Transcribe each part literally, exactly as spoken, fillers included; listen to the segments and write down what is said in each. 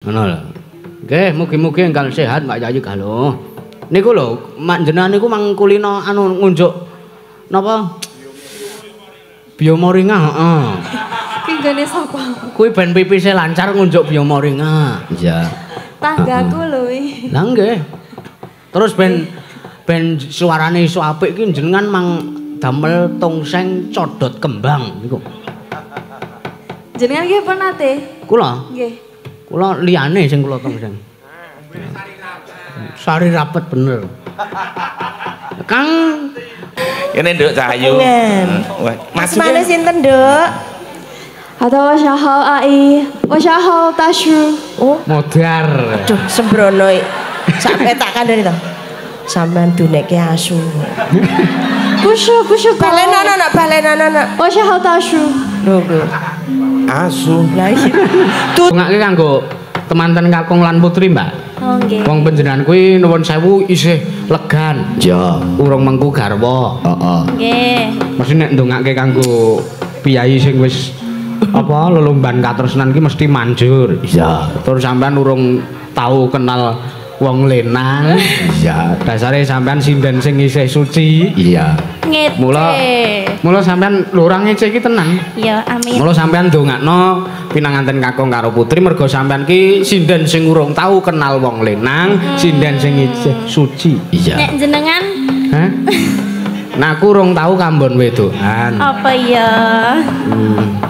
Ngono lho. Nggih, mugi-mugi enggal sehat Mbak Yayi kalau. Niku lho, mak jenengan niku mang kulino anu ngunjuk napa? Biomoringa, heeh. Ki nggone sapa? Kuwi ben pipise lancar ngunjuk biomoringa. Iya. Tanggaku lho iki. Lah nggih. Terus ben ben suarane iso apik ki jenengan mang damel tongseng codot kembang niku. Jenengan nggih apa nate? Kula? Nggih. Kula liyane sing kula tongseng. Sari rapet bener. Kang ini Nduk Cahayu. Mas mana sinten, Nduk? Atau wasyahal ai, wasyahal tasyu. Oh, modar. Aduh, sembrono. Sampai tak kandani to. Sampean duneke asu. Kusyu, kusyu. Balenono nak balenono nak. Wasyahal tasyu. Lho, lho. Asu. Lah iki. Ngake kanggo temanten kakung lan putri, Mbak. Oh nggih. Wong panjenengan kuwi nuwun sewu isih legan. Ya, urung mengku garwa. Heeh. Nggih. Mesti nek ndongake kanggo piyai sing wis apa lelomban katresnan ki mesti manjur. Iya. Terus sampean urung tahu kenal wong lenang. Iya. Dasare sampean sinden sing isih suci. Iya. Ngece. Mula mula sampean lurang ngece iki tenan. Ya, amin. Mula sampean ndongakno pinanganten kakung karo putri mergo sampean ki sinden sing urung tahu kenal wong lenang, hmm. sinden sing isih suci. Iya. Nek jenengan? Hah? Nah aku urung tahu kambon wedokan. Apa ya? Hmm.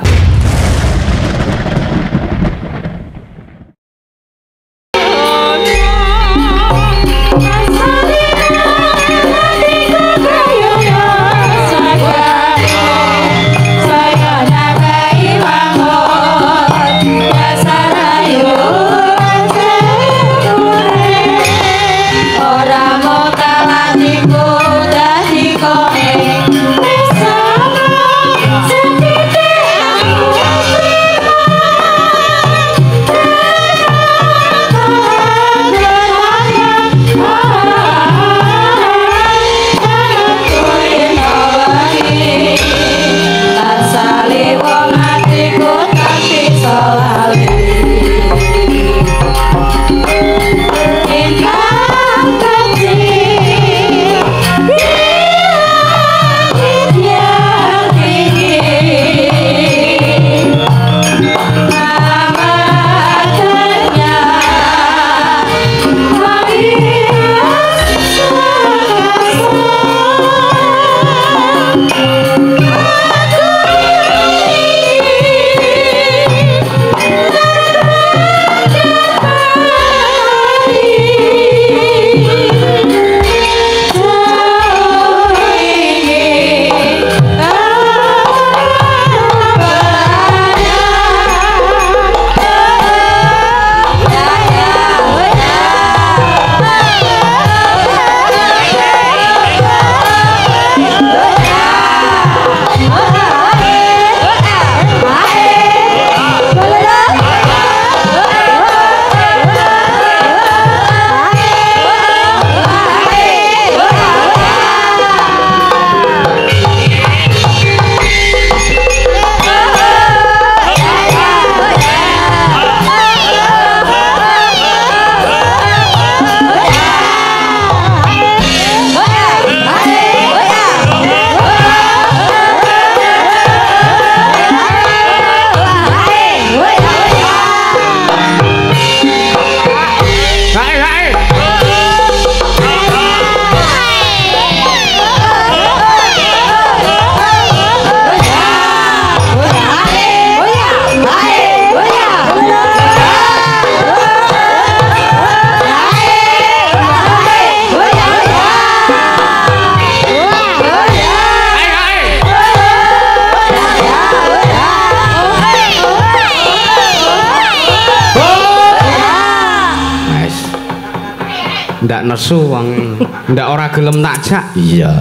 Ndak nesu wong, ndak ora gelem takjak. Iya.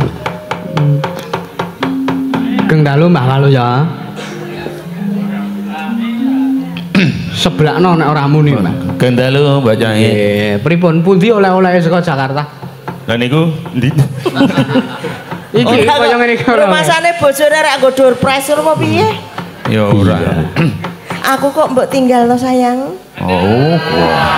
Keng dalu Mbah Walu ya. Seblakno nek ora muni, Mbak. Keng dalu Mbak Yai. Nggih, pripun pundi oleh-oleh saka Jakarta? Lah niku ndi? Iki kaya ngene iki ora. Rumasane bojone rek nggo door prize apa piye? Ya ora. Aku kok mbok tinggal lo sayang. Oh, wah.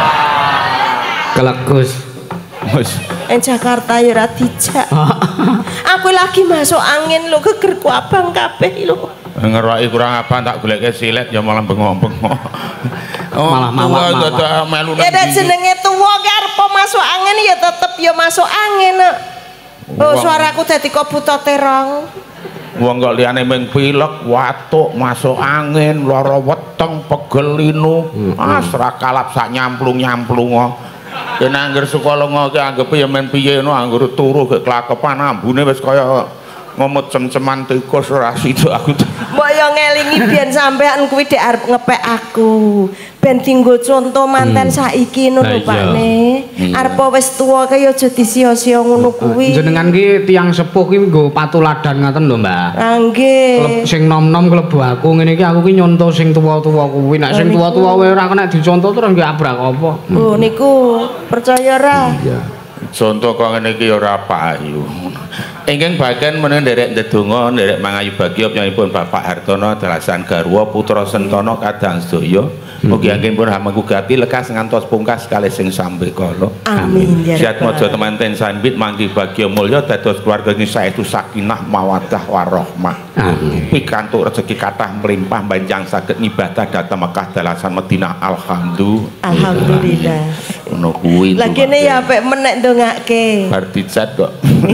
Kelegus. Wis. Ing Jakarta ya ora dijak. Aku lagi masuk angin lho, gegerku abang kabeh lho. Ngeroki kurang apa tak goleke silet ya malah bengok-bengok. Oh, Malah mawak-mawak. dadak melu nang Ya nek ndi. jenenge tuwa ki arep masuk angin ya tetep ya masuk angin. Oh, Wong. suaraku dadi kobuto terong. Wong kok liyane ming pilek, watuk, masuk angin, lara weteng, pegel linu. Asra kalap sak nyamplung-nyamplung. Yen angger sekolah ngono ki anggepe ya men piye no angger turu gek klakepan ambune wis kaya ngomot cem-ceman tikus ora sida aku. Mbok yo ngelingi biyen sampean kuwi dek arep ngepek aku. Ben dienggo contoh manten saiki ngono Lah lho iya. Pakne. Iya. Arep wis tuwa kaya aja disia-sia ngono kuwi. Jenengan ki tiang sepuh ki nggo patuladan ngaten lho, Mbak. Ah nggih. Kleb sing nom-nom klebu aku ngene iki aku ki nyonto sing tuwa-tuwa kuwi. Nek sing tuwa-tuwa wae ora kena dicontoh terus nggih abrak apa. Oh niku percaya ora? Iya. Contoh kok ngene iki ora payu. Ingkang bagian menawi nderek ndedonga nderek mangayu bagya piyambakipun Bapak Hartono dalasan garwa putra Sentana kadang sedaya. Mugi anggenipun hamengkugati lekas ngantos pungkas kalih sing sampe kala. Amin ya Siat rabbal mojo temanten sanbit manggi bagya mulya dados keluarga niki saestu sakinah mawaddah warahmah. Amin. Pikantuk rezeki kathah melimpah banjang saged ngibadah dhateng Mekah dalasan Madinah alhamdulillah. Alhamdulillah. Ngono kuwi. Lah kene ya apik menek ndongake. bar dicat kok.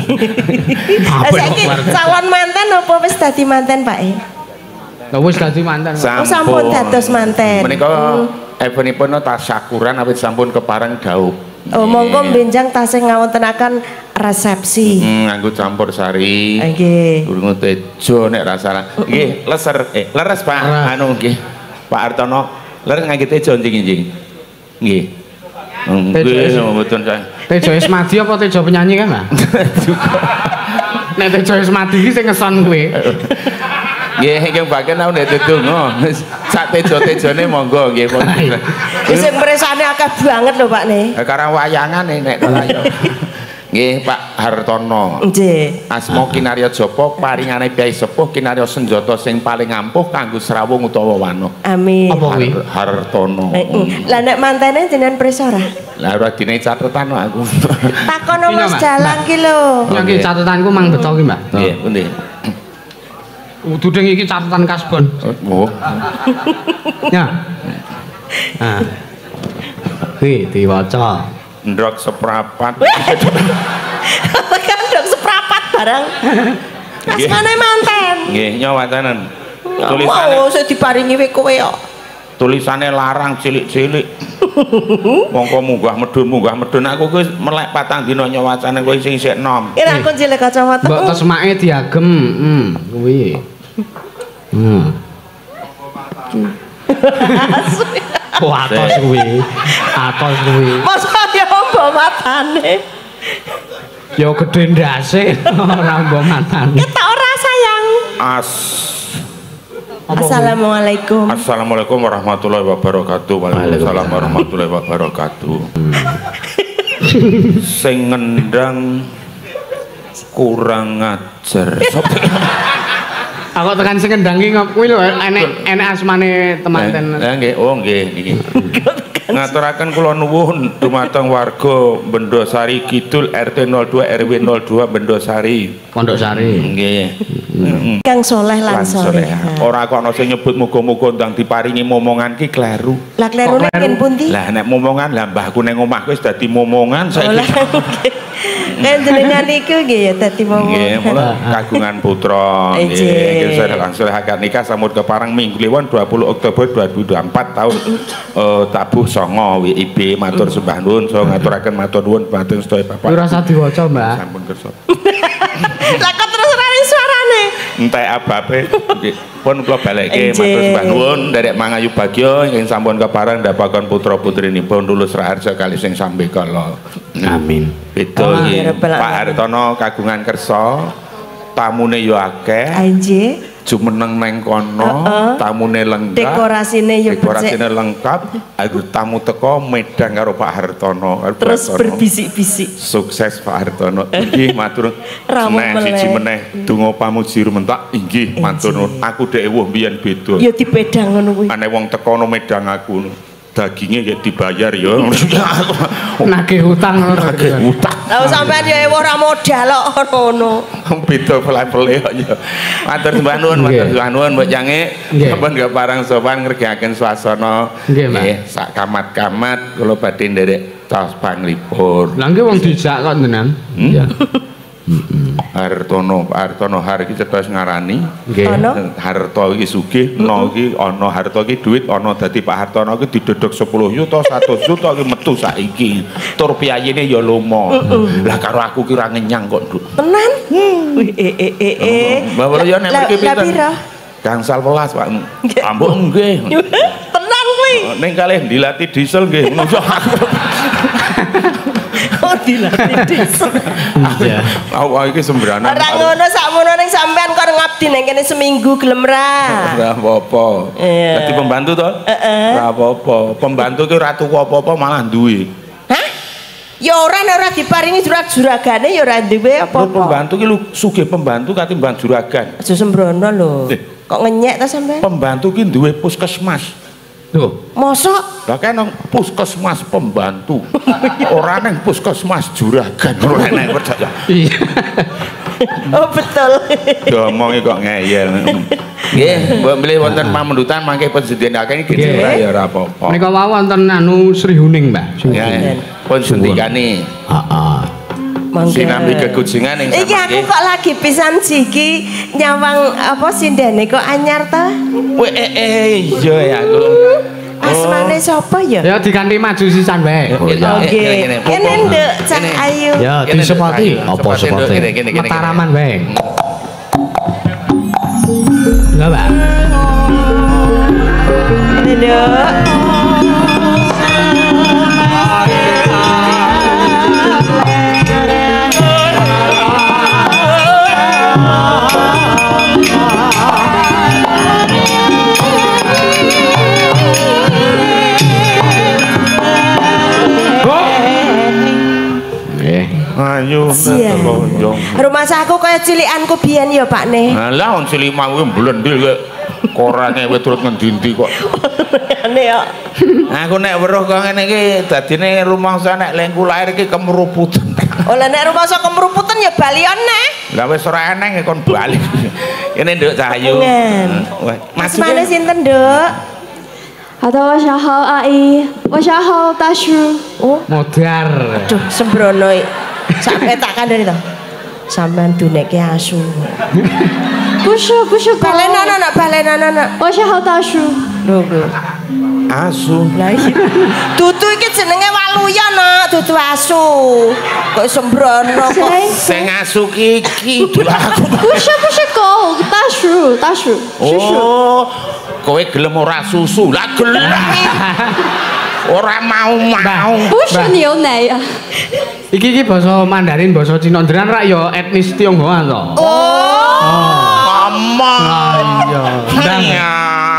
Lah saiki calon manten apa wis dadi manten Pak E? Lah wis dadi mantan. Oh sampun dados manten. Menika evenipun tasyakuran awit sampun kepareng daup. Oh monggo benjang tasih ngawontenaken resepsi. Hmm, nganggo campur sari. Nggih. Durung tejo nek ra salah. Nggih, leser eh leres Pak. Leres. Anu nggih. Pak Hartono, leres ngangge tejo njing-njing. Nggih. Tejo Nggih, is- mboten saya. Tejo Esmadi apa Tejo penyanyi kan, Mbak? Nek Tejo Esmadi iki sing ngeson kuwi. Nggih, ingkang bagian aku nek ndedonga. Sak tejo-tejone monggo nggih. Wis sing presane akeh banget lho Pak Ne. Karang wayangan nek kaya. Nggih, Pak Hartono. Nggih. Asma kinarya japa paringane Kyai Sepuh kinarya senjata sing paling ampuh kanggo srawung utawa wano. Amin. Apa kuwi? Har Hartono. Eh, mm. Lah nek mantene jenengan preso ora? Lah ora dine catetan kok aku. Takono Iya, Mas Mbak. Dalang ki lho. Yang iki catatanku mang beto ki, Mbak. Nggih, pundi? Ududeng iki catatan kasbon. Oh. Ya. Nah. Kuwi diwaca. Ndrok seprapat. Kan dok seprapat barang. Asmane manten. Nggih, nyawatanen. Tulisane Oh, sing diparingi we kowe kok. tulisane larang cilik-cilik. Mongko munggah medun munggah medun aku kuwi melek patang dina nyawatane kowe sing isih enom. Ira aku cilik kacamata. Mbok tesmake diagem. Hmm, kuwi. Hmm. Oh, atos kuwi. Atos kuwi. Masa ya mbok matane. Ya gedhe ndase ora mbok matane. Kita ora sayang. As Assalamualaikum. Assalamualaikum warahmatullahi wabarakatuh. Waalaikumsalam warahmatullahi wabarakatuh. Sing ngendang kurang ngajar. Sopo? Aku tekan sing kendang ki ngop kuwi lho enek enek asmane temanten. Eh, nggih, oh nggih niki. Ngaturaken kula nuwun dumateng warga Bendosari Kidul R T nol dua R W nol dua Bendosari. Pondok Sari. Nggih. Kang soleh lan Lan soleh. soleh. Ora kok ana sing nyebut muga-muga ndang diparingi momongan ki kleru. Lah klerune Kok kleru? pin pundi? Lah nek momongan lah mbahku ning omahku wis dadi momongan Oh, lah, saiki. nggih. Kan jenengan iku nggih ya dadi Nggih, mula kagungan putra Ije. nggih. Nggih saya langsung akad nikah sambut kepareng Minggu Kliwon dua puluh Oktober dua ribu dua puluh empat tahun eh, tabuh songo W I B matur sembah nuwun so ngaturaken matur nuwun dhateng sedaya Bapak. Ora usah diwaca, Mbak. Sampun kersa. Lah kok terus rari suarane? Entek ababe nggih. Pun kula balekke Ije. matur sembah nuwun nderek mangayu bagya ingkang sampun kepareng ndhapaken putra-putrinipun lulus raharja kalih sing sambe kala. Amin. Betul Amin, nggih. ya Rabbal Pak Alamin. Hartono kagungan kersa tamune yo akeh. Anjir. jumeneng neng kono, uh -uh. tamune lengkap, dekorasine ya dekorasine lengkap, agar tamu teko medang karo Pak Hartono, terus berbisik-bisik. Sukses Pak Hartono, inggih matur. Nah, siji meneh donga pamuji rumentak, inggih matur nuwun. Aku dhek ewuh mbiyen beda. Ya dipedang ngono kuwi. Ane wong teko no medang aku. Dagingnya kayak dibayar ya. Nagih hutang ngono. Nagih hutang. Lah sampean ya ora modal kok ngono. Beda pelai-pelai kok ya. Matur sembah nuwun, matur sembah nuwun Mbak Jange. Sampun nggih parang sopan ngergiaken swasana. Nggih, sak kamat-kamat kula badhe nderek tos panglipur. Lah nggih wong dijak kok tenan. Iya. Hartono, Hartono har iki cetos ngarani. Nggih. Harto iki sugih, no iki ana harta iki dhuwit ana dadi Pak Hartono iki didodok sepuluh juta, seratus juta iki metu saiki. Tur piyayene ya lomo. Lah karo aku ki ora ngenyang kok, Nduk. Tenan? Wih, eh eh eh eh. Bapak ya nek mriki pinten? Lah pira? Gangsal welas, Pak. Ambuk nggih. Tenan kuwi. Ning kalih dilatih diesel nggih. Oh dilatih diesel. Iya. Awak iki sembranan. Ora ngono sakmono ning sampean kok ngabdi ning kene seminggu gelem ra. Ora apa-apa. Dadi pembantu to? Heeh. Ora apa-apa. Pembantu ki ora tuku apa-apa malah duwe. Hah? Ya ora nek ora diparingi jurak-juragane ya ora duwe apa-apa. Pembantu ki lu sugih pembantu katimbang juragan. Aja sembrono lho. Kok ngenyek ta sampean? Pembantu ki duwe puskesmas. Loh, mosok? Lah kan nang puskesmas pembantu. Ora nang puskesmas juragan ora nek percaya. Iya. Oh betul. Domonge kok ngeyel. Nggih, mbok mlih wonten pamendutan mangke panjenengan iki ya ora apa-apa. Menika wawon wonten anu Sri Huning, Mbak. Ya, pun sendikane. Heeh. Sinambi kekucingan yang iki aku kok lagi pisan siki nyawang apa sindene kok anyar ta? Weh eh eh iya ya aku. Asmane sapa ya? Ya diganti maju sisan wae. Oke. Kene nduk Cak Ayu. Ya disepoti apa sepoti? Mataraman wae. Lah, Mbak. Nduk. Ayo lonjong. Rumah saku kaya cilikanku biyen ya, Pak Ne. Lah on cilik mau mblendil kok. Korange wis turut ngendi-endi kok. Ane ya. Aku nek weruh kok ngene iki dadine rumangsa nek lengku lair iki kemruputen. Oh lah nek rumangsa kemruputen ya balian neh. Lah wis ora eneng kon bali. Kene Nduk Cahyu. Mas mana sinten, Nduk? 好的，我小号阿姨，我小号大叔。 Oh, modar. Aduh, sembrono. Sampai tak kandani to. Sampean dunekke asu. 不是不是狗， Balenono nak balenono nak. 我小号大叔。 Lho, lho. Asu. Lah iki. Dudu iki jenenge waluya nak, dudu asu. Kok sembrono kok. Sing asu ki iki aku. 不是不是狗，大叔大叔。 Oh, kowe gelem ora susu. Lah gelem. Ora mau-mau. 不是牛奶呀。 Iki iki basa Mandarin, basa Cina nderan rak ya etnis Tionghoa to. Oh. Ngomong. Iya. Ndang ya.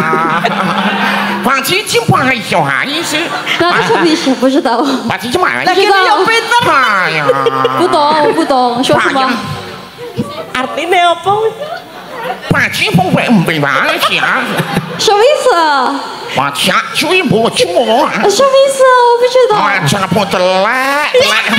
放弃金牌小孩是， 那这什么意思？不知道。 把金牌 Lah kene yo pinter. 哎呀， 不懂，我不懂，说什么？ Artine apa? 把金不会没完了下， 什么意思？ 把下追不错， 什么意思？我不知道。 ah capek telek.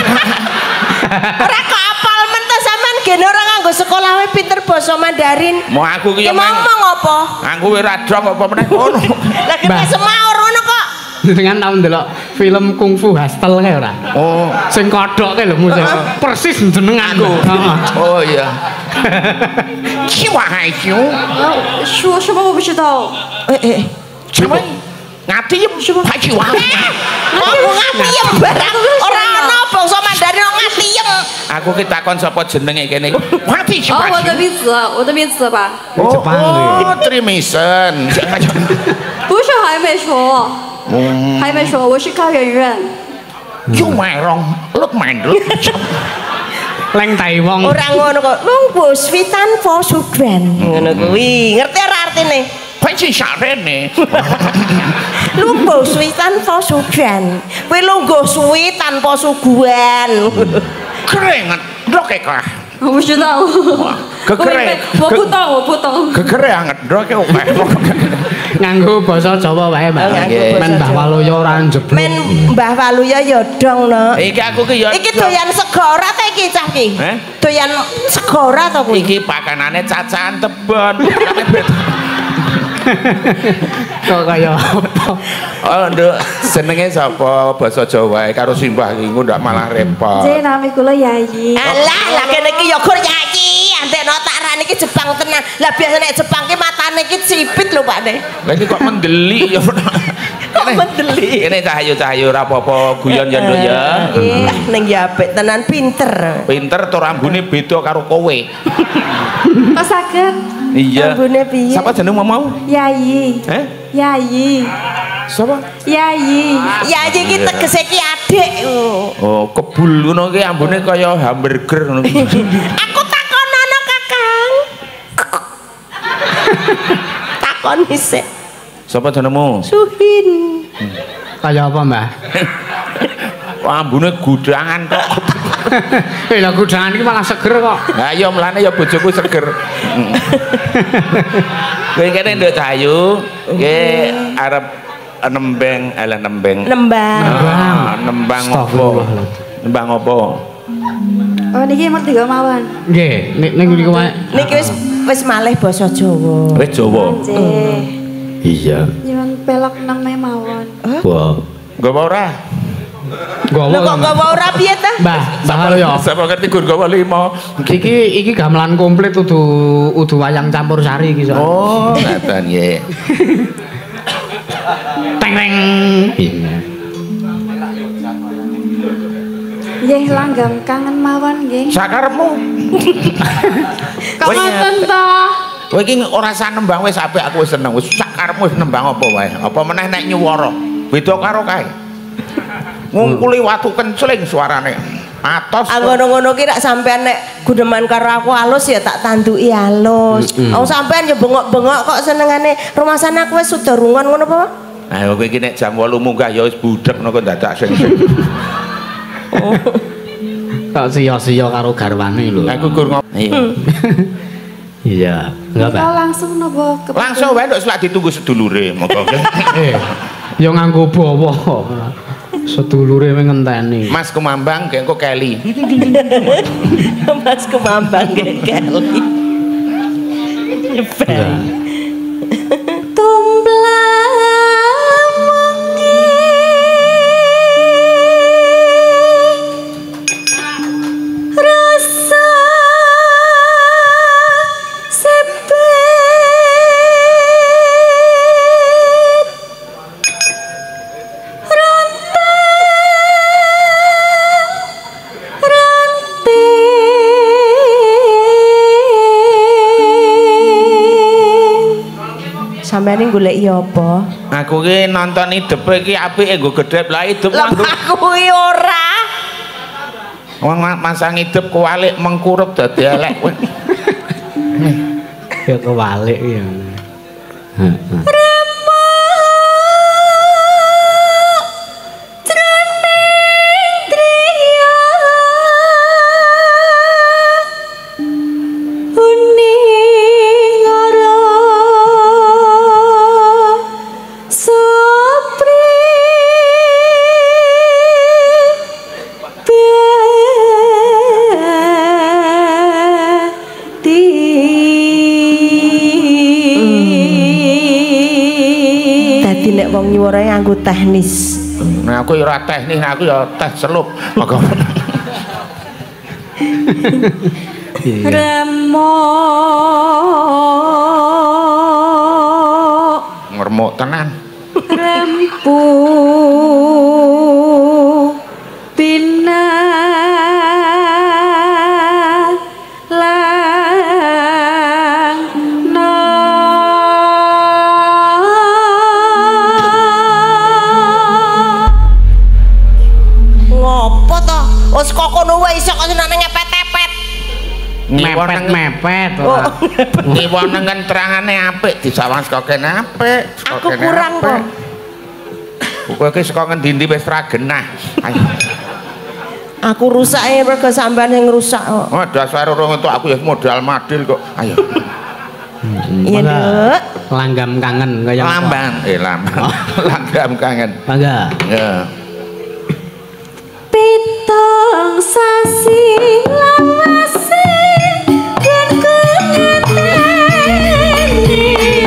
Ora kok apal men to sampean gene ora nganggo sekolah wae pinter basa Mandarin. Mau aku ki Ya ngomong apa? aku wis ra dong apa meneh ngono. Lah kita semaur ngono kok. Dengan tau ndelok film kungfu Hustle kae ora? Oh, Sing kodhok kae lho muse. Persis jeneng aku. Heeh. oh iya. 金牌害羞， 说什么？我不知道。 Eh eh. 什么？ngati害羞啊！ Aku ngatiem barang ora ana bangsa Mandarin ngatiem. Aku ki takon sapa jenenge kene. Ngati 哦，我的名字，我的名字吧。 Oh, Jepang oh, Trimisen. 不是还没说，还没说，我是高圆圆。 Chú mày rong, lúc mày lúc Leng tai wong. Ora ngono kok. Lungguh switan po sudren. Ngono kuwi. Ngerti ora artine? Panci sarene. Lungguh suwi tanpa sugan. Kowe lungguh suwi tanpa suguhan. Keringet ndoke kah. Wis tau. Kekere. Wo puto, puto. Kekere anget ndoke oke. Nganggo basa Jawa wae, Mbak. Men Mbah Waluya ora njeblok. Men Mbah Waluya ya dong, no. Iki aku ki ya. Iki doyan sego ora ta iki cah ki? Eh? Doyan sego ora ta kuwi? Iki pakanane cacahan tebon. Kok kaya apa? Oh, nduk, senenge sapa basa Jawa karo simbah iki ndak malah repot. J nami kula Yayi. Alah, lah kene iki ya gur nyanyi. Antekno tak rani iki Jepang tenan. Lah biasa nek Jepang ki matane iki sipit lho, Pak Ne. Lah iki kok mendelik ya. Kok mendelik? Kene cahyo-cahyo ora apa-apa guyon ya, Nduk ya. Nggih, ning ya apik tenan pinter. Pinter to rambune beda karo kowe. Kok saged? Iya. Rambune piye? Sapa jenengmu mau? Yayi. Eh? Yayi. Sapa? Yayi. Ya iki tegese ki adik. Oh, kebul ngono ki ambune kaya hamburger ngono. Aku takonono Kakang. Takon isik. Sapa jenengmu? Suhin. Kaya apa, Mbah? Ambune gudangan kok. Eh, lah gudangan iki malah seger kok. Lah iya mlane ya bojoku seger. Kowe kene Nduk Cahayu, ki arep nembeng, ala nembeng. Nembang. Ah, nembang opo? Nembang opo? Oh niki merti kok mawon. Nggih, ning ning niku wae. Niki wis wis malih basa Jawa. Wis Jawa. Nggih. Iya. Nyuwun pelok nang mawon. Wah. Nggawa ora? Gowo. Lho kok gawa ora piye ta? Mbah, Mbah Waluya. Sapa ngerti gur gawa lima. Iki iki gamelan komplit udu udu wayang campur sari iki soalnya. Oh, ngoten nggih. Teng teng. Nggih langgam kangen mawon nggih. Sakarepmu. Kok ngoten to? Kowe iki ora usah nembang wis apik aku wis seneng. Wis sakarepmu wis nembang apa wae. Apa meneh nek nyuwara. Beda karo kae. Ngungkuli watu kencling suarane. Atos. Ngono-ngono ki rak sampean nek guneman karo aku halus ya tak tanduki halus. Wong sampean ya bengok-bengok kok senengane rumah sana aku wis sudarungan ngono apa? Ayo kowe iki nek jam wolu munggah ya wis budhek ngono dadak sing. Kok sia-sia karo garwane lho. Aku gur ngomong. Iya, enggak, Kita Pak. langsung nopo ke Langsung wae nduk selak ditunggu sedulure monggo. Eh, ya nganggo bawa. Sedulure wing ngenteni. Mas Kemambang engko Kelly. Mas Kemambang Kelly. Sampeyan goleki apa? Aku ki nonton idep iki apike nggo gedhep lah idep Lah nganggo. aku ki ora. Wong masang idep kualik mengkurup dadi elek kowe. Ya kewalik ya. Heeh. Wong nyuwara nganggo teknis. Nah aku ya ora teknis, aku ya tes celup. Monggo. Remo Ngremuk tenan. rempu pina Wes kok kono wae iso kok seneng ngepet-epet. mepet-mepet. Oh. Ngiwonengen terangane apik disawas kok kene apik. Aku kurang kok. Kowe iki saka ngendi-endi wis ra genah. Ayo. Aku rusake mergo sampean sing rusak kok. Oh, dasar urung entuk aku ya modal madil kok. Ayo. Iya, Nduk. Langgam kangen kaya Lambang, eh lambang. Langgam kangen. Mangga. Ya. Pitong sasi lawase yen kungateni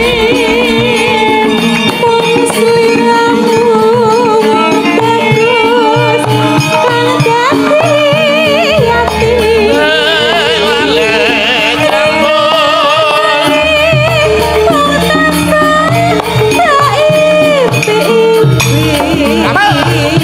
mung sliramu bagus kang dadi ati Apa?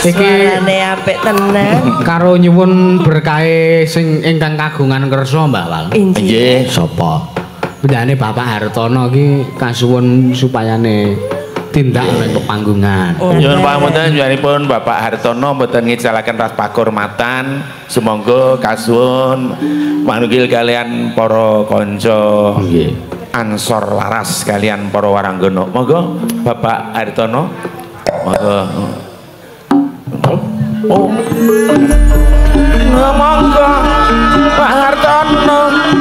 suarane apik tenan. Karo nyuwun berkahe sing ingkang kagungan kersa Mbah Wal. Nggih. Sapa? Penjane Bapak Hartono iki kasuwun supayane tindak ning panggungan. Nyuwun pamunten njuwanipun Bapak Hartono mboten ngicalaken ras pakurmatan. Sumangga kasuwun manunggal kalian para kanca nggih. Ansor laras kalian para waranggana. Monggo Bapak Hartono. Monggo. Oh. Monggo Pak Hartono.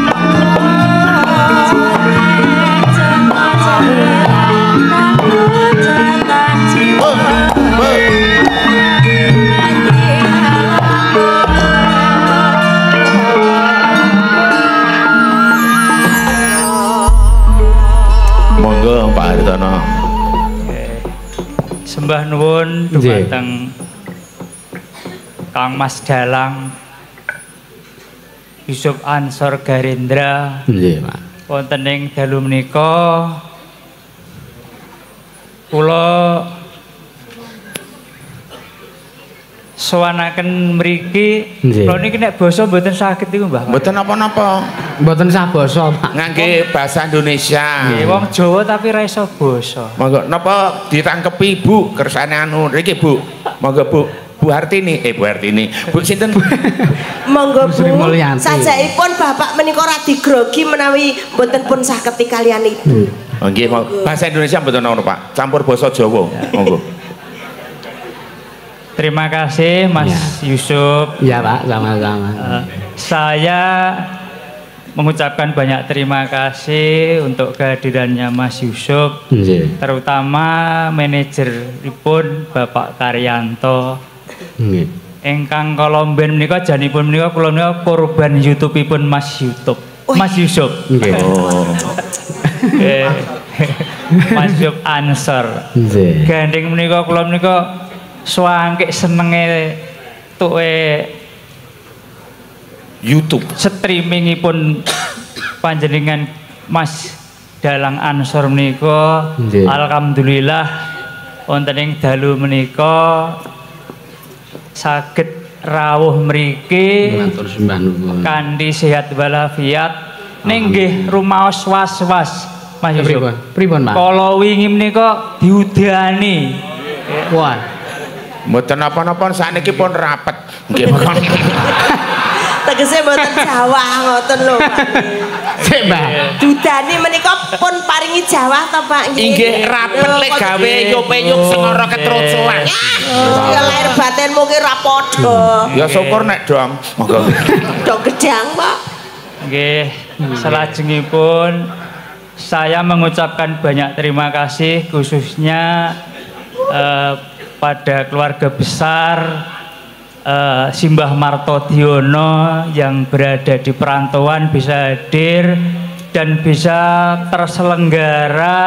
Monggo Pak Hartono. Sembah nuwun dumateng Kang Mas Dalang Yusuf Ansor Garendra. Nggih, Pak. Wonten ing dalu menika kula sowanaken mriki. Kula niki nek basa mboten saged iku, Mbah. Mboten napa-napa. Mboten sah basa, Pak. Ngangge bahasa Indonesia. Nggih, wong Jawa tapi ra iso basa. Monggo napa ditangkepi Bu kersane anu niki Bu. Monggo Bu. Bu Hartini, eh Bu Hartini. Bu sinten? Monggo Bu. Sajakipun Bapak menika ra digrogi menawi mboten pun saged kalian Ibu. Oh nggih, bahasa Indonesia mboten ana Pak. Campur basa Jawa. Monggo. Terima kasih Mas ya. Yusuf. Iya Pak, sama-sama. Uh, saya mengucapkan banyak terima kasih untuk kehadirannya Mas Yusuf, Nggih. Terutama manajeripun Bapak Karyanto. Nggih. Engkang kolomben menika janipun menika kula menika korban YouTube-ipun Mas YouTube. Mas Yusuf. Nggih. Oh. Mas Yusuf Ansor. Nggih. Gandeng menika kula menika swangkik senenge tuke YouTube streamingipun panjenengan Mas Dalang Ansor menika. Alhamdulillah wonten ing dalu menika saged rawuh mriki matur sembah nuwun kanthi sehat walafiat ning nggih rumaos was-was Mas Yusuf. Pripun Pak? Kala wingi menika diudani. Wah. Mboten napa-napa sakniki pun rapet. Nggih monggo. Tegese mboten Jawa ngoten lho Pak. Sik Mbak. Dudani menika pun paringi Jawa to Pak nggih. Inggih rapet lek gawe yup-yup sengara ketrucuan. Ya lahir batinmu ki ra padha. Ya syukur nek dong. Monggo. Dong gedang Pak. Nggih, salajengipun saya mengucapkan banyak terima kasih khususnya eh, pada keluarga besar uh, Simbah Martodiono yang berada di perantauan bisa hadir dan bisa terselenggara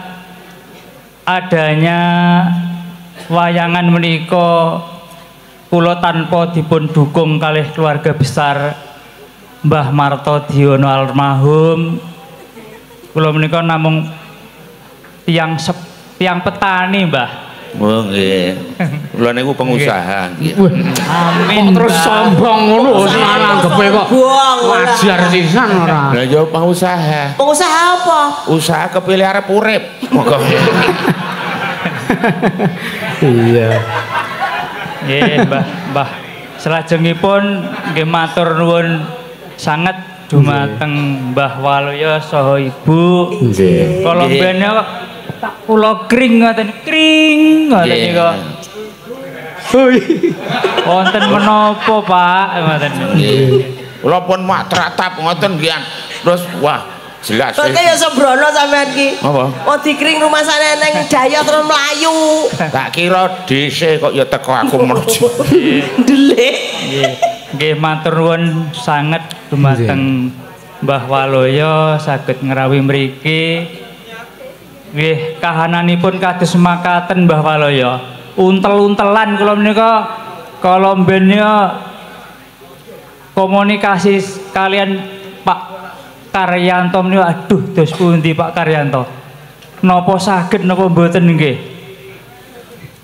adanya wayangan menika kula tanpa dipun dukung kalih keluarga besar Mbah Martodiono almarhum. Kula menika namung tiang sep, tiang petani Mbah. Oh nggih. Kula niku pengusaha nggih. Amin. Terus sombong ngono sing anggepe kok. Wajar sisan ora. Lah yo pengusaha. Pengusaha apa? Usaha kepilih arep urip. Monggo. Iya. Nggih, Mbah, Mbah. Salajengipun nggih matur nuwun sanget dumateng Mbah Waluya saha Ibu. Nggih. Kala mbene kok tak kula kring ngoten kring ngoten nika. Wonten menapa Pak ngoten. Nggih. Kula pun mak tratap ngoten nggih. Terus wah jelas. Kok kaya sembrono sampean ki. Apa? Oh dikring rumah sana neng Daya terus melayu. Tak kira dhisik kok ya teko aku merju. Delik. Nggih. Nggih matur nuwun sanget dumateng Mbah Waluya saged ngrawi mriki. Nggih, kahananipun kados makaten Mbah Waluya. Untel-untelan kula menika kala mbennya komunikasi kalian Pak Karyanto menika aduh dos pundi Pak Karyanto. Napa saged napa mboten nggih?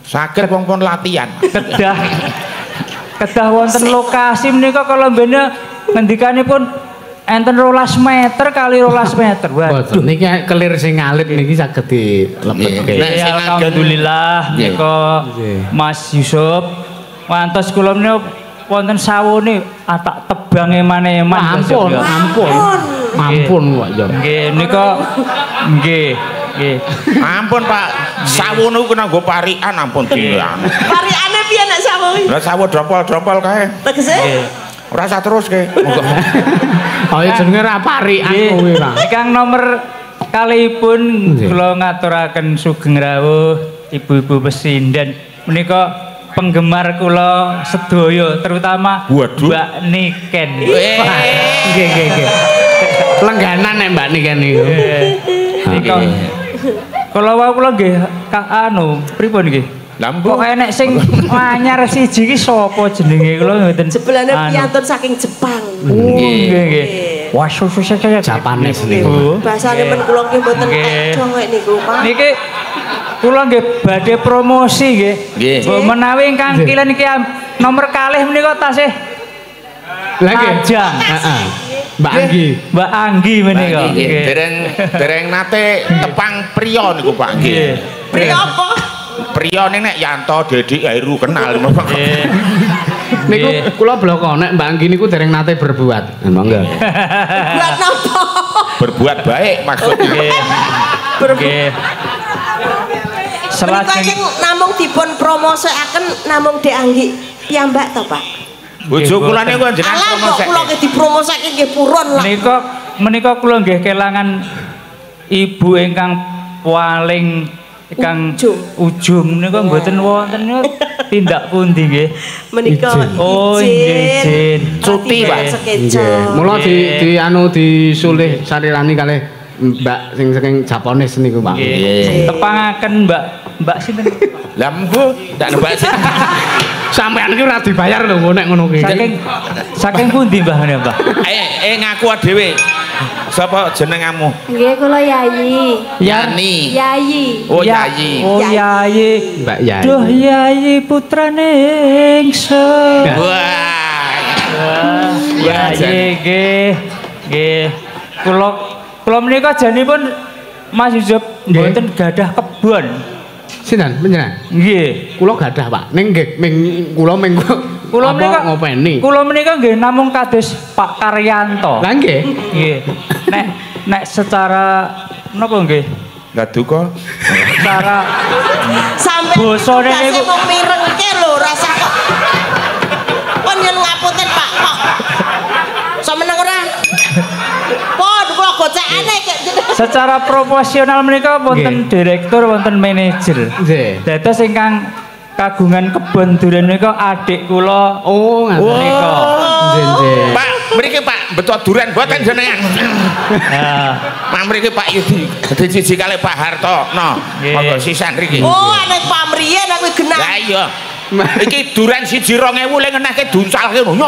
Saged pun latihan. Kedah kedah wonten lokasi menika kala mbene ngendikanipun enten rolas meter kali rolas meter. Waduh niki kelir sing alit niki saged dilebetke. Ya alhamdulillah nika Mas Yusuf wantos kula menika wonten sawune atak tebang eman-eman. Ampun, ampun. Ampun Pak Jon. Nggih nika nggih nggih. Ampun Pak, sawune kena nggo parikan ampun dian. Parikane piye nek sawu? Lah sawu drompol-drompol kae. Tegese? Ora usah terus ke. Oh ya jenenge ra parikan kuwi ra. Ingkang nomor kalihipun kula ngaturaken sugeng rawuh ibu-ibu pesindan menika penggemar kula sedaya terutama Mbak Niken. Nggih nggih nggih. Lengganan nek Mbak Niken niku. Nika kula wau kula nggih anu pripun nggih? Lampu. Kok enek sing anyar siji iki sapa jenenge kula mboten. Jebelane piantun saking Jepang. Nggih nggih. Wah susah saya Japanes niku. Bahasane men kula nggih mboten edo kok niku, Pak. Niki kula nggih badhe promosi nggih. Nggih. Menawi ingkang kilen iki nomor kalih menika tasih Lah nggih. Ajang. Heeh. Mbak Anggi. Mbak Anggi menika. Dereng dereng nate tepang priya niku Pak nggih. Priya apa? Priya ning nek Yanto Dedi Airu kenal. Nggih. Niku kula bloko nek Mbak Anggi niku dereng nate berbuat. Monggo. Buat napa? Berbuat baik maksudnya. Nggih. Selajeng namung dipun promosikaken namung Dek Anggi piyambak to, Pak? Bojo kula niku jenengan Alah kok promosek. kula nggih dipromosike nggih purun lah. Menika menika kula nggih kelangan ibu ingkang paling ingkang Ujung. ujung menika mboten wonten tindak pundi nggih. Menika Oh, nggih, izin. Cuti, Pak. Nggih. Mula di di anu disulih sarirani kalih Mbak sing saking Japones niku, Pak. Nggih. Tepangaken Mbak Mbak sinten? Lah mbuh tak nembak sih. Sampeyan iki ora dibayar lho nek ngono kuwi. Saking saking pundi Mbah Mbah? Eh eh ngaku dhewe. Sapa jenengmu? Nggih kula Yayi. Yani. Yayi. Oh Ya- Yayi. Oh Yayi. Mbak Yayi. Duh Yayi putrane ingsun. Wah. Yayi nggih. Nggih. Kula kula menika janipun Mas Yusuf mboten gadah kebon. Sinten panjenengan? Nggih. Kula gadah, Pak. Ning nggih ming kula ming Kula apa menika ngopeni. Kula menika nggih namung kados Pak Karyanto. Lah nggih. Nggih. Nek nek secara napa nggih? Lah duka. Secara Sampai Bosone kasih niku- mau mirengke lho rasa kok. Pun yen ngapunten Pak kok. Semeneng ora? Pon kula gocekane kek. secara proporsional menika wonten direktur wonten manajer. Nggih. Dados ingkang kagungan kebon durian menika adik kula. Oh, ngaten Menika. Nggih, nggih. Pak, mriki Pak, betul durian mboten jenengan. Nah, Pak mriki Pak Yudi, dadi siji kali Pak Harto. No, Nggih. monggo sisan mriki. Oh, anek pamriyen aku genah. Lah iya. Iki duran siji rong ewu le ngenehke dunsalke ngono.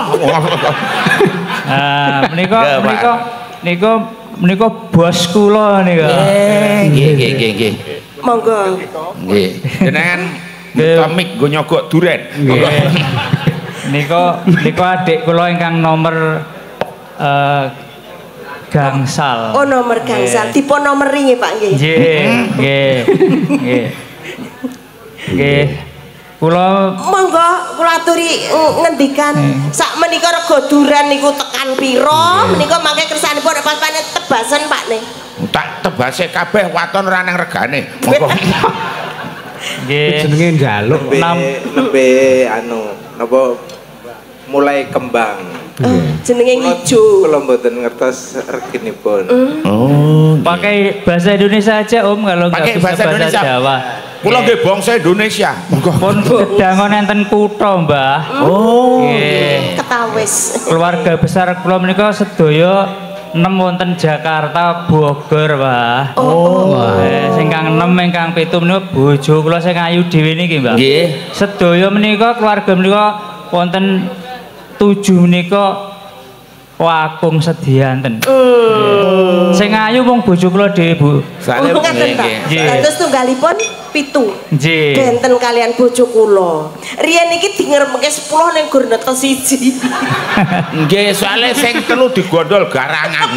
nah menika Nggih, Pak. menika niku menika bos kula nika. Eh, nggih nggih nggih nggih. Monggo. Nggih. Jenengan komik go nyogok duren. Monggo. Nika nika adik kula ingkang nomor eh, gangsal. Oh, nomor gangsal. Tipe nomor ringi Pak nggih. Nggih, nggih. Nggih. Nggih. Kula Monggo kula aturi mm, ngendikan sak menika rega duran niku tekan pira menika mangke kersanipun pas panen tebasen Pak nih. Tak tebase kabeh waton ora nang regane. Monggo. nggih. Jenenge njaluk. Nembe, Nam- nembe anu napa mulai kembang. Eh, jenenge Kula- ijo. Kula mboten ngertos reginipun. Oh. Pakai bahasa Indonesia aja Om kalau nggak Pakai bisa bahasa bahasa, Indonesia. Jawa. Kula nggih bangsa Indonesia. Monggo. Pun dangon enten kutha, Mbah. Oh. Nggih. Ketawis. Keluarga besar kula menika sedaya enem wonten Jakarta, Bogor, Mbah. Oh. Eh, sing kang enem ingkang pitu menika bojo kula sing ayu dhewe niki, Mbah. Nggih. Sedaya menika keluarga menika wonten tujuh menika wakung sedianten. Hmm. Sing ayu mung bojo kula dhewe, Bu. Sale Oh, ngaten, nggih Pak. nggih. Dados tunggalipun pitu. Nggih. Benten kalian bojo kula. Riyen iki dingeremke sepuluh ning gur netes siji. Nggih, soalnya sing telu digondol garangan.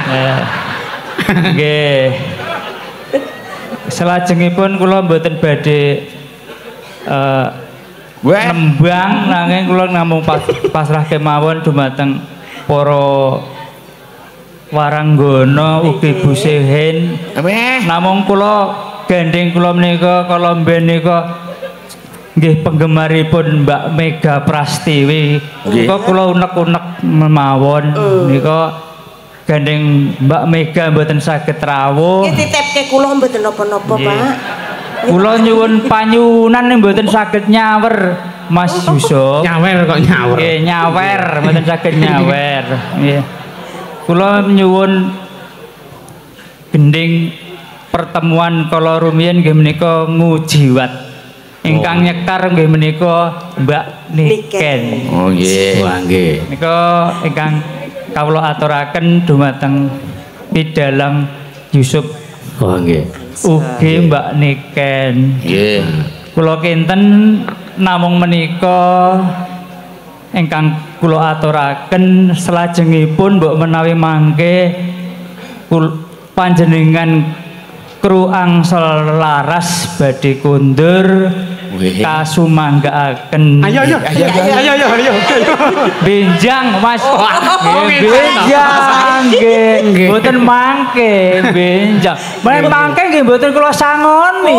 Nggih. Selajengipun kula mboten badhe eh nembang nanging kula namung pas, pasrah kemawon dumateng para waranggana ugi Bu Sehen. Namung kula gandeng kula menika kala mben nika nggih penggemaripun Mbak Mega Prastiwi. Nika kula unek-unek mawon nika gandeng Mbak Mega mboten saged rawuh. Iki titipke kula mboten napa-napa, Pak. Kula nyuwun panyuwunan ning mboten saged nyawer Mas Yusuf. Nyawer kok nyawer. Nggih, nyawer, mboten saged nyawer. Nggih. Kula nyuwun gending pertemuan kala rumiyin nggih menika ngujiwat. Ingkang nyekar nggih menika Mbak Niken. Oh nggih. Wah nggih. Nika ingkang kawula aturaken dumateng Pidalang Yusuf. Oh nggih. Ugi Mbak Niken. Nggih. Kula kinten namung menika ingkang kula aturaken salajengipun mbok menawi mangke panjenengan kru angsal laras badhe kundur kasumanggaaken. Ayo ayo ayo ayo ayo ayo. Benjang Mas. Benjang nggih. Mboten mangke benjang. Men mangke nggih mboten kula sangoni.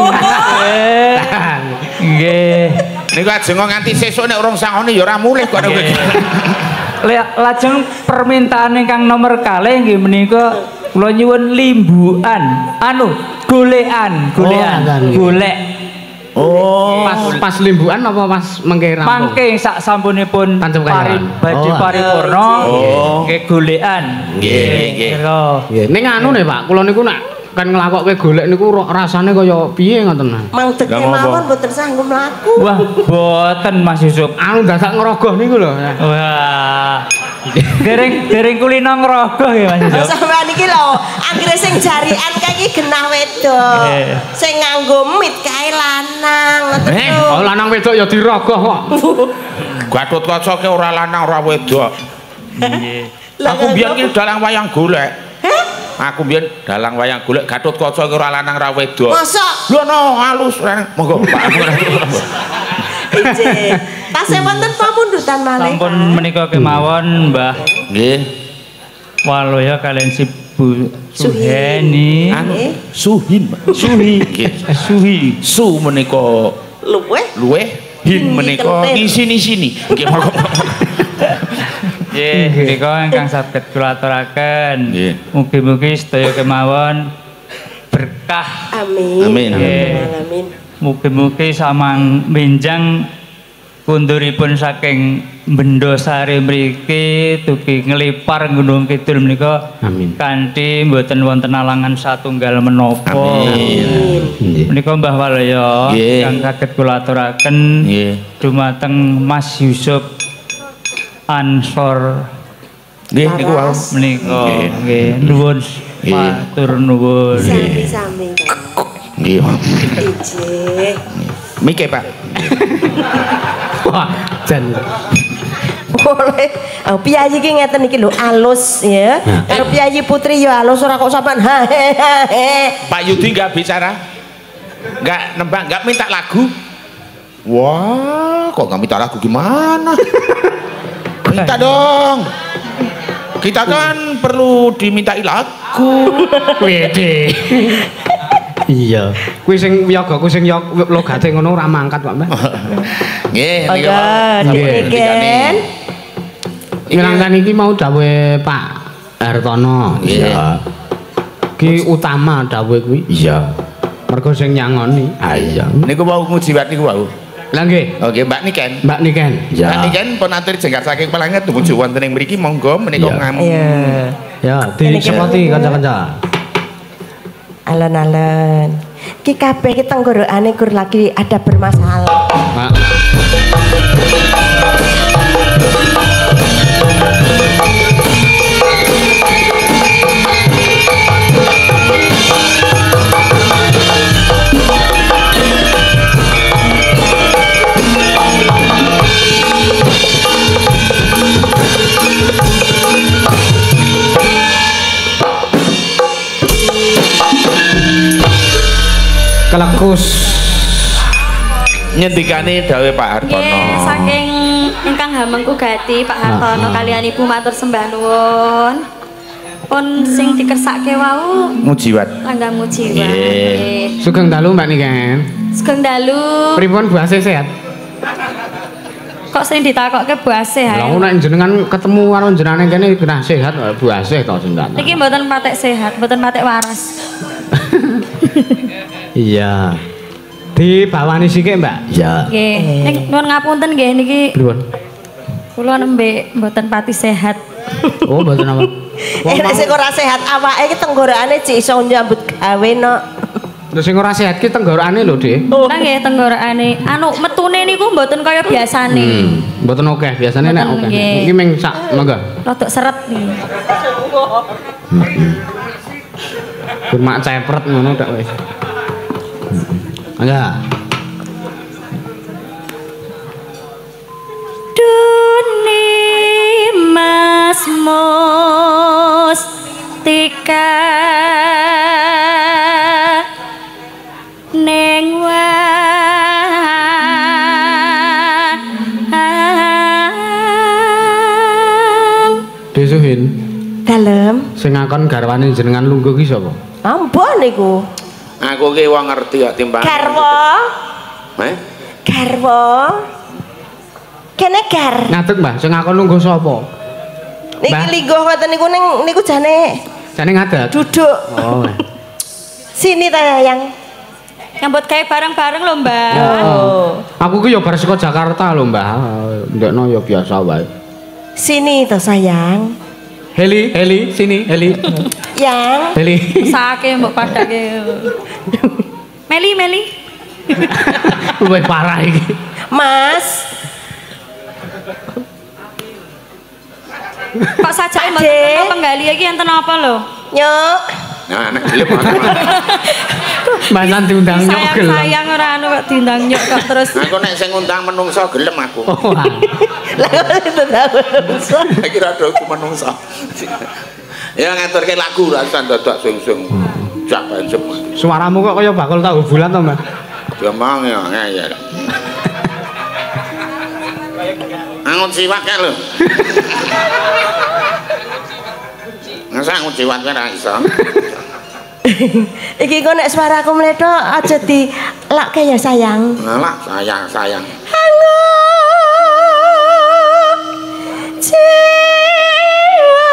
Nggih. Niku ajeng nganti sesuk nek urung sangoni ya ora mulih kok niku. Lajeng permintaan ingkang nomor kalih nggih menika kula nyuwun limbuan. Anu, golekan, golekan, golek. Oh, pas pas limbuan apa pas mengke rampung? Mangke sak sampunipun pari badhe paripurna nggih golekan. Nggih, nggih. Nggih, ning anu nih Pak, kula niku nak kan nglakokke golek niku rasane kaya piye ngoten. Mang deke mawon mboten sanggup mlaku. Wah, boten Mas Yusuf. Anu dadak ngerogoh niku lho. Wah. Dereng dereng kulino ngerogoh ya Mas Yusuf. Sampeyan iki lho, anggere sing jarian kae iki genah wedok. Sing nganggo mit kae lanang. Eh, oh lanang wedok ya dirogoh kok. Gatot kaca ke ora lanang ora wedok. Nggih. Aku biyen ki dalang wayang golek. Aku biyen dalang wayang golek Gatot Kaca ki ora lanang ora wedok. Masa? Lho no halus monggo Pak. Ije. Tasih wonten pamundutan malih. Sampun menika kemawon Mbah. Nggih. Waloya kalian si Bu Suheni. Anu Suhin. Suhi. Suhi. Su menika luweh. Luweh. Hin menika isini-sini. Nggih monggo. Nggih, menika ingkang saged kula aturaken. Mugi-mugi sedaya kemawon berkah. Amin. Amin. Amin. Mugi-mugi samang benjang kunduripun saking Bendosari mriki dugi nglipar Gunung Kidul menika kanthi mboten wonten alangan satunggal menapa. Amin. Menika Mbah Walaya ingkang saged kula aturaken dumateng Mas Yusuf Ansor. Nggih niku wau menika nggih nuwun matur nuwun. Sami-sami. Nggih. Ije. Mike Pak. Wah, jan. Boleh. Oh, piyayi iki ngeten iki lho alus ya. Karo piyayi putri ya alus ora kok sampean ha he. Pak Yudi enggak bicara. Enggak nembang, enggak minta lagu. Wah, kok enggak minta lagu gimana? Minta dong. Kita kan perlu dimintai lagu. Wede. Iya. Kuwi sing wiyaga, kuwi sing logate ngono ora mangkat, Pak Mbah. Nggih, nika. Nggih. Ngrangkani iki mau dawuhe Pak Hartono. Iya. Ki utama dawuhe kuwi. Iya. Mergo sing nyangoni. Ah iya. Niku mau ngujiwat niku wau. Lah nggih. Oke, Mbak Niken. Mbak Niken. Ya. Mbak Niken pun atur jengkar saking pelangit tumuju wonten ing mriki monggo menika ngam. Iya. Ya, disepoti kanca-kanca. Alon-alon. Ki kabeh ki tenggorokane kur lagi ada bermasalah. Kelekus. Nyendikane dawuh Pak Hartono. Nggih, saking ingkang Hamengku Gati Pak Hartono kalian Ibu matur sembah nuwun. Pun sing dikersake wau Mujiwat. Langgam Mujiwat. Nggih. Sugeng dalu Mbak Niken. Sugeng dalu. Pripun Bu Asih sehat? Kok sing ditakokke Bu Asih ae. Lah nek jenengan ketemu karo jenengan kene kena sehat Bu Asih to sing tak. Iki mboten patek sehat, mboten patek waras. Iya. Dibawani sithik, Mbak. Iya. Nggih. Ning nuwun ngapunten nggih niki. Pripun? Kula nembe mboten pati sehat. Oh, mboten apa. Eh nek sing ora sehat awake iki tenggorokane cik iso nyambut gawe no. Lho sing ora sehat ki tenggorokane lho, Dik. Lah nggih tenggorokane. Anu metune niku mboten kaya biasane. Hmm, mboten akeh, biasane nek akeh. Iki mung sak monggo. Rodok seret niki. Kurma cepret ngono tok wis. Enggak. Duni Mas Mustika ning Desuhin. Dalem. Sing ngakon garwane jenengan lungguh ki sapa? Ampun niku. Aku ki wong ngerti kok timbang. Garwa. Heh? Garwa. Kene gar. Ngadeg, Mbah, sing ngakon lungguh sapa? Niki lingguh ngoten niku ning niku jane Jane ngadeg. duduk. Oh. Sini ta Yang. nyambut gawe bareng-bareng lho, Mbak. Oh. Aku ki ya bar saka Jakarta lho, Mbah. Ndekno ya biasa wae. Sini to sayang. Heli, Heli, sini, Heli. Yang. Heli. Sake mbok padake. Meli, Meli. Luwih parah iki. Mas. Kok sajake mboten penggali iki enten apa lho? Nyok. Nah, nek gelem aku. Mantan diundang nyok gelem. Sayang-sayang ora anu kok diundang nyok kok terus. Aku nek sing ngundang menungso gelem aku. Oh. Lah itu tahu. Kira ada aku menungso. Ya ngaturke lagu ra usah dadak sing-sing. Jak pancep. Suaramu kok kaya bakul tahu bulan to, Mbak? Gampang ya, ya. Angun siwak ya lho. Masa angun siwak ya ra iso. Iki kok nek suaraku mletho aja dilakke ya sayang. Lah sayang, sayang. Halo. Jiwa.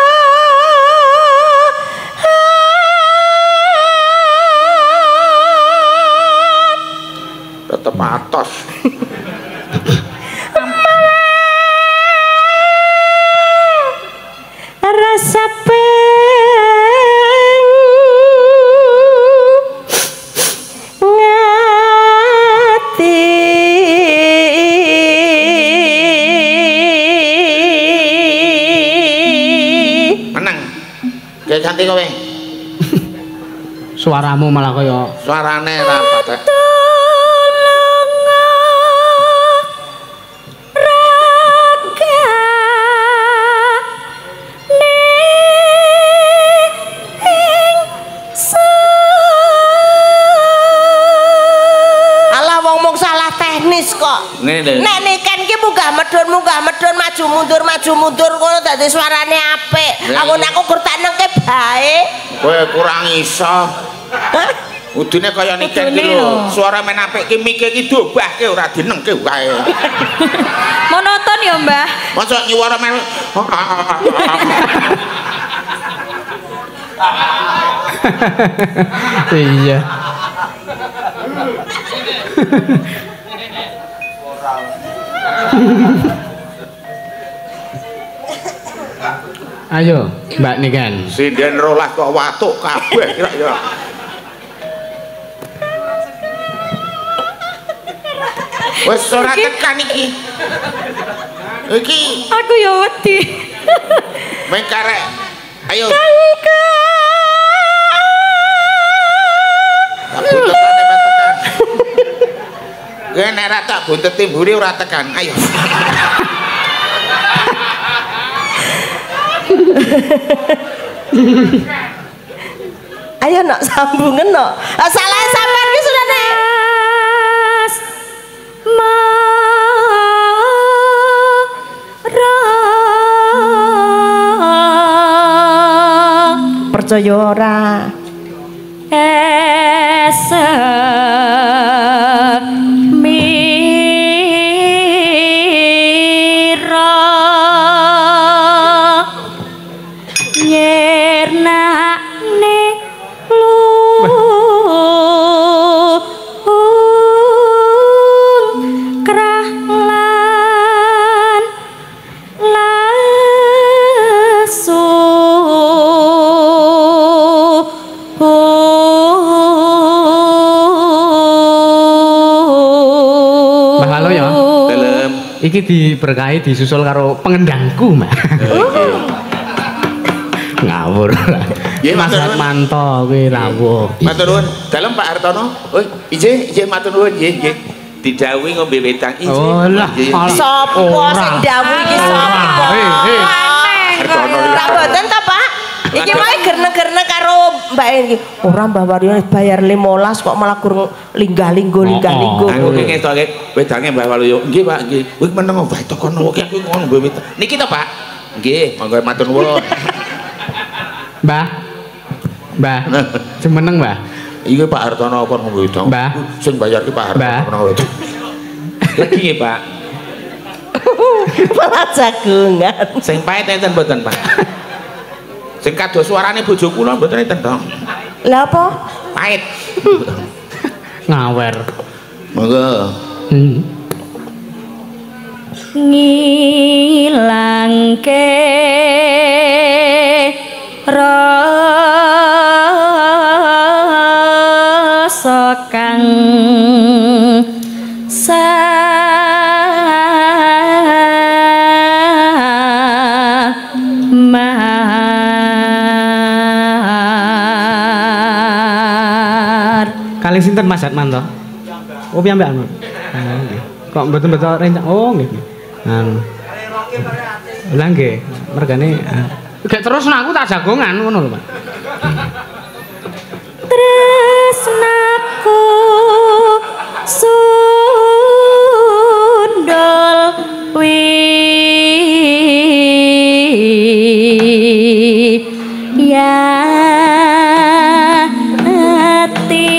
Tetep atos. Rasa peng ngati Menang. Kayak ganti kowe. Suaramu malah kaya Suarane ra patek. Nek niken ki munggah medhun munggah medhun maju mundur maju mundur ngono dadi suarane apik. Aku nek aku gur tak nengke bae. Kowe kurang iso. Udine kaya niken ki lho. Suara men apik ki mike ki diobahke ora dinengke wae. Monoton ya, Mbah. Mosok nyuwara men iya. Ayo, Mbak Niken. Sinden rolas kok watuk kabeh kira ya. Wes ora tekan iki. Iki aku ya wedi. Mek karek. Ayo. Aku tekane tekan. Gue nek ra tak bunteti mburi ora tekan. Ayo. Ayo nak sambungen no. Salah sampean ki sudah nek percaya ora? Esek mira nyernane luung krahlan lasu Halo ya. Dalam iki diberkahi disusul karo pengendangku, Mbak. Ngawur. Nggih, Mas matur nuwun. Manto kuwi rawuh. Matur nuwun. Dalem Pak Hartono. Oh, ije, ije matur nuwun nggih, nggih. Didhawuhi ngombe wedang ije. Oh lah, Nggih. alah. Sopo Ora. sing dawuh iki sapa? Hei, hei. Hartono Tak boten ta, Pak? Iki wae gerne-gerne karo Mbak iki. Ora Mbah Waryo bayar limolas kok malah kurang linggah-linggo linggah-linggo. Aku ki ngetoke wedange Mbah Waluyo. Nggih, Pak, nggih. Kuwi meneng wae tekono ki aku ngono ngombe wedang. Niki to, Pak. Nggih, monggo matur nuwun. Mbah. Mbah. Jemeneng, Mbah. Iki Pak Hartono kon ngombe wedang. Mbah. Sing bayar ki Pak Mbah. Hartono. Lagi nggih, Pak. Malah jagongan. Sing pahit enten mboten, Pak? Sing kados suarane bojo kula mboten enten dong. Lah apa? Pahit. Ngawer. Monggo. Hmm. ngilangke rasa kang samar. Kali sinten Mas Atmanto? Oh piyambakan. Kok mboten-mboten rencang. Oh nggih. Anu. Lah nggih, mergane gek terus aku tak jagongan ngono lho, Pak. Tresnaku sundul wi ya ati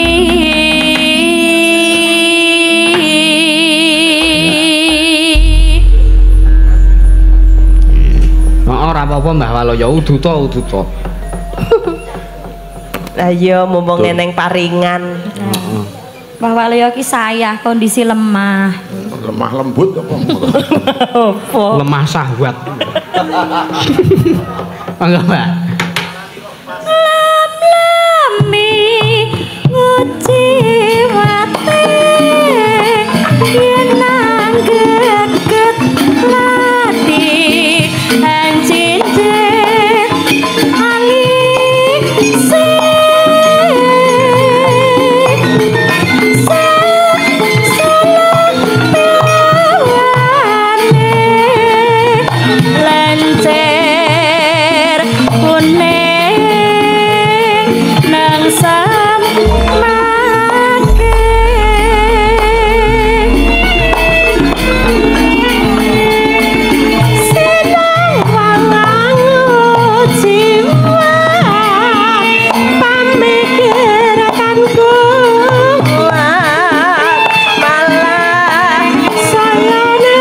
Ora apa-apa Mbah Waloyo uduta uduta. Lah iya mumpung neneng paringan. Mbah Waluyo ki sayah kondisi lemah. Lemah lembut apa? Apa? Lemah syahwat. Mangga, Mbak. Lam-lami nguciwate yen nang geget lati ancince alise lencer kuning nang samake senang walang jiwa pamikiranku malah saya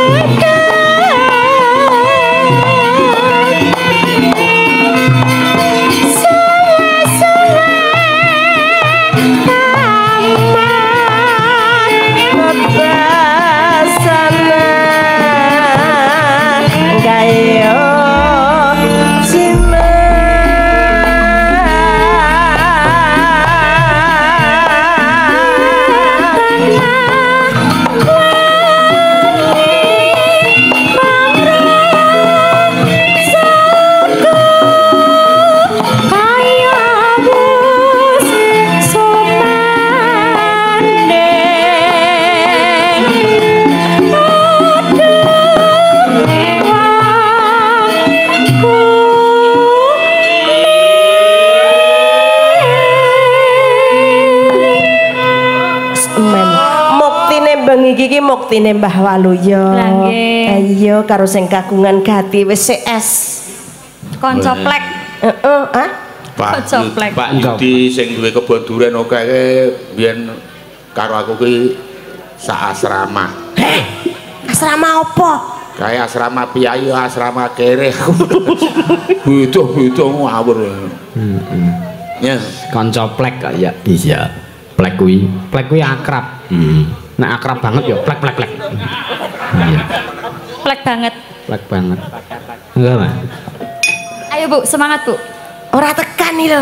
iki ki muktine Mbah Waluyo. Lah nggih. Ayo karo sing kagungan gati wis es. koncoplek Heeh, ah? Pak Coplek. Pak Yudi sing duwe kebon duren akeh biyen karo aku ki sak asrama. Heh. Asrama apa? Kayak asrama piyai asrama kere. Beda-beda ngawur. Heeh. Ya, Kanca plek kok ya. Iya. Plek kuwi, plek kuwi akrab. Heeh. Nek akrab banget ya plek plek plek. Iya. Plek banget. Plek banget. Enggak, Mas. Ayo Bu, semangat Bu. Ora tekan iki lho.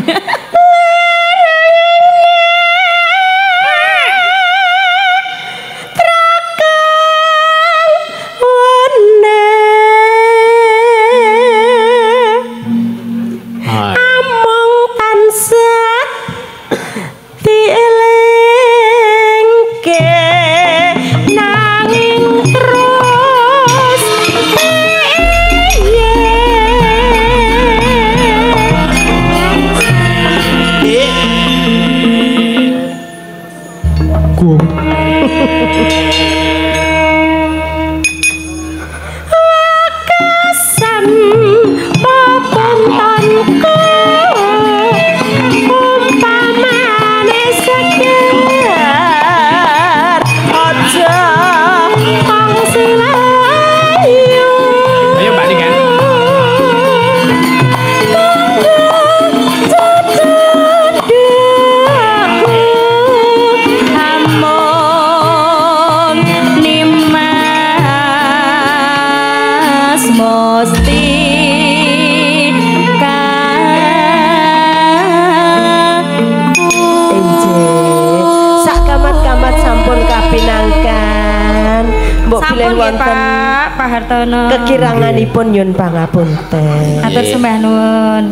Kekiranganipun nyun pangapunten. Atur sembah nuwun.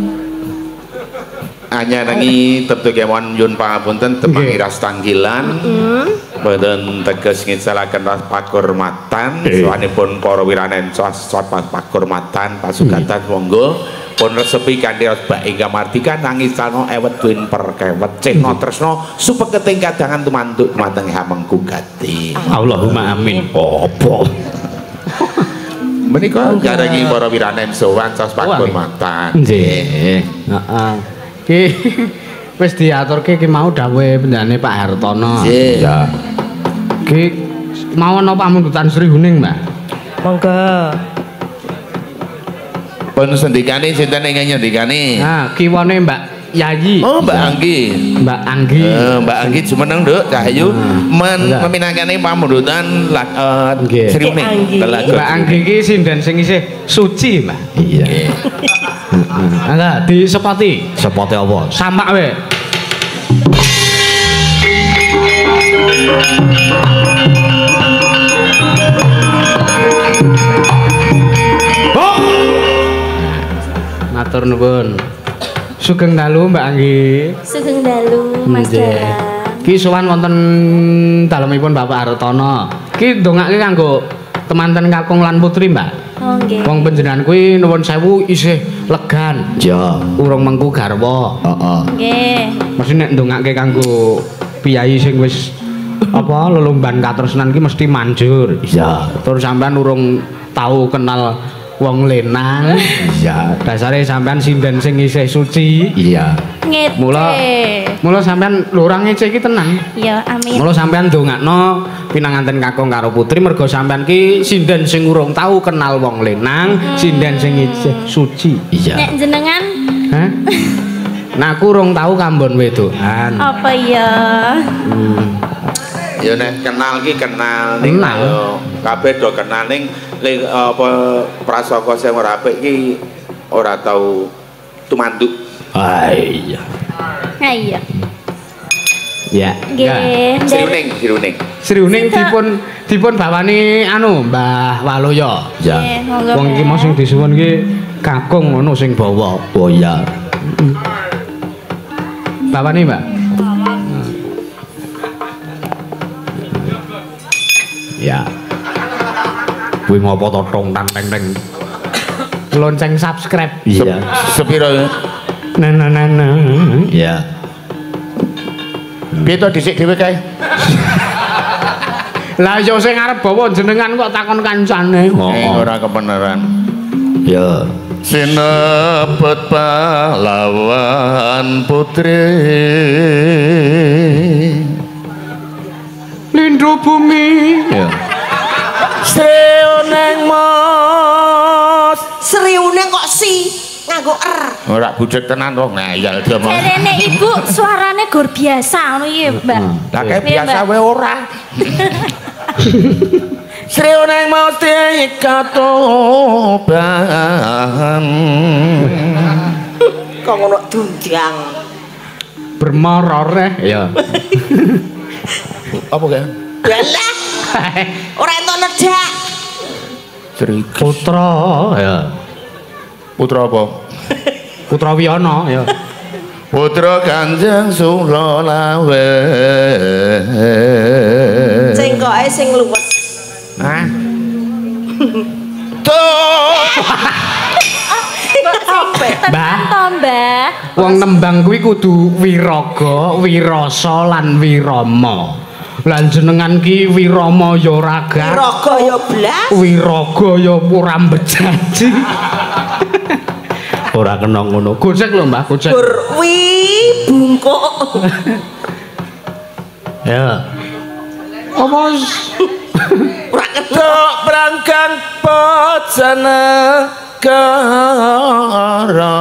Hanya nangi tentu kemauan yun pangapunten tepang iras tanggilan. Badan tegas nginsalakan ras pakurmatan. Soalipun para wiranen sosot pakurmatan pasugatan monggo. Pun resepi kanthi bak ingkang mardikan nangis sano ewet duwin perkewet cehna tresna supeketing kadangan tumantuk dumateng hamengku gati. Allahumma amin. Apa? Menika jarangi para wiranen sowan sos pakurmatan. Nggih. Heeh. Ki wis diaturke ki mau dawuhe pendane Pak Hartono. Iya. Ki mau ana pamundutan Sri Huning, Mbak. Monggo. Pun sendikane sinten ingkang nyendikane? Nah, kiwane Mbak Yayi. Oh, Mbak Anggi. Mbak Anggi. Eh, Mbak Anggi jumeneng, Nduk, Cahayu men meminangkane pamundutan uh, Sri Huning. Mbak Anggi ki sinden sing isih suci, Mbak. Iya. Enggak disepoti. Sepoti apa? Samak we. Oh. Matur nuwun. Sugeng dalu Mbak Anggi. Sugeng dalu Mas Dara. Ki sowan wonten dalemipun Bapak Hartono. Ki ndongake kanggo temanten kakung lan putri, Mbak. Oh nggih. Wong panjenengan kuwi nuwun sewu isih legan. Ya, urung mengku garwa. Heeh. Nggih. Mesti nek ndongake kanggo piyai sing wis apa lelomban katresnan ki mesti manjur. Iya. Tur sampean urung tau kenal wong lenang. Iya. Dasare sampean sinden sing isih suci. Iya. Ngece. Mula mula sampean lurang ngece iki tenang. Ya amin. Mula sampean ndongakno pinanganten kakung karo putri mergo sampean ki sinden sing urung tau kenal wong lenang, hmm. sinden sing isih suci. Iya. Nek jenengan? Hah? Nah aku urung tau kambon wedokan. Apa ya? Hmm. Ya nek kenal ki kenal ning Kenal. kabeh do kenal ning ning apa prasangka sing ora apik ki ora tau tumanduk. Ah iya. Ah iya. Ya. Nggih. Sri Huning, Sri Huning. Sri Huning dipun dipun bawani anu Mbah Waloyo. Ya. Nggih, monggo. Wong iki mau sing disuwun ki kakung ngono sing bawa. Oh iya. Bawani, Mbak. Ya. Kuwi ngopo to tong tang teng teng. Lonceng subscribe. Iya. Sepiro? Nah nah nah nah. Iya. Piye to dhisik dhewe kae? Lah yo sing arep bawa jenengan kok takon kancane. Eh ora kebenaran. Ya. sinebut pahlawan putri lindhu bumi ya sriuneng mos Sriune kok si nganggo er. ora bucek tenan wong ngeyel dia mos. Jarene ibu suarane gur biasa ngono iki, Mbak. Lah kayak biasa wae ora. Sriuneng mos katoban. Kok ngono dundang. bermororeh ya. Apa kan? Yalah. Ora entuk nerjak. Putra ya. Putra apa? Putra Wiyana ya. Putra Kanjeng Sulalawe. Cengkoke sing luwes. Hah? Tuh. Mbah, Mbah. Wong nembang kuwi kudu wiraga, wirasa lan wirama. Lan jenengan ki wirama ya ora gak. Wiraga ya blas. Wiraga ya ora bejaji. Ora kena ngono. Gocek lho, Mbah, gocek. Gur wi bungkuk. Ya. Apa Ora kena Tok brangkang pocana kara.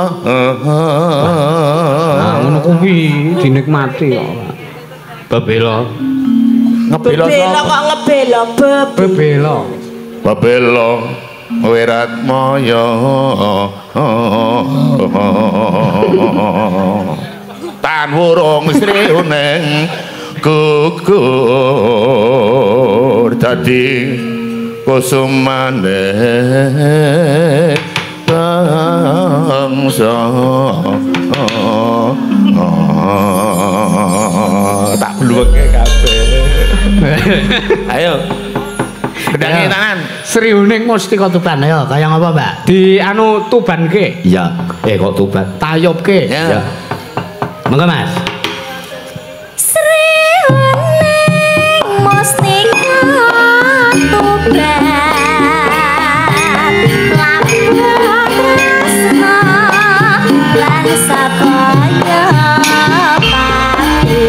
Ah, ngono kuwi dinikmati kok. Bebela. Ngebela bebela kok ngebela beb. Bebela. Babelo wirat moyo tan wurung sriuneng gugur dadi kusumane bangsa tak bluweke kabeh. Ayo Bedangi tangan. Sriuning Mustika Tuban ya, kaya ngapa, Mbak? Di anu tubanke. Iya. Eh kok tuban? Tayubke. Ya. Monggo, Mas. Sriuning Mustika Tuban. Lampah tresna lan sakaya pati.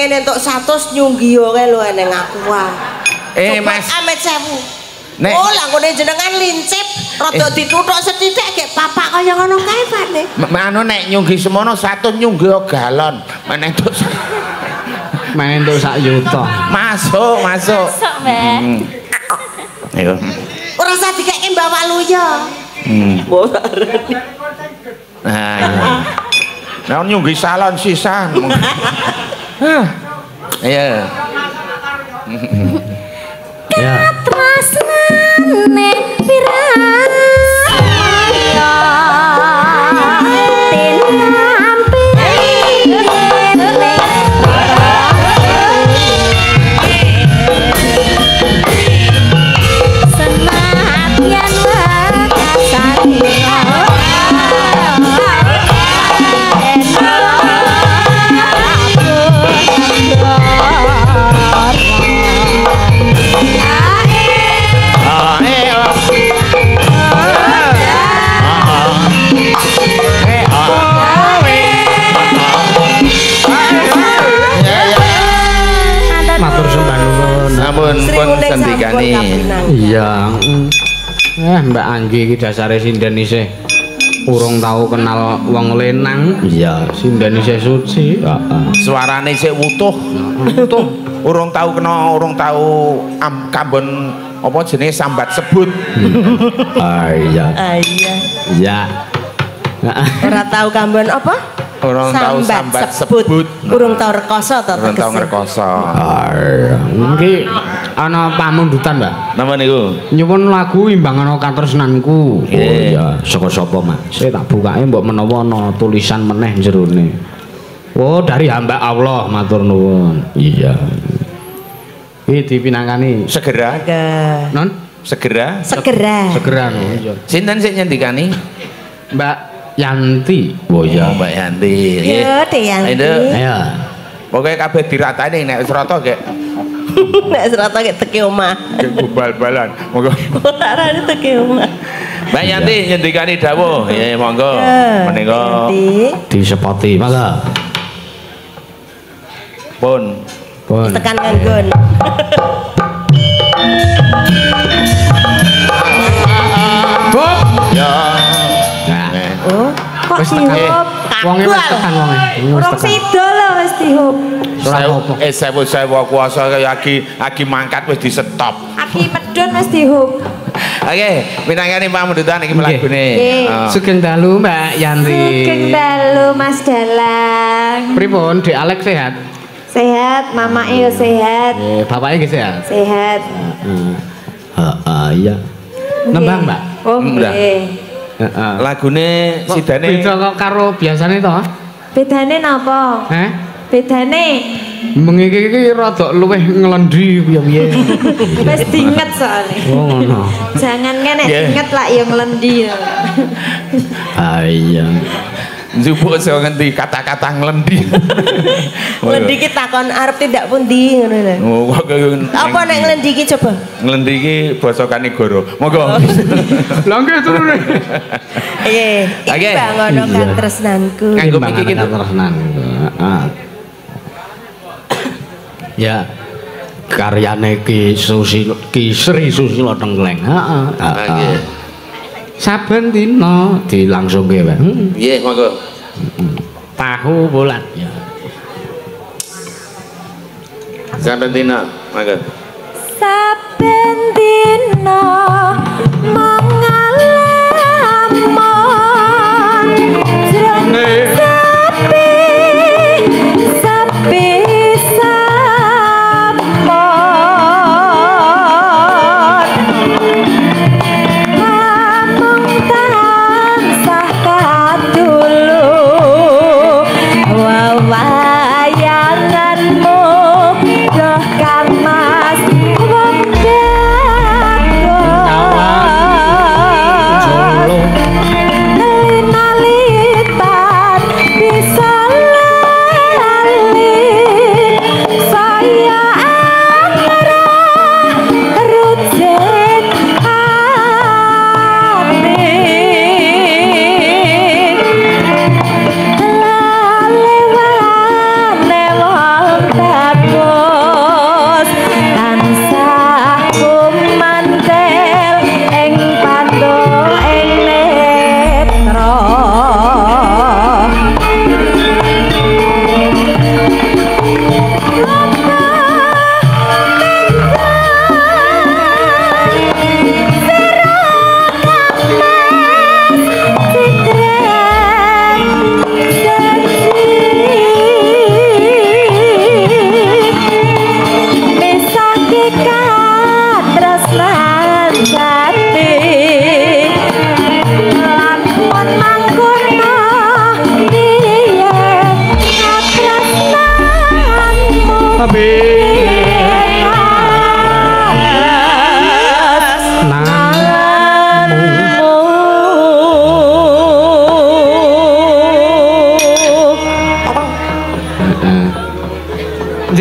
ngene entuk seratus nyunggi yo kae lho eneng aku wae. Eh Mas, amit sewu. Nek oh lah ngene jenengan lincip rada dituthuk sethithik gek papak kaya ngono kae Pak nek. Anu nek nyunggi semono satu nyunggi galon. Meneh entuk meneh entuk sak yuta. Masuk, masuk. Masuk, Mbak. Ayo. Ora usah dikeke Mbak Waluya. Hmm. Nah, iya. Nah, nyunggi salon sisan. Hah. Ayo. Ya. Tresnane piraya tinampi senadyan wakasatira Matur sembah nuwun. Sampun pun sendikani. Iya. Eh Mbak Anggi iki dasare sinden isih urung tau kenal wong lenang. Iya, sinden isih suci. Heeh. Suarane isih wutuh. Wutuh. Urung tau kena, urung tau am, kambon apa jenenge sambat sebut. Ah iya. Ah iya. Iya. Ora tau kambon apa? Urung tau sambat sebut. Urung tau rekoso to. Urung tau ngrekoso. Ah, iki ana pamundutan, Mbak. Napa niku? Nyuwun lagu imbangan katresnanku. Oh Nggih. iya, saka sapa, Mas? Saya tak bukake mbok menawa ana tulisan meneh jerone. Oh, dari hamba Allah, matur nuwun. Iya. Iki dipinangkani Segera. non Segera. Segera. segera no. Iya. Sinten sing nyendikani? Mbak Yanti. Oh iya, Mbak Yanti. Nggih. Yo, Dek Yanti. Ayo. Ayo. Pokoke kabeh diratani nek wis rata gek Nek serata gek teki omah. gek bal-balan. Monggo. Ora ora teki omah. Mbak Yanti nyendikani dawuh. Nggih, monggo. Menika Disepati, mangga. pun Pun. tekan nganggon. Bob. ya. Nah, Oh, kok wis tekan. dihup? Wonge wis tekan wonge. Wis Urung tekan. sida lho wis dihup. Ora Sewu, apa-apa. eh sewu sewu kuasa kaya agi agi mangkat wis di stop. Aki medun wis dihup. Oke, minangkani pamundutan iki Nggih. lagune. Nggih. Oh. Sugeng dalu Mbak Yanti. Sugeng dalu Mas Dalang. Pripun, Dek Alex sehat? Sehat, mamake yo sehat. Eh, bapaknya nggih sehat. Sehat. Heeh, iya. Nembang, Mbak. Oh, Nembang. nggih. Heeh. Lagune sidane Beda kok karo biasane to? Bedane napa? Heh? Bedane Mengiki iki rada luwih nglendi piye-piye. wis diinget soalnya. Oh, ngono. Jangan kan nek Yeah. diinget lah ya ngelendi. Ah iya. njupuk sing ngendi kata-kata nglendi. Nglendi ki takon arep tindak pundi ngono lho. Oh, kok kaya Apa nek nglendi ki coba? nglendi iki basa Kanigoro. Monggo. Lah nggih turune. Nggih. Oke. Iki bangono Iya. katresnanku. Nganggo iki iki tresnan. Heeh. Ya. Karyane Ki Susilo, Ki Sri Susilo Tengkleng. Heeh. Nggih. Saben dina dilangsungke wae. Hmm. Nggih, monggo. Tahu bulat ya. Saben dina, monggo. Saben dina mangalamun jroning sapi sapi sampun amung tansah kadulu wawayanganmu doh kan mas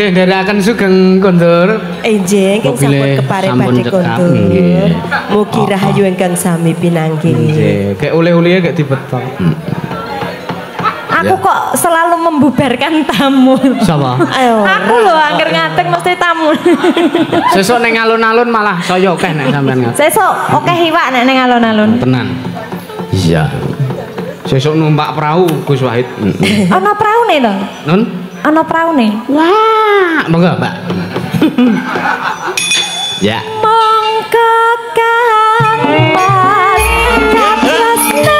nggih nderekaken sugeng kondur. Enjing ing sampun kepare badhe kondur. Mugi rahayu ingkang sami pinanggih. Nggih, kayak oleh-olehnya kayak dibetok. Aku kok selalu membubarkan tamu. Siapa? Ayo. Aku lho angger ngadeg mesti tamu. Sesuk ning alun-alun malah saya akeh nek sampean ngadeg. Sesuk akeh iwak nek ning alun-alun. Tenan. Iya. Sesuk numpak perahu Gus Wahid. Ana praune to? Nun? Ana praune. Wah, monggo, Mbak. Ya. Monggo Kang Mas katresnanku.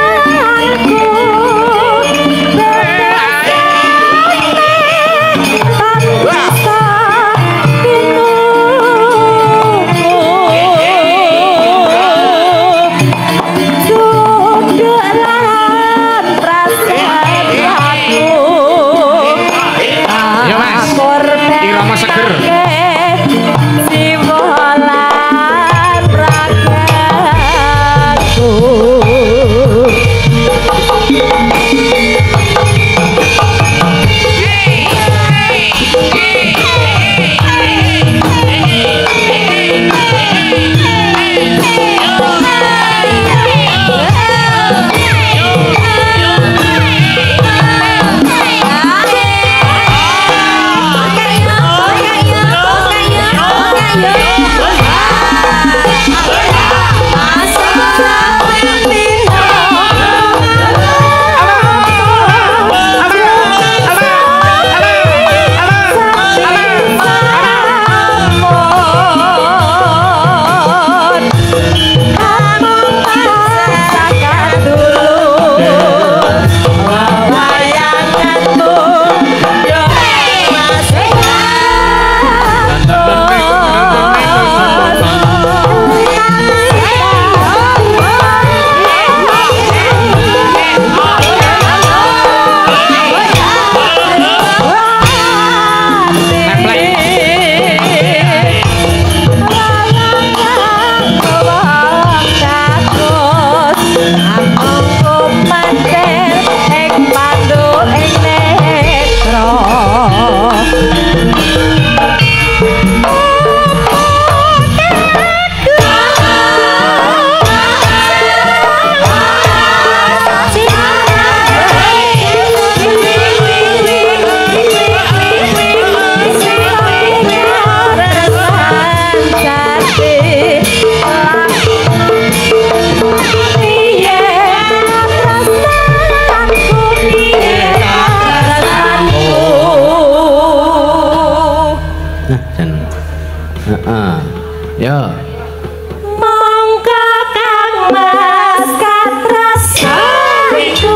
Ya. Monggo Kang Mas katresnanku.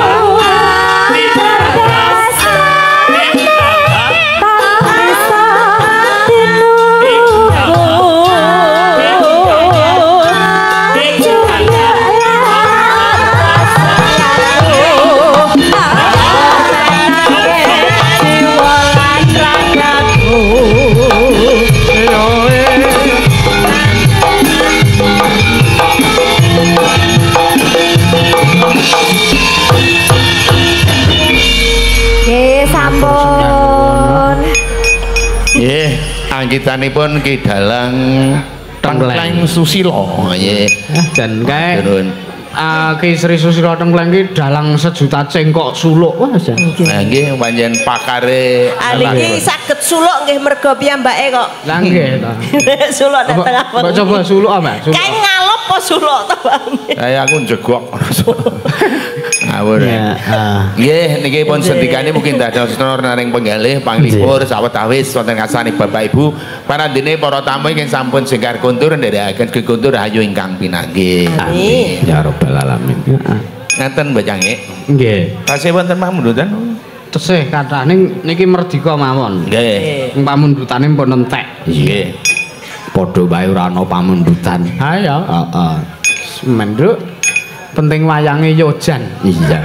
Anggitanipun Ki Dalang Tengkleng Susilo. Nggih. Dan kae Uh, Ki Sri Susilo Tengkleng ki dalang sejuta cengkok suluk. Wah, jan. Nah, nggih pancen pakare. Ali iki saged suluk nggih merga piyambake kok. Lah nggih to. Suluk nek tengah wengi. Mbok coba suluk apa? Kae ngalop apa suluk to, Bang? Saya aku njegok. Ngawur. Ya. Nggih, niki pun sendikane mungkin dados naring penggalih panglipur sawetawis wonten ngasani Bapak Ibu. Parandene para tamu ingkang sampun jengkar kuntur nderekaken gekuntur rahayu ingkang pinanggih. Amin. Ya Rabbal alamin. Ngaten Mbak Canggih. Nggih. Tasih wonten pamundutan. Tesih kathahne niki merdika mawon. Nggih. Pamundutane pun entek. Nggih. Padha wae ora ana pamundutan. Ha ya. Heeh. Menduk penting wayange yojan. Iya.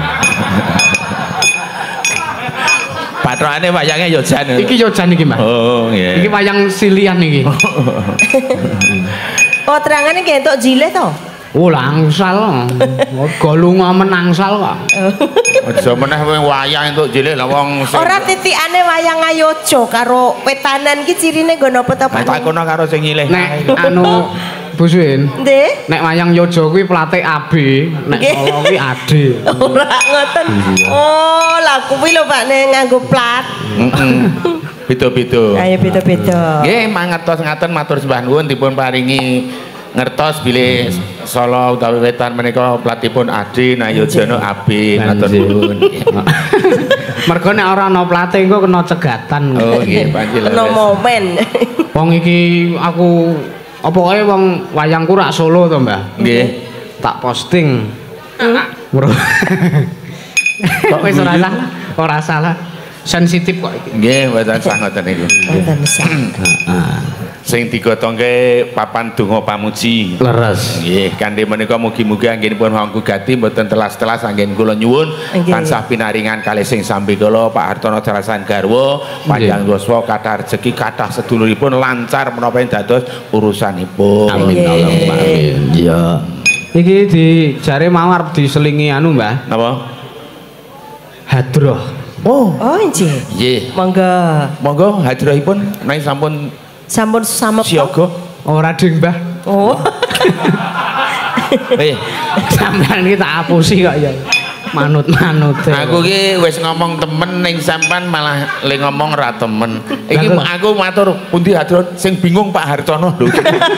Patrokane wayange yojan. Iki yojan iki, Mas. Oh, nggih. Iki wayang silian iki. Oh, terangane nggih entuk jileh to? Oh, langsal. Ga lunga menangsal kok. Aja meneh kowe wayang entuk cilik lah wong. Ora titikane wayang ayojo karo wetanan ki cirine nggo napa ta Pak? Tak kono karo sing nyilih. Nek anu Bu Suwin. Nggih. Nek wayang Yojo kuwi plate A B, nek Solo kuwi A D. Ora ngoten. Oh, lah kuwi lho Pak nek nganggo plat. Heeh. Beda-beda. Ayo beda-beda. Nggih, mangertos ngaten matur sembah nuwun dipun paringi ngertos bilih Solo utawi Wetan menika platipun A D, nah Yojana A B. Matur nuwun. Mergo nek ora ana plate engko kena cegatan. Oh nggih, panjenengan. Kena momen. Wong iki aku apa kae wong wayangku rak Solo to, Mbah? Nggih. Tak posting. Bro. Kok wis ora salah? Ora salah. Sensitif kok iki. Nggih, mboten sah ngoten niku. Mboten sah. Heeh. Sing digotongke papan donga pamuji. Leres. Nggih, kanthi menika mugi-mugi anggenipun wangku gati mboten telas-telas anggen kula nyuwun tansah pinaringan kalih sing sambi kula Pak Hartono Jarasan Garwa, panjang yuswa kathah rejeki kathah seduluripun lancar menapa dados urusanipun. Amin Allahumma amin. Iya. Iki dijare mau arep diselingi anu, Mbah. Napa? Hadroh. Oh, Oh, nggih. nggih. Monggo. Monggo hadirahipun nai sampun Sampun samep. siaga. Ora ding, Mbah. Oh. Eh, Sampeyan iki tak apusi kok ya. Manut-manute. aku ki wis ngomong temen ning sampean malah le ngomong ra temen. Iki Lah, aku matur pundi hadir sing bingung Pak Hartono lho.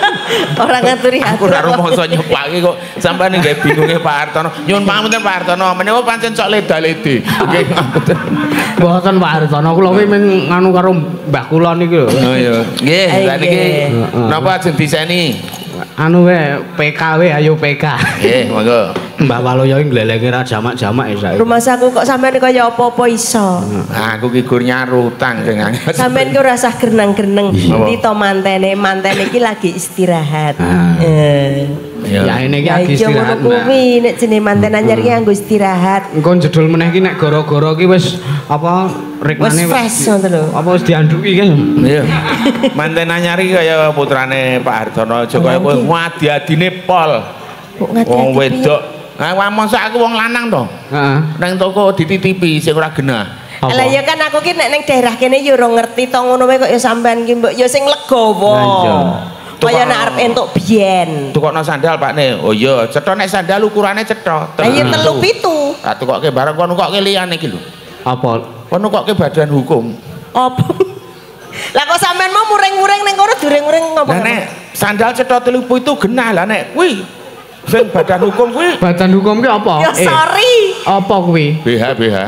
Ora ngaturi Aku ora atur. rumangsa nyepake kok sampean nggih bingunge Pak Hartono. Nyuwun pangapunten Pak Hartono, menawa pancen sok leda-lede. Nggih ngapunten. Mboten Pak Hartono, kula kuwi mung nganu karo mbah kula niki lho. Oh iya. Nggih, saniki Heeh. napa ajeng diseni? Anu wae P K W ayo P K. Nggih, monggo. Mbah Waloyo iki glelenge ra jamak-jamak ya saiki. Rumah saku kok sampean kaya apa-apa iso. Aku ki gur nyarutang sing angel. Sampean ki ora usah grenang-greneng. Endi to mantene? Mantene iki lagi istirahat. Eh. Ya ini iki Ya lagi iki ngono istirahat. Mbak. kuwi nek jenenge manten anyar ki nganggo istirahat. Engko jedul meneh iki nek gara-gara ki wis apa Wis rikmane fresh ngoten lho. apa wis dianduki kan. Iya. Manten anyari kaya putrane Pak Hartono aja kaya kowe ngadi-adine pol. Kok ngati-ati Wong piye? wedok. Nah, masa aku wong lanang to. Heeh. Nang toko dititipi sing ora genah. Lah ya kan aku ki nek ning daerah kene ya ora ngerti to ngono wae kok ya sampean ki mbok ya sing legowo. Lah iya. Kaya nek arep entuk biyen. Tukokno sandal Pak ne. Oh iya, cetha nek sandal ukurane cetha. Lah ya telu pitu. Tak tukokke barang kono nukokke liyane iki lho. Apa? Kono nukokke badan hukum. Apa? Lah kok sampean mau muring-muring ning kono dureng-muring ngopo? Lah nek sandal cetha telu pitu genah lah nek kuwi sing badan hukum kuwi Badan hukum ki apa? Ya sorry. Apa kuwi? B H B H.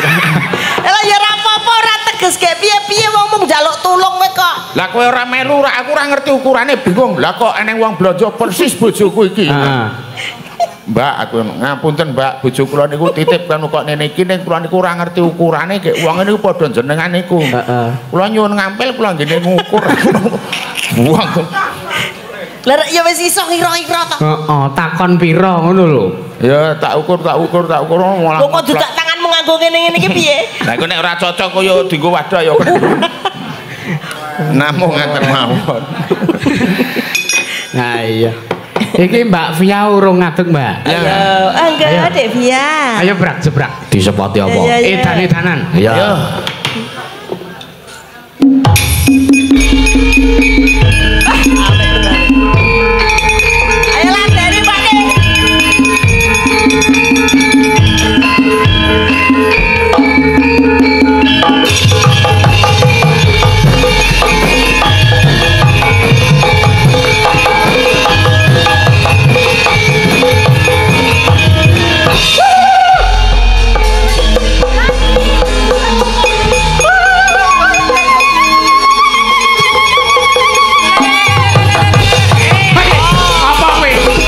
Lah ya ora apa-apa ora teges kayak piye-piye wong mung njaluk tulung kowe kok. Lah kowe ora melu, ora aku ora ngerti ukurane bingung. Lah kok eneng wong blonjo persis bojoku iki. Heeh. Mbak, aku ngapunten Mbak, bojo kula niku titip kan kok nene iki ning kula niku ora ngerti ukurane gek wong niku padha jenengan niku. Heeh. Kula nyuwun ngampil kula ngene ngukur. Buang. Lah ya wis iso kira-kira to. Heeh, takon pira ngono lho. Ya tak ukur, tak ukur, tak ukur malah. Kok kok dudak tanganmu nganggo ngene-ngene iki piye? Lah iku nek ora cocok kaya dienggo wadah ya. Namung ngaten mawon. Nah iya. Iki Mbak Via urung ngadeg, Mbak. Ayo, enggak Ayo. Dek Via. Ayo brak jebrak. Disepati apa? Iya, iya. Edan-edanan. Iya. Ayo lateni Pak De. Apa kuwi?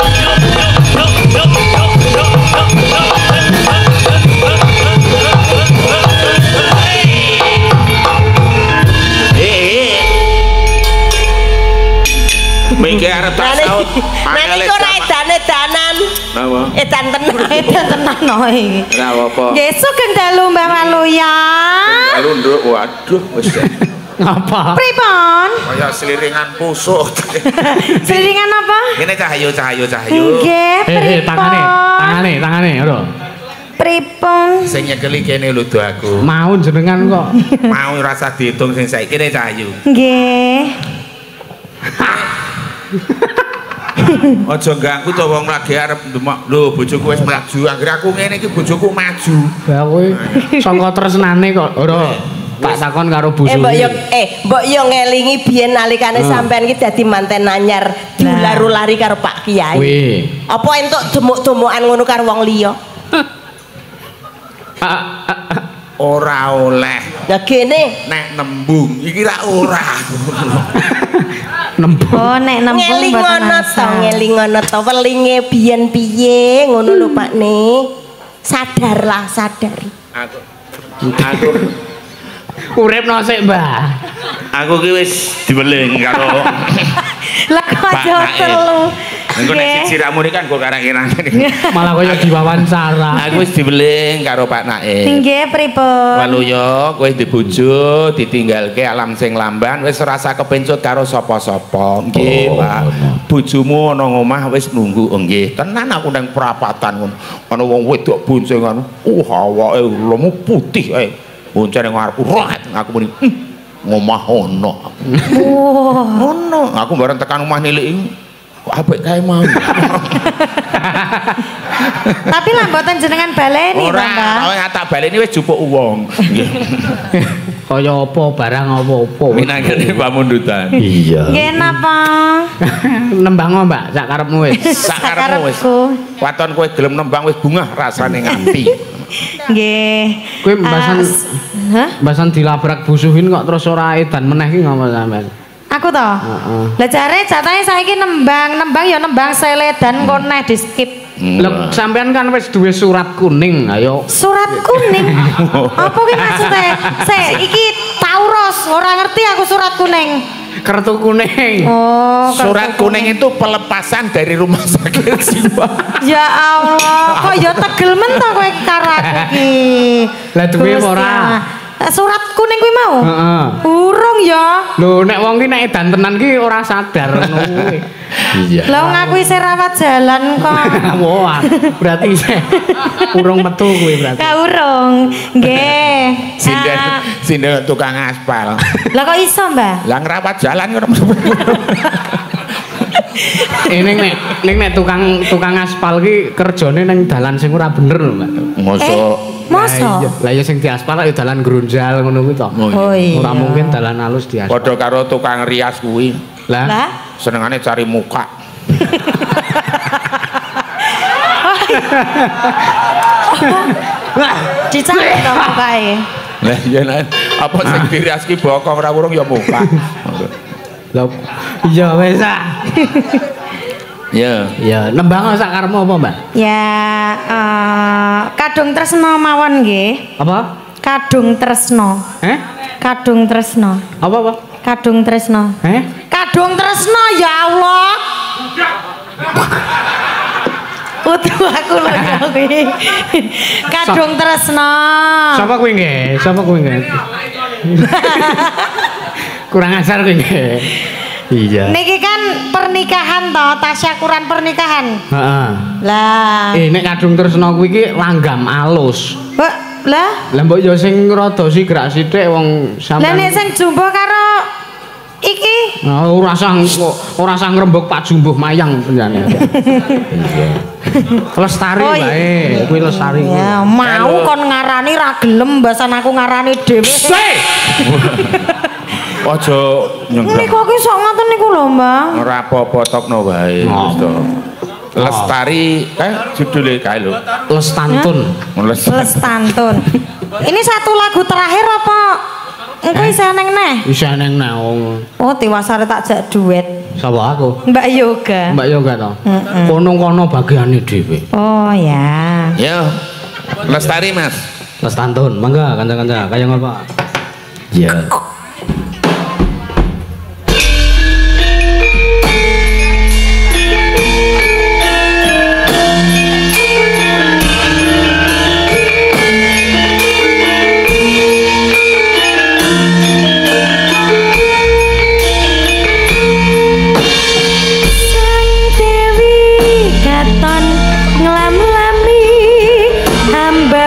Mengke arep tak saut. Nah niku ora edan-edanan. Napa? Edan tenan. Edan tenan no iki. Ora apa. Nggih sugeng dalu Mbah Waluya. Lalu nduk waduh wis. Ngapa? Pripun? Kaya seliringan pusuk. Seliringan apa? Ngene Cahayu, Cahayu, Cahayu. Nggih, Eh, eh, pripun? tangane, tangane, tangane, lho. Pripun? Sing nyekeli kene lho do aku. Mau jenengan kok. Mau rasa dihitung sing saiki ne Cahayu. Nggih. Aja ganggu to wong lagi arep ndemak. Lho bojoku wis maju. Anggere aku ngene iki bojoku maju. Lah kowe sangka tresnane kok ora tak takon karo Eh mbok yo busune. eh mbok yo ngelingi biyen nalikane sampean iki dadi manten anyar diular-ulari karo Pak Kiai. Kuwi. Apa entuk demuk-demukan ngono karo wong liya? Ora oleh. Lah kene Nek nembung iki ra ora. Nembung. Oh, nek nembung ngeling mboten ngono to, asal. ngeling ngono to, welinge biyen piye ngono lho Pak ne. Sadarlah, sadar. Aku aku Uripno sik, Mbah. aku ki wis diweling karo Lah kok Pak aja Naif. telu. engko nek Nggih. siji ra muni kan kok karang-kirang. Malah kaya diwawancara. Aku wis diweling karo Pak Naif. Nggih pripun? Waluya kowe di bojo ditinggalke alam sing lamban wis rasa kepencut karo sapa-sapa. Nggih, Pak. Bojomu ana ngomah wis nunggu. Oh, nggih. Tenan aku nang perapatan ngono. Ana wong wedok boncengan. Uh, awake lemu putih ae. Bonceng nang ngarepku rat. Aku muni hm, ngomah ono. Wah. Ono. Aku bareng tekan omah nilik iki. Kok apik kae mau. Tapi lah mboten jenengan baleni to, Ora, Mbak. ora tak baleni wis jupuk wong. Nggih. Kaya apa barang apa-apa. Minangkene pamundutan. Iya. Nggih napa? Nembang Mbak, sak karepmu wis. Sak karepmu wis. Sakarepku. Waton kowe gelem nembang wis bungah rasane nganti. Nggih. Kowe mbasan As- Hah? mbasan dilabrak busuhin kok terus ora edan meneh ki ngapa sampean? Aku to? Heeh. Lah jare jatahe saiki nembang, nembang ya nembang seledan kok neh di skip. Lho sampean kan wis duwe surat kuning, ayo. Surat kuning. Apa ki maksudnya? Se iki Tauros, ora ngerti aku surat kuning. Kartu kuning. Oh, kartu Surat kuning itu pelepasan dari rumah sakit Siwa. Ya Allah, kok ya tegel men to kowe karo aku ki. Lah duwe apa Gusti ora? Allah. Eh, Surat kuning kuwi mau? Heeh. Urung ya. Lho nek wong ki nek edan tenan ki ora sadar ngono kuwi. Iya. Lah wong aku isih rawat jalan kok. Wah, berarti isih urung metu kuwi berarti. Ka urung. Nggih. Sinden Ah, sinden tukang aspal. Lah kok iso, Mbah? Lah ngrawat jalan ngono. Eh ning nek ning nek tukang tukang aspal ki kerjane ning dalan sing ora bener lho, Mbak. Mosok Mosok? Lah ya sing diaspal ya dalan grunjal ngono kuwi to. Oh iya. Ora mungkin dalan halus diaspal. padha karo tukang rias kuwi. Lah, Lah, Senengane cari muka. dicari to mukae. Lah iya nek apa sing dirias ki bokong ora urung ya muka. lho iya wis ah. Ya. Ya, nembang sak karepmu apa, Mbak? Ya, eh, kadung tresno mawon nggih. Apa? Kadung tresno. Eh? Kadung tresno. Apa apa? Kadung tresno. Eh? Kadung tresno ya Allah. Utuh aku lho ya kuwi. Kadung tresno. Siapa kuwi nggih? Siapa kuwi nggih? Kurang ajar kuwi nggih. Iya. Niki kan pernikahan toh, tasyakuran pernikahan. Heeh. Lah. Eh nek kadung tresno kuwi ki langgam alus. Mbok, lah. Lah mbok ya sing rada sigrak sithik wong Lah sampean. nek sing jumbo karo iki Nah, ora sang ora sang ngrembug Pak Jumbuh mayang penjane. Iya. Lestari Oh, iya. wae, kuwi lestari. ya mau kon ngarani ra gelem mbasan aku ngarani dhewe. Aja nyengkrang. Niku ki sok ngoten niku lho, Mbak. Ora apa-apa tokno wae. Wis to. Lestari kae judule kae lho. Lestantun. Les. Lestantun. Ini satu lagu terakhir apa? Engko isih neng neh. Bisa neng naung. Oh, tiwasare tak jak duet. Sapa aku? Mbak Yoga. Mbak Yoga to. Heeh. Kono-kono bagiane dhewe. Oh ya. Ya. Lestari, Mas. Lestantun, mangga kanca-kanca, kaya ngapa? Iya.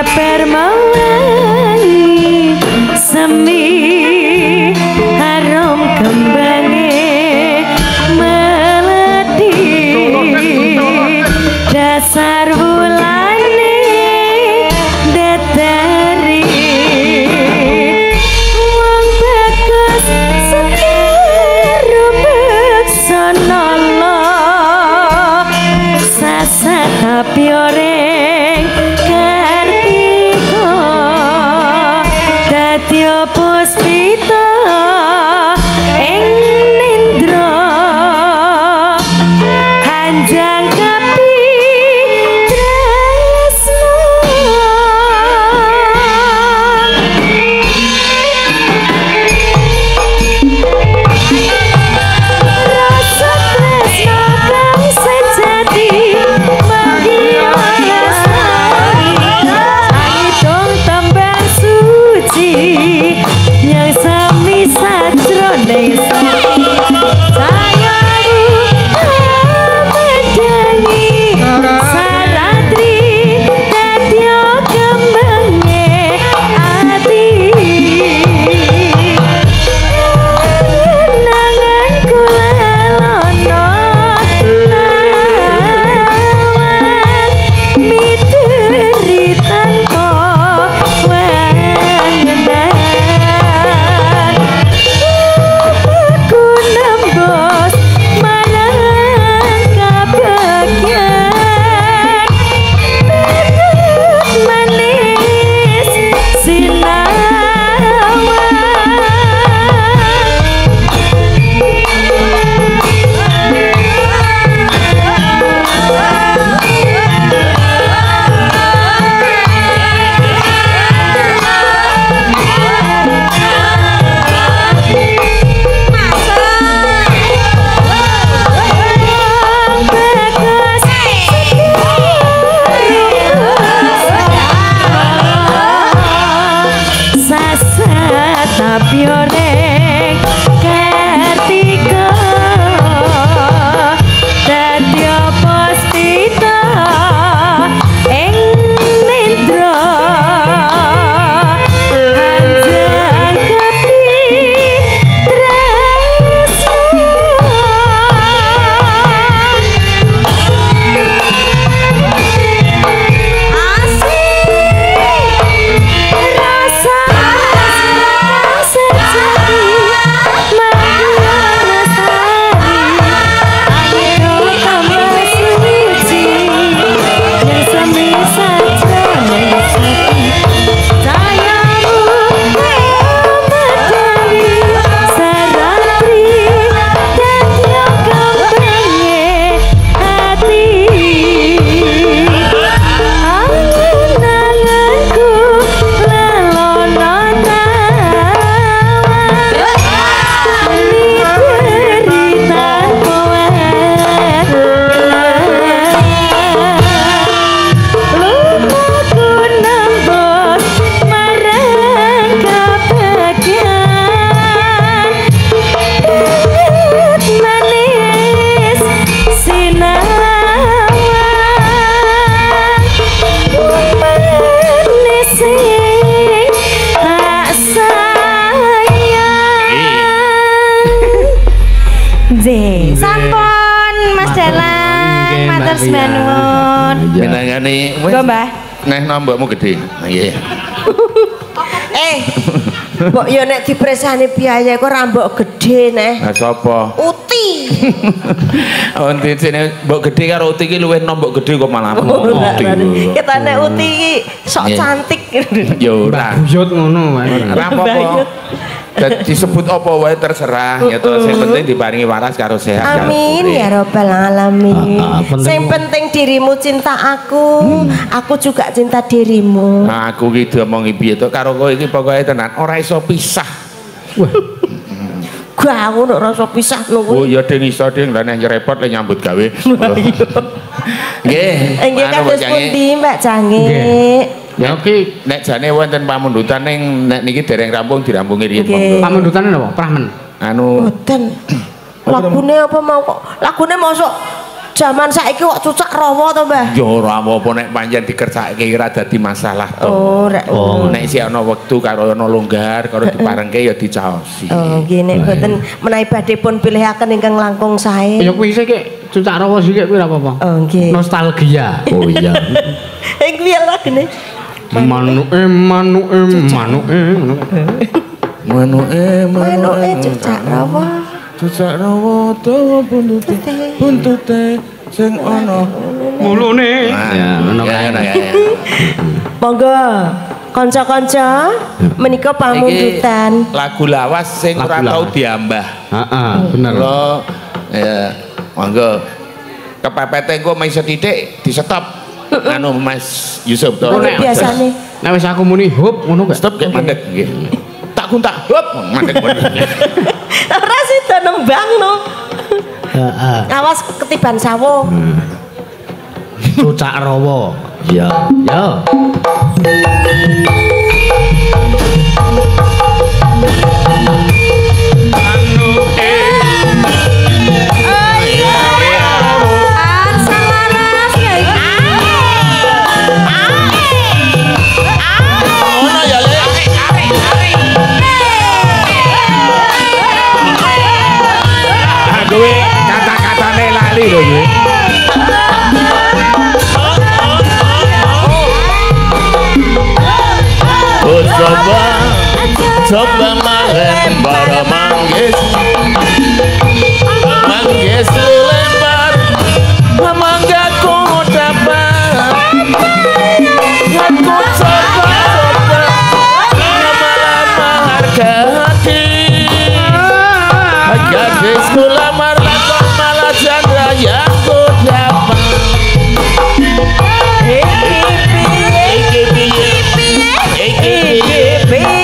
permawangi semi harum kembange meledi dasar wulane deteri wong bagus sekeru beksanala sasat tapi oreng kartika dadya puspita ing nindra hanjang kapi tresno rasa tresno kang sejati bahagia lestari angitong tembang suci yang sami sajroning sati sayaku medangi saratri dadya kembange ati nangan kula lono nawan miteri tanpa wangenan aku nembus marang kabagyan manis sinawan sasat tapi oreng kartika dadya puspita ing nindra hanjang kapi tresno rasa sejati bahagia lestari angitong tambah suci yang semi sajroning sati sayamu medangi saratri dadya kembange ati angen-angenku lelono nawan miteri tanpa lupaku nembus marang kabagyan banget manis sinawan manis sing tak sayang J sampun Mas Dalang matur nuwun Jenengane wis Nggo Mbah neh nombokmu gede. Nggih. Eh, mbok yo nek dipresani biaya kok rambok gede neh. Lah sapa? Uti. Oh, intine mbok gede karo uti iki luwih nombok gede kok malah. Kita nek uti iki sok cantik. Yo ora. Buyut ngono wae. Ora apa-apa. Disebut apa wae terserah ya to, sing penting diparingi waras karo sehat. Amin ya robbal alamin. Sing penting dirimu cinta aku, aku juga cinta dirimu. Nah, aku ki diomongi piye to karo kowe iki pokoke tenan ora iso pisah. Wah. Gak aku ora iso pisah lho. Oh ya ding iso ding lah nek repot le nyambut gawe. Nggih. Nggih kados pundi Mbak Jange? Ya oke, nek jane wonten pamundutan ning nek niki dereng rampung dirampungi riyen monggo. Pamundutane napa? Pramen. Anu Mboten. Lagune apa mau kok? Lagune mosok Jaman saiki kok cucak rawa to, Mbah? Ya ora apa-apa nek pancen dikersake ora dadi masalah to. Oh, rek. Oh, nek sik ana wektu karo ana longgar karo diparengke ya dicaosi. Oh, nggih nek mboten menawi badhe pun pilihaken ingkang langkung sae. Ya kuwi sik Kek, cucak rawa sik kuwi ora apa-apa. Oh, nggih. Nostalgia. Oh iya. Eh piye lagene? Manuke manuke manuke Manuke Manuke cucak rawa. Cucak rawa dawa buntute buntute sing ana mulune. Ya ngono kae. Monggo kanca-kanca menika pamundutan. Lagu lawas sing ora tau diambah. Heeh, bener. Lo ya monggo kepepete engko mung sethithik di stop. Anu Mas Yusuf to. Biasane nek wis aku muni hop ngono gak stop gek mandek nggih. Tak kuntak hop mandek mandek. ora sida nembang no. Heeh. Awas ketiban sawo. Cucak rawa. Ya, ya. Kowe kata-katane lali lho kowe. Oh coba coba maren para manggis manggis lempar manggaku dapat aku coba coba lama-lama harga hati gadis kulamar lakon malah chandra yang ku dapat iki piye iki piye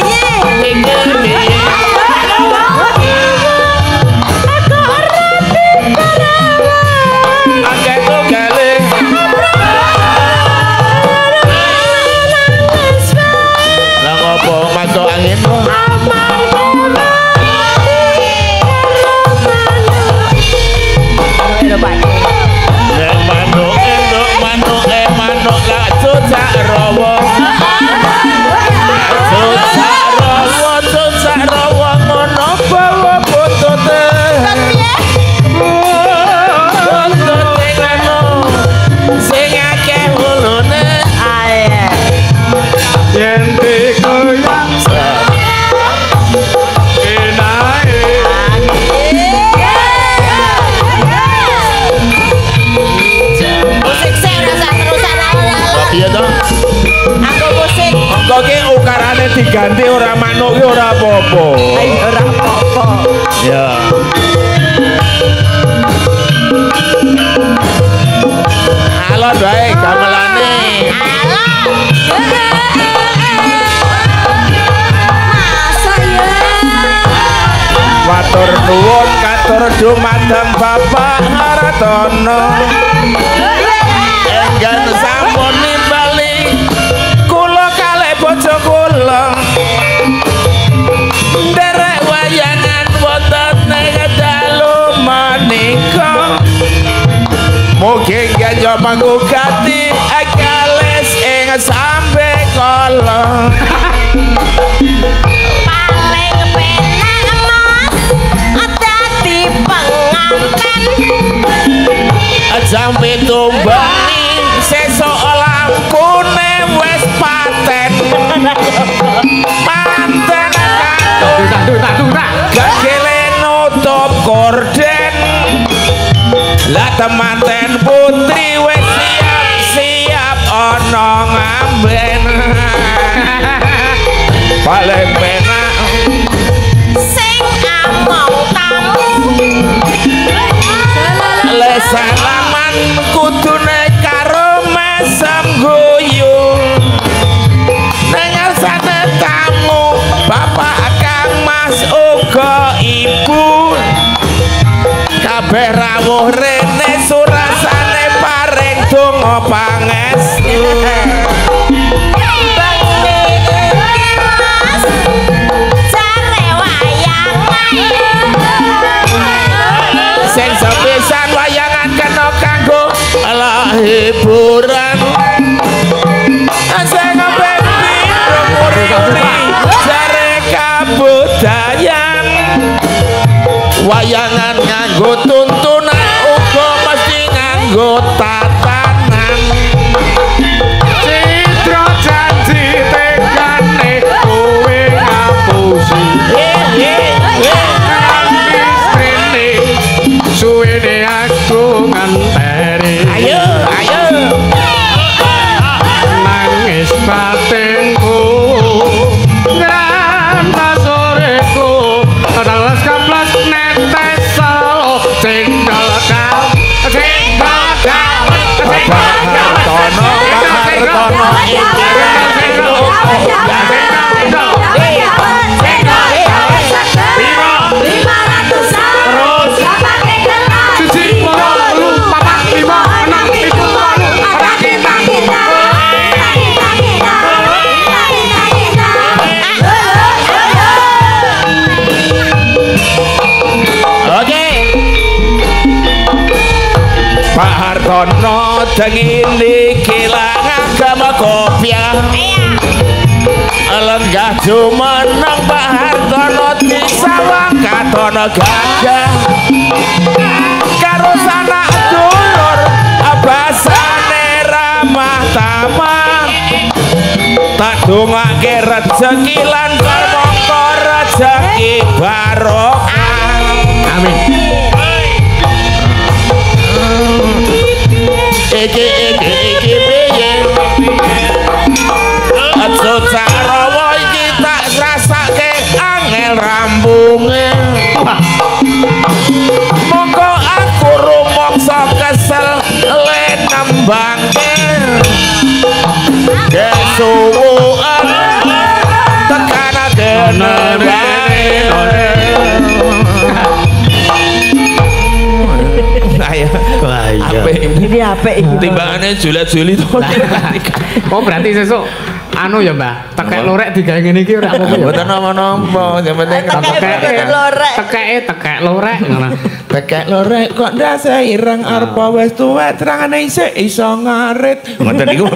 diganti ora manuk ki ora apa-apa. Ora apa-apa. Ya. Alon wae gamelane. Alon. Masa ya. Matur nuwun katur dumateng Bapak Hartono. Enggan sampun nimbali kula kalih bojo kula. Derek wayangan wonten ing dalu manika. Mugi ganyo manggugati akalis ing sampe kala. Paling penak Mas dadi penganten. Sampe tumbani sesuk lampune wis paten. Manten kanggo gagele nutup korden. Lah temanten putri wis siap-siap ana ngamben. Paling penak Sing among tamu. le salaman kudune karo mesem guyu. Nang sane tamu bapak kang mas uga ibu. Kabeh rawuh rene surasane paring donga pangestu. Sing sepisan wayangan kena kang Sengindi kilang agama kopiah lenggah jumeneng Pak Hartono disawang katono gagah karo sanak dulur basane ramah tamah tak dongake rezeki lan mongko rezeki barokah amin iki iki iki piye aja carawa iki tak rasake angel rambunge mongko aku rumangsa kesel le nembangke kesuwuan tekan kene ayo apik ini apik iki timbangane julet-juli to oh berarti sesuk anu ya Mbah tekek lorek digawe ngene iki ora apa-apa ya mboten napa-napa yang penting tekek lorek tekeke tekek lorek ngono tekek lorek kok ndase ireng arep wis tuwek terangane isih iso ngarit ngoten niku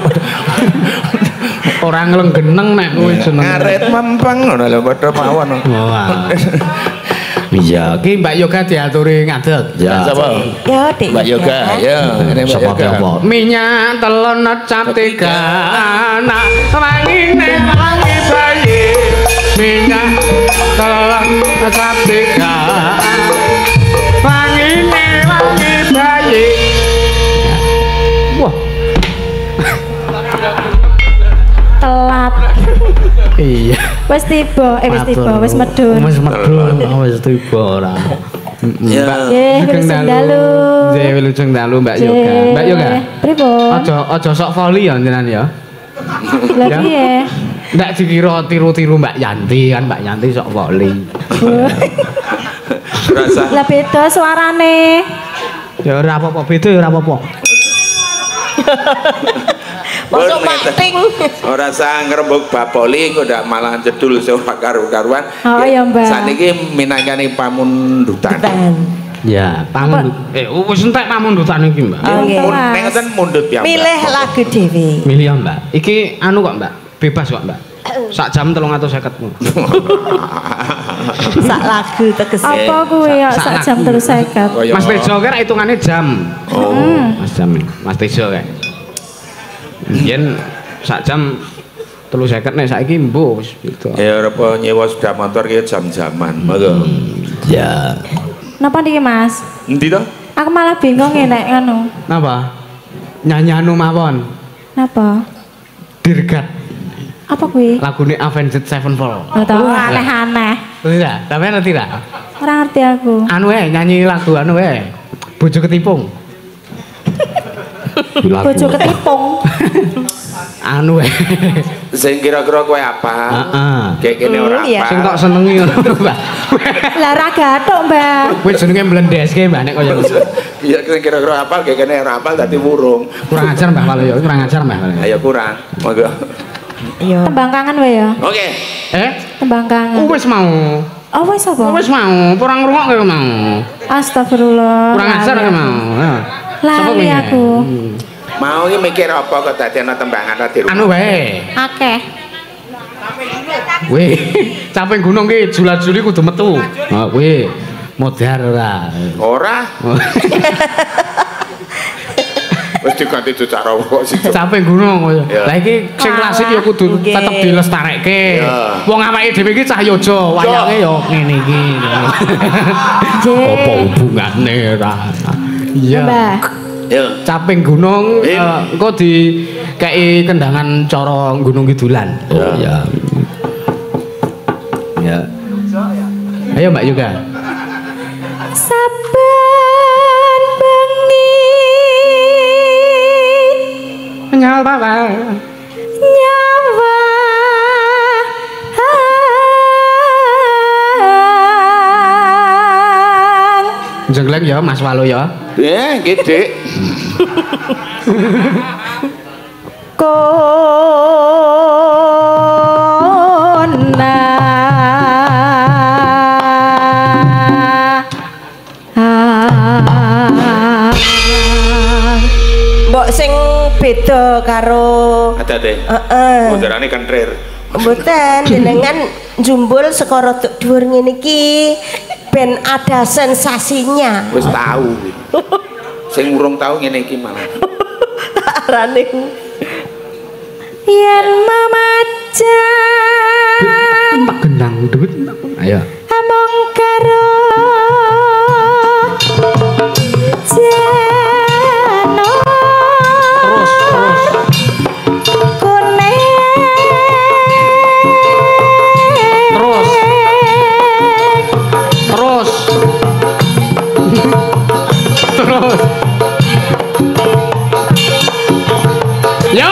ora nglenggeneng nek kuwi jeneng ngarit mempeng ngono lho padha mawon iya ki Mbak Yoga diaturi ngadeg ya sapa ya Dik Mbak Yoga ya ini Mbak Yoga minyak telon cap tiga anak wangine wangi bayi minyak telon cap tiga wangine wangi bayi wah telat iya wis tiba eh wis tiba wis medun wis medun wis tiba ora ya nggih wilujeng dalu nggih wilujeng dalu Mbak Yoga Mbak Yoga pripun aja aja sok voli ya jenengan ya lha piye ndak dikira tiru-tiru Mbak Yanti kan Mbak Yanti sok voli rasa lah beda suarane ya ora apa-apa beda ya ora apa-apa masuk mating ora sah ngrembug bapoli kok ndak malah jedul ora karu-karuan oh iya Mbak saniki minangkane pamundutan ya pamun eh wis entek pamundutan iki Mbak ning ngoten mundut ya milih lagu dhewe milih ya Mbak iki anu kok Mbak bebas kok Mbak sak jam tolong atus seket sak lagu tegese apa kuwi ya sak jam terus seket Mas Tejo kira hitungane jam oh Mas jam Mas Tejo kae yen sak jam telu seket nek saiki mbuh wis beda ya ora apa nyewa sepeda motor ki jam-jaman monggo ya napa niki Mas endi to aku malah bingung ya nek ngono napa nyanyi anu mawon napa Dirgat apa kuwi lagune Avenged Sevenfold oh tau aneh-aneh tidak tapi ngerti lah ora ngerti aku anu wae nyanyi lagu anu wae bojo ketipung bojo ketipung anu wae sing kira-kira kowe apa heeh kayak kene ora iya. apa sing tok senengi ngono Mbak lah ra gathuk Mbak kuwi jenenge mblendeske Mbak nek kaya iya sing kira-kira apa kayak kene ora apa dadi wurung kurang ajar Mbak kalau ya kurang ajar Mbak ayo kurang monggo iya tembang kangen wae ya oke eh tembang kangen wis mau oh wis apa wis mau kurang ngrungokke mau astagfirullah kurang ajar kowe mau lali aku mau iki mikir apa kok dadi ana tembangan ra di rumah anu wae akeh weh caping gunung ki julat-juli kudu metu ha weh modar ora ora wis diganti cara kok sih caping gunung lah iki sing klasik ya kudu tetep dilestarekke wong awake dhewe iki cah yojo wayange ya ngene iki apa hubungane ora iya ya caping gunung engko dikeki kendangan cara gunung kidulan ya ya ayo Mbak Yoga saben bengi nyawa nyawa jengleng ya Mas Walu ya eh gede kona mbok sing beda karo Adate. Heeh. Mundarane kentrir. Mboten jenengan jumbul saka rodok dhuwur ngene iki ben ada sensasinya. Wis tahu. Sing urung tahu ngene iki malah. Arane yen mamaja tak gendang duit. Ayo. among karo jano Terus terus. kone Terus. Terus. Terus. Yo.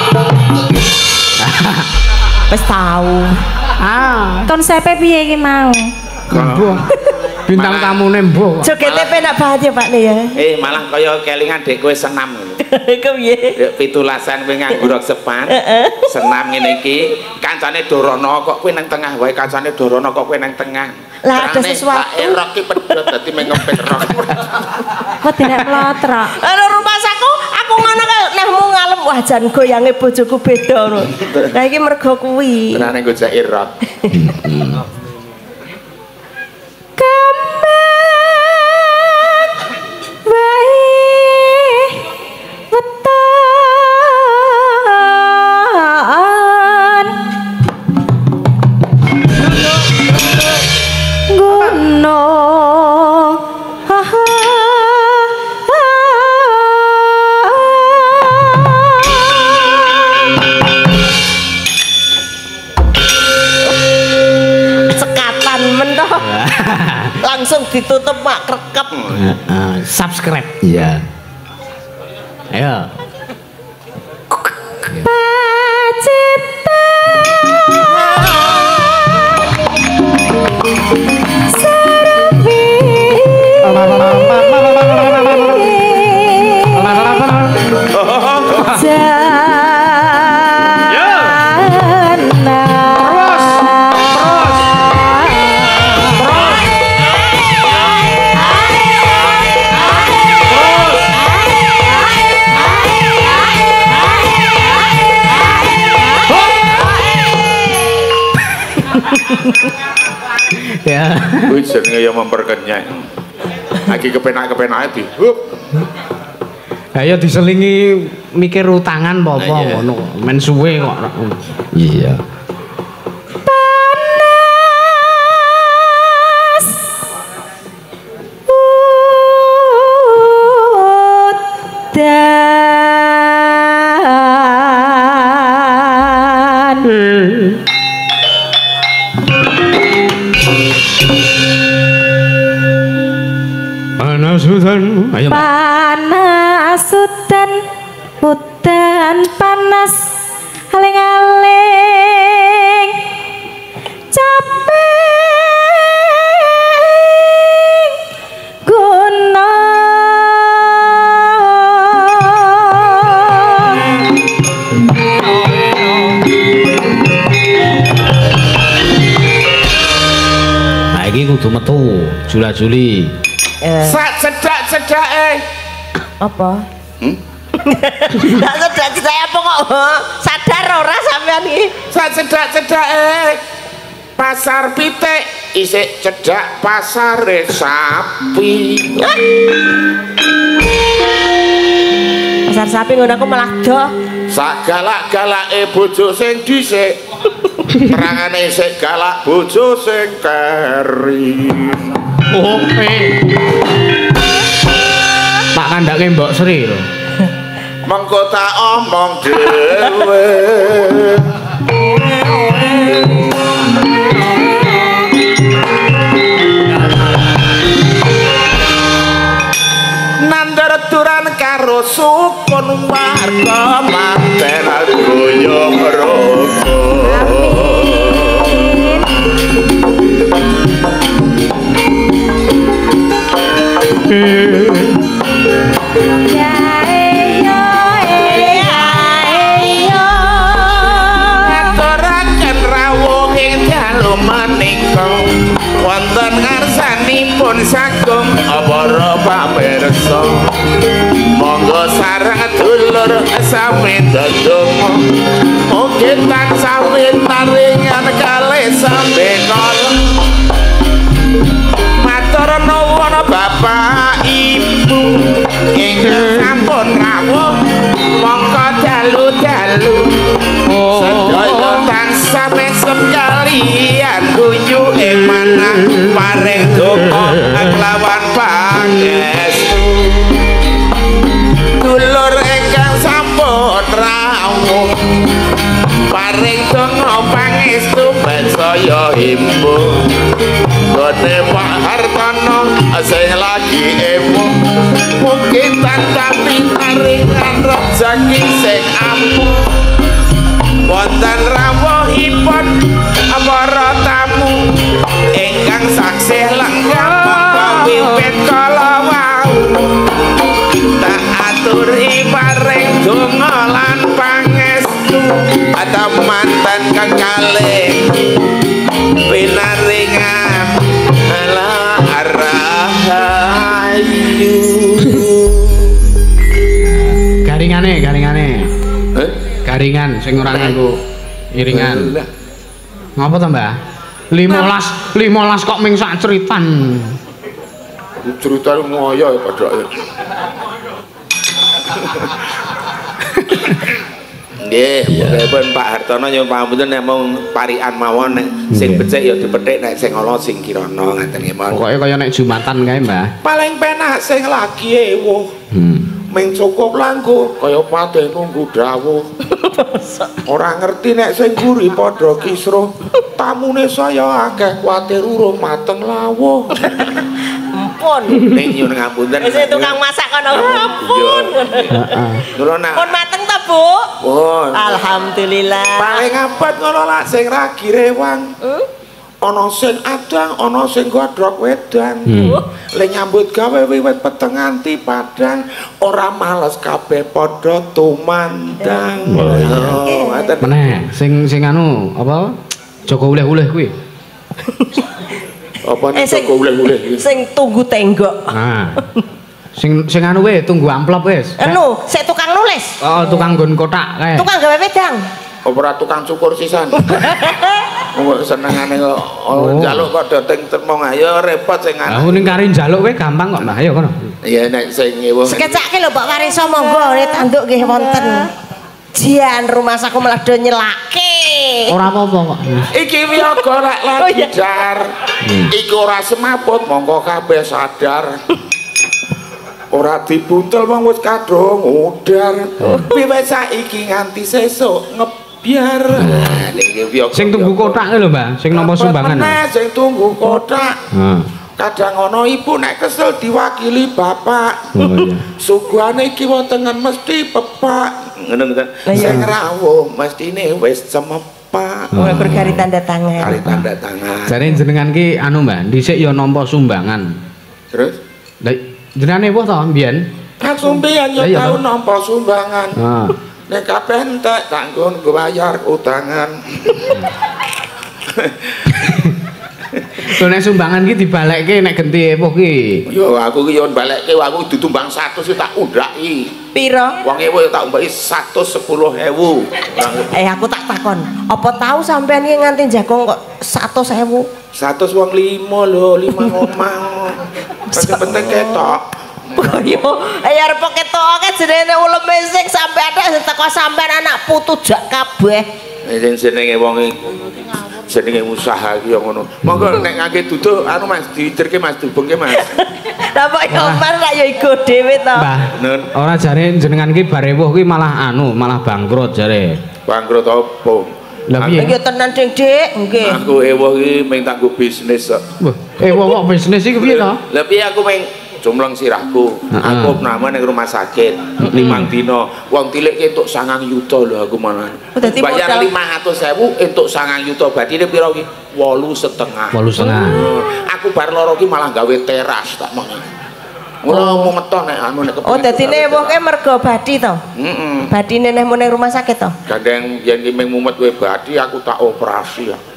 wis tahu. Ah, konsepnya piye iki mau mbuh. Bintang tamune mbuh. Jogete penak banget ya Pak nih ya. Eh malah kaya kelingan dek kowe senam ngono. Iku piye? Dek pitulasan kowe nganggo rok sepan. Senam ngene iki, kancane Dorono kok kowe nang tengah wae, kancane Dorono kok kowe nang tengah. Lah ada sesuatu. Lah rok ki pedhot dadi mengempet rok. kok tidak melotrok Anu rumah saku, aku ngono kae nehmu ngalem wah jan goyange bojoku beda ngono. Lah iki mergo kuwi. Tenane nggo jair rok. kembang wae weton gunung ha ha Sekatan men toh. Langsung ditutup mak krekep. Heeh, subscribe. Iya. Ayo. Pacita Serbi Ya. Kuwi jenenge ya memperkenyang. Lagi kepenak-kepenake di. Hup. Ayo diselingi mikir utangan apa Nah, iya. ngono. Men suwe kok. Iya. panas udan Panas udan. Ayo. Mbak. panas udan udan panas aling-aling capek gunung Nah iki kudu metu jula-juli. Sak cedak-cedake. Apa? Hmm? Ndak cedak-cedak apa kok? Sadar ora sampean iki? Sak cedak-cedake. Pasar pitik isik cedak pasare sapi. Pasar sapi ngono aku malah doh. Sak galak-galake bojo sing dhisik. Terangane isik galak bojo sing keri. Oke. Tak kandhake Mbok Sri lho. Mengko tak omong dhewe. Nandar turan karo sukun warga manten goyong rogo. ya eyo eyo Aturaken rawuh ing dalu menika wonten ngarsanipun sagum para pamirsa monggo sareng dolan dulur sami ndedonga mugi tansah wintaringan kalih sampe kala matur nuwun bapak ibu ingkang sampun rawuh mongko dalu-dalu sedaya tansah mesem kaliyan guyu emanah paring donga kelawan pangestu dulur ingkang sampun rawuh paring donga pangestu saya himbo gone Pak Hartono sing lagi emo mungkin tansah pinaringan rezeki sing ampuh wonten rawuhipun para tamu ingkang saksih lengkap wiwit kala wau tak aturi paring donga lan pangestu ada mantan kang kalih pinaringan ala rahayu garingane garingane eh? Garingan sing ora nganggo iringan ngapa to Mbah limolas limolas kok ming sak ceritan cerita ngoyo padha nggih pun Pak Hartono nyuwun pangapunten nek mung parikan mawon nek sing becik ya dipethik nek sing ala sing kirana ngaten nggih mon pokoke kaya nek Jumatan kae Mbah paling penak sing lagi ewuh hmm. ming cukup langkung kaya patih nunggu dawuh ora ngerti nek sing guri padha kisruh tamune saya akeh kuwatir urung mateng lawuh ampun nek nyuwun ngapunten wis tukang masak kono ampun heeh nurona pun mateng ta Bu pun alhamdulillah paling abot ngono lak sing ragi rewang ana sing adang ana sing godhog wedang le nyambut gawe wiwit peteng nganti padang ora males kabeh padha tumandang oh meneh sing sing anu apa Joko uleh-uleh kuwi apa nek Joko uleh-uleh sing tunggu tenggok nah sing sing anu we tunggu amplop wis anu sik tukang nulis oh tukang nggon kotak kae tukang gawe wedang ora tukang cukur sisan wong senengane kok njaluk kok dateng temong ayo repot sing anu ning kari njaluk we gampang kok Mbah ayo kono iya nek sing ewuh sekecake lho Pak Wariso monggo tanduk nggih wonten jian rumah saku malah do nyelake ora apa-apa kok iki wiyaga lak lagi jar iki ora semaput monggo kabeh sadar ora dibuntel wong wis kadung udar piye saiki nganti sesuk ngebyar niki wiyaga sing tunggu kotak lho Mbah sing nampa sumbangan sing tunggu kotak kadang ana ibu nek kesel diwakili bapak suguhane iki wonten mesti pepak ngono ngoten sing rawuh mestine wis cemepak oh berkari tanda tangan kari tanda tangan jare jenengan ki anu Mbah dhisik ya nampa sumbangan terus lha jenenge apa to mbiyen aku mbiyen ya tau nampa sumbangan heeh nek kabeh entek tak nggo bayar utangan lho nek sumbangan ki dibalekke nek genti epuh ki yo aku ki yo balekke aku ditumbang seratus tak undhaki pira wong ewu tak umbaki seratus sepuluh ribu eh aku tak takon apa tahu sampean ki nganti jagong kok seratus ribu seratus wong lima lho lima omah penting ketok yo ya arep ketoke jenenge uleme sing sampe ada teko sampean anak putu jak kabeh sing jenenge wong jenenge usaha iki yo ngono. Monggo nek ngangge duduk anu Mas diiterke Mas dubengke Mas. Lah kok yo Mas ra yo iku dhewe to. Mbah, ora jare jenengan ki bar ewuh ki malah anu, malah bangkrut jare. Bangkrut apa? Lah piye? Nggih tenan Dik Dik, nggih. Aku ewuh ki mung tanggo bisnis kok. Wah, ewuh kok bisnis iki piye to? Lah piye aku mung jumleng sirahku. Aku nama ning rumah sakit limang dina. Wong tilik entuk sangang yuta lho aku malah. Bayar lima ratus ribu entuk sangang yuta. Badine pira ki? wolu setengah. wolu setengah. Aku bar loro ki malah gawe teras tak mangan. Ngono mau meto nek anu nek oh dadine wong ke mergo badi to? Heeh. Badine neh ning rumah sakit to? Gandeng yen ki mung mumet kowe badi aku tak operasi ya.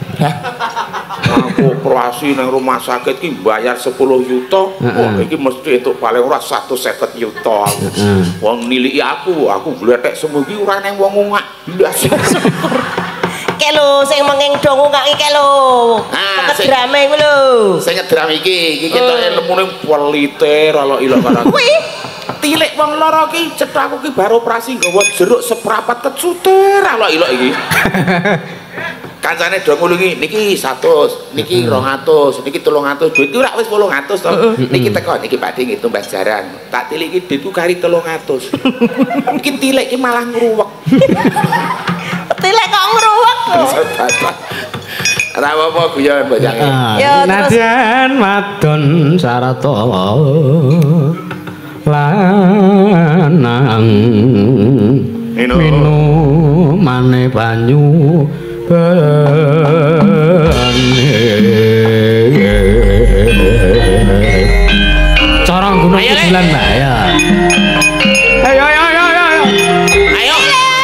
Aku operasi nang rumah sakit ki bayar sepuluh juta. Wah, iki mesti entuk paling ora seratus lima puluh juta. Wong niliki aku, aku gletek semugi ora nang wong ngak. Ndas. Ke lho sing menging do ngak iki lho. Kedrame kuwi lho. Sing ngedram iki, iki ketoke lemune peliter ala ila karang. Kuwi tilik wong lara ki cetha aku ki baru operasi nggawa jeruk seprapat kecuter ala ila iki. Kancane do ngulungi niki seratus, niki rong atus, niki telung atus, duit ora wis wolung atus to. Niki teko niki Pakde ngitung bajaran. Tak tilik iki duitku kari telung atus. Iki tilik ki malah ngruwek. Tilik kok ngruwek kok. Ora apa-apa guyon bocah. Nadyan wadon sarata lanang minumane banyu cara gunung bulan lah ya. Ayo ayo ayo ayo ayo. Ayo.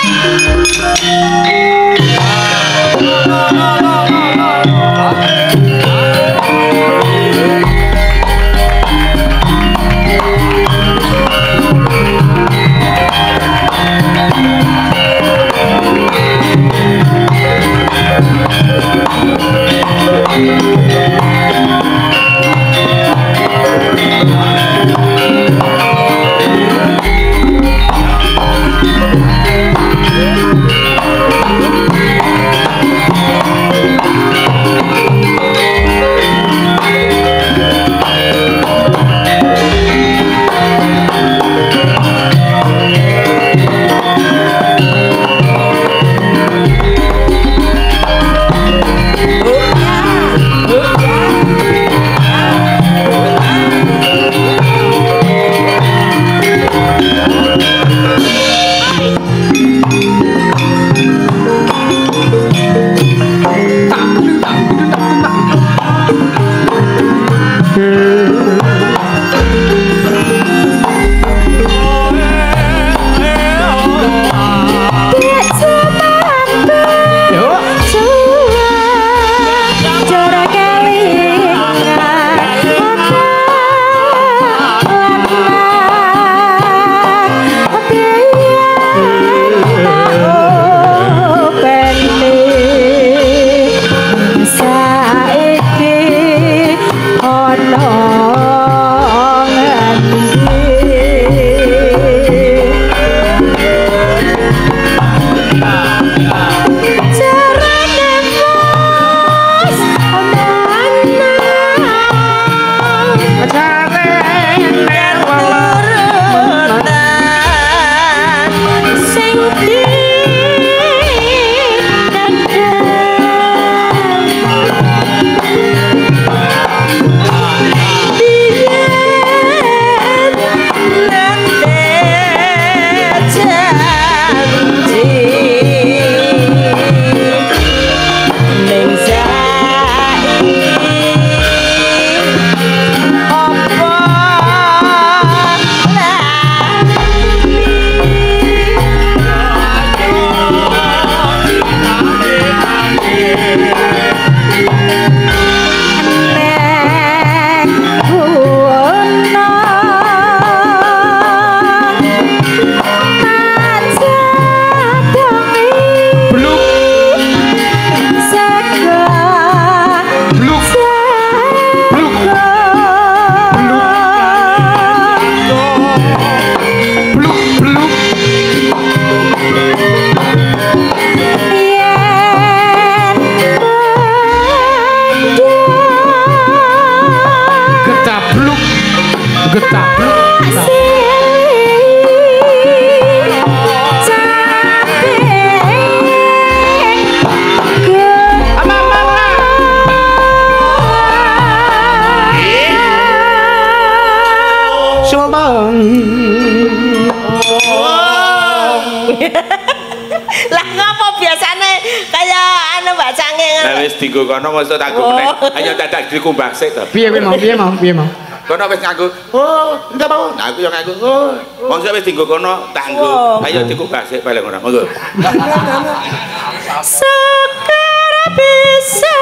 Lah ngapa biasane kaya anu Mbak Cange ngono. Lah wis dienggo kono mesti tak go meneh. Ayo dadak dikumbang sik to. Piye piye mau piye mau piye mau. Kono wis nganggo. Oh, ndak mau. Nah aku yo nganggo. Oh, wong wis dienggo kono tak nggo. Ayo dikumbang sik paling ora. Monggo. Sekarang bisa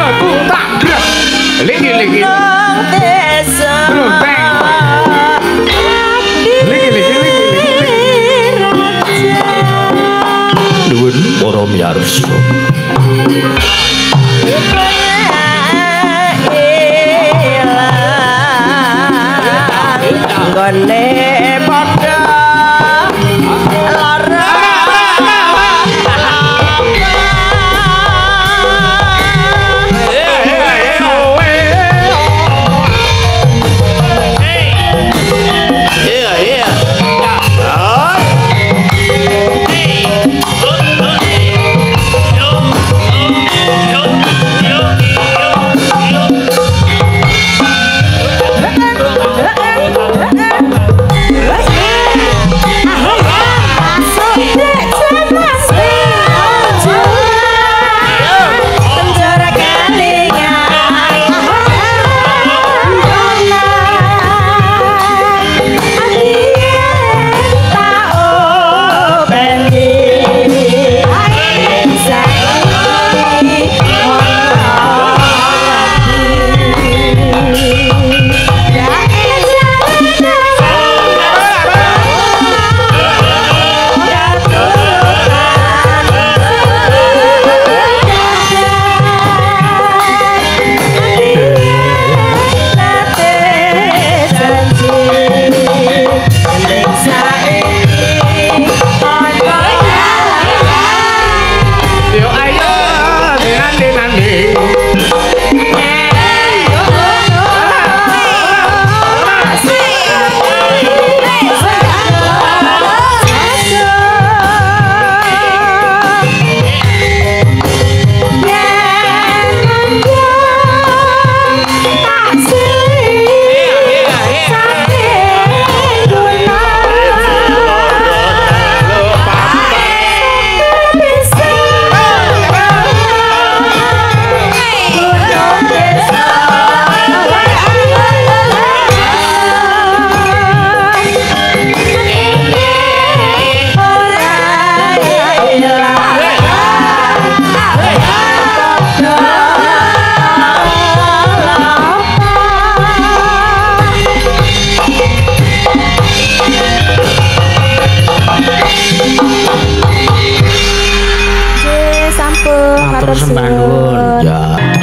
aku tak dras. Lagi lagi. Desa. Lagi lagi lagi. Nuwun para miyarsa. Gone padha lara. Matur sembah nuwun. Ya.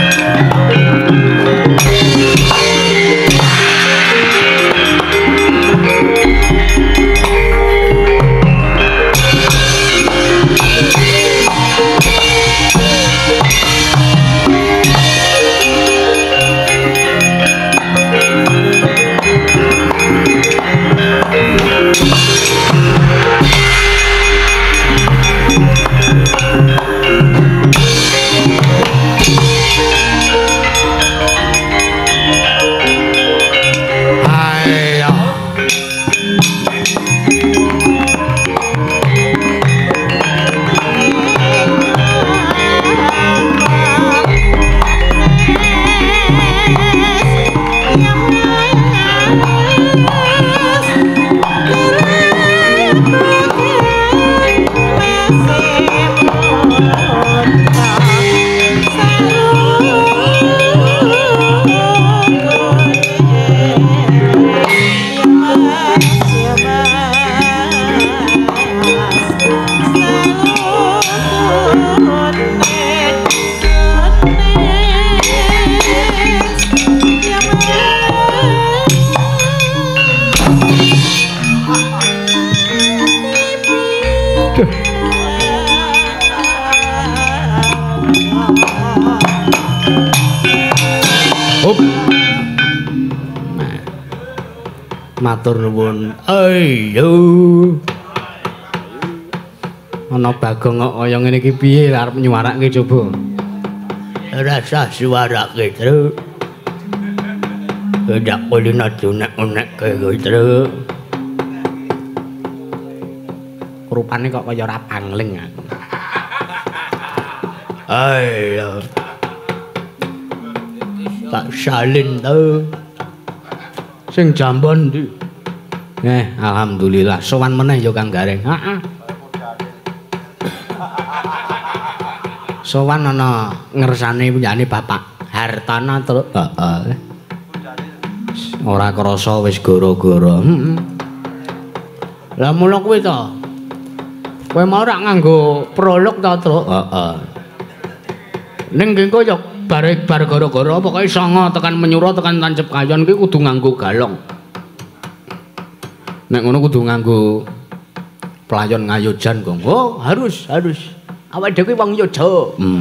Up. Nah. Matur nuwun. Ayo. Ana Bagong kok kaya ngene iki piye arep nyuwarake coba. Ora sah suwarake, Tru. Ndak boleh unek-unek kaya Tru. Rupane kok kaya ora pangling aku. Ayo. Tak salin to. Sing jambon ndi? Eh, alhamdulillah sowan meneh ya Kang Gareng. Heeh. Sowan ana ngersane punyane Bapak hartana terus heeh. Ora krasa wis gara-gara. Heeh. Lah mula kuwi to. Kowe mau ora nganggo prolog ta, Truk? Heeh. Ning engko ya bare bar gara-gara pokoke songo tekan menyura tekan tancep kayon kuwi kudu nganggo galong. Nek ngono kudu nganggo pelayon ngayojan, Gong. Oh, harus, harus. Awake dhewe wong yoja. Hmm.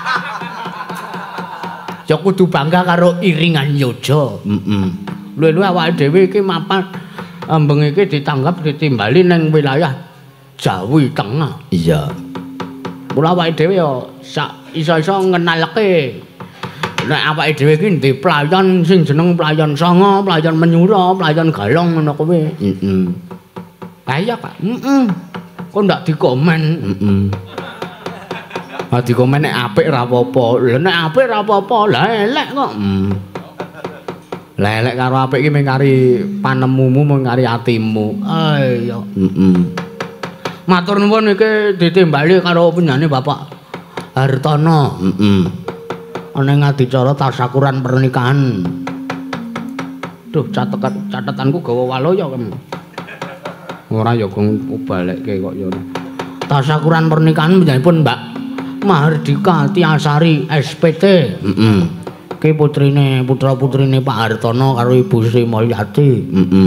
Ya kudu bangga karo iringan yoja. Heeh. Lho-lho awake dhewe iki mapan ambeng iki ditanggap ditimbali ning wilayah Jawi Tengah. Iya. Mula awake dhewe ya sak iso-iso ngenalke. Nek awake dhewe iki ndek pelayan sing jeneng pelayan Sanga, pelayan Menyura, pelayan Galong ngono kuwi. Heeh. Lah iya, Pak. Heeh. Kok ndak dikomen? Heeh. Ah dikomen nek apik ra apa-apa. Lah nek apik ra apa-apa, lah elek kok. Hmm. Lah elek karo apik iki mung kari panemumu, mung kari atimu. Ayo. Heeh. Matur nuwun iki ditimbali karo penyanyi Bapak Hartono. Heeh. Ana ing adicara tasyakuran pernikahan. Duh, catetan catetanku gawa waloya kan. Ora ya gong balekke kok ya. Tasyakuran pernikahan panjenenganipun Mbak Mahardika Tiasari S P T. Heeh. Ki putrine putra-putrine Pak Hartono karo Ibu Sri Mulyati. Heeh.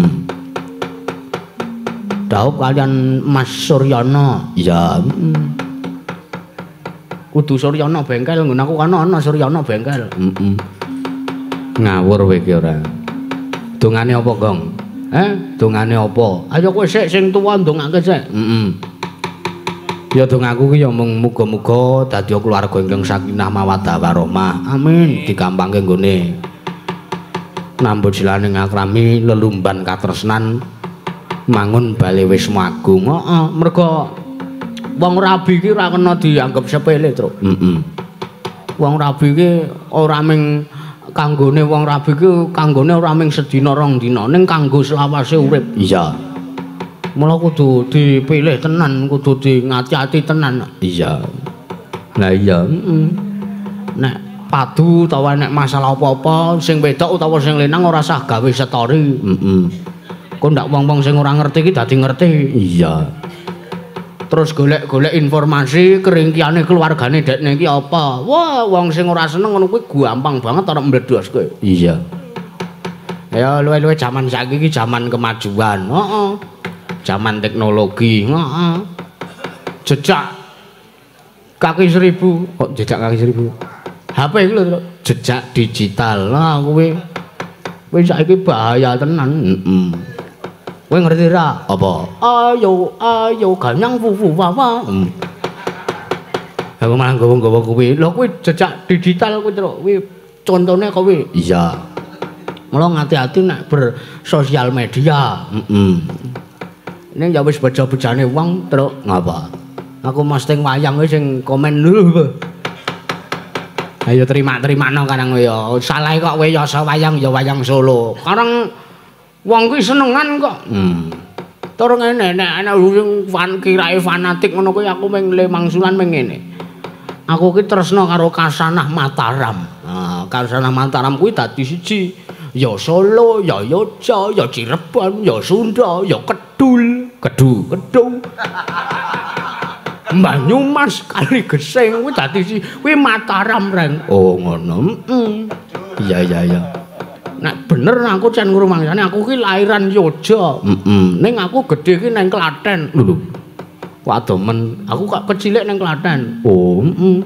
Daup kalian Mas Suryono. Ya. Heeh. Kudu Suryono bengkel nggon aku kan ana Suryono bengkel. Heeh. Ngawur kowe iki ora. Dongane apa, Gong? Eh, dongane apa? Ayo kowe sik sing tuwa ndongake sik. Heeh. Ya dongaku ki ya mung muga-muga dadi keluarga ingkang sakinah mawaddah warahmah. Amin. Digampangke nggone nambut silaning akrami lelumban katresnan mangun bale wisma agung. Heeh, merga wong rabi ki ora kena dianggap sepele, Truk. Heeh. Wong rabi ki ora ming kanggone wong rabi ki kanggone ora ming sedina rong dina, ning kanggo selawase urip. Iya. Mula kudu dipilih tenan, kudu di ngati-ati tenan. Iya. Lah iya, heeh. Nek padu utawa nek masalah apa-apa sing wedok utawa sing lanang ora usah gawe story. Heeh. Kok ndak wong-wong sing ora ngerti iki dadi ngerti. Iya. Terus golek-golek informasi keringkiane keluargane dekne iki apa. Wah, wong sing ora seneng ngono kuwi gampang banget arep mbledoske. Iya. Ya luwe-luwe jaman saiki iki jaman kemajuan. Heeh. Zaman teknologi, heeh. Jejak kaki seribu, kok jejak kaki seribu? H P iki lho, jejak digital. Nah, kowe kowe saiki bahaya tenan. Heeh. Kowe ngerti ra? Apa? Ayo, ayo ganyang fufu wawa. Heeh. Aku malah gowo-gowo kuwi. Lho kuwi jejak digital kuwi, Truk. Kuwi contone kowe. Iya. Mula ngati-ati nek bersosial media. Heeh. Ning ya wis baca-bacane wong Truk. Ngapa? Aku posting wayang wis sing komen lho. Ayo terima-terimano karang kowe ya. Salah kok kowe ya wayang ya wayang Solo. Karang wong kuwi senengan kok. Hmm. Tur ngene nek ana sing fan kirae fanatik ngono kuwi aku ming le mangsulan ming ngene. Aku ki tresna karo Kasanah Mataram. Nah, Kasanah Mataram kuwi dadi siji. Ya Solo, ya Yogya, ya Cirebon, ya Sunda, ya Kedul, Kedu, Kedung. Banyumas kali Geseng kuwi dadi si kuwi Mataram reng. Oh ngono. Heeh. Iya iya iya. Nek bener aku can ngrumangsane aku ki lairan Yogya. Heeh. Ning aku gedhe ki nang Klaten. Lho. Waduh men, aku kok kecilik nang Klaten. Oh, heeh.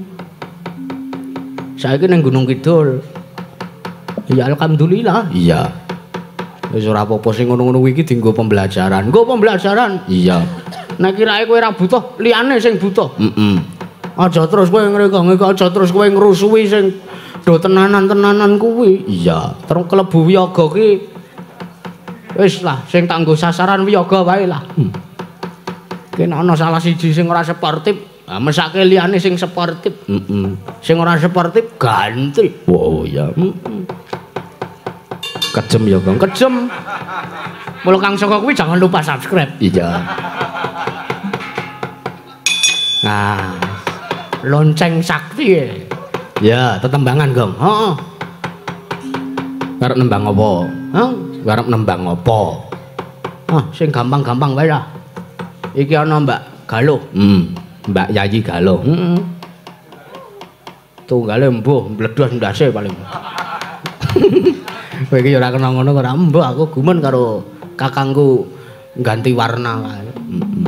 Saiki nang Gunung Kidul. Ya alhamdulillah. Iya. Wis ora apa-apa sing ngono-ngono iki dienggo pembelajaran. Nggo pembelajaran. Iya. Nek kirae kowe ora butuh, liyane sing butuh. Heeh. Aja terus kowe ngreka-ngreka, aja terus kowe ngrusui sing do tenanan-tenanan kuwi. Iya. Terus klebu wiyaga ki wis lah sing tak nggo sasaran wiyaga wae lah. Hmm. Ki ana salah siji sing ora sportif, nah, mesake liyane sing sportif. Heeh. Sing ora sportif ganti. Oh ya. Heeh. Kejem ya, Bang. Kejem. Mula Kang Saka kuwi jangan lupa subscribe. Iya. Nah, lonceng sakti. Ya, tetembangan, Gong. Heeh. Arep nembang apa? Hah? Arep nembang apa? Ah, sing gampang-gampang wae lah. Iki ana Mbak Galuh. Hmm, Mbak Yayi Galuh. Heeh. Hmm. Tunggale mbuh mbledhos ndase paling. Kowe iki ora kena ngono ora mbuh aku gumun karo kakangku ganti warna kae. Heeh.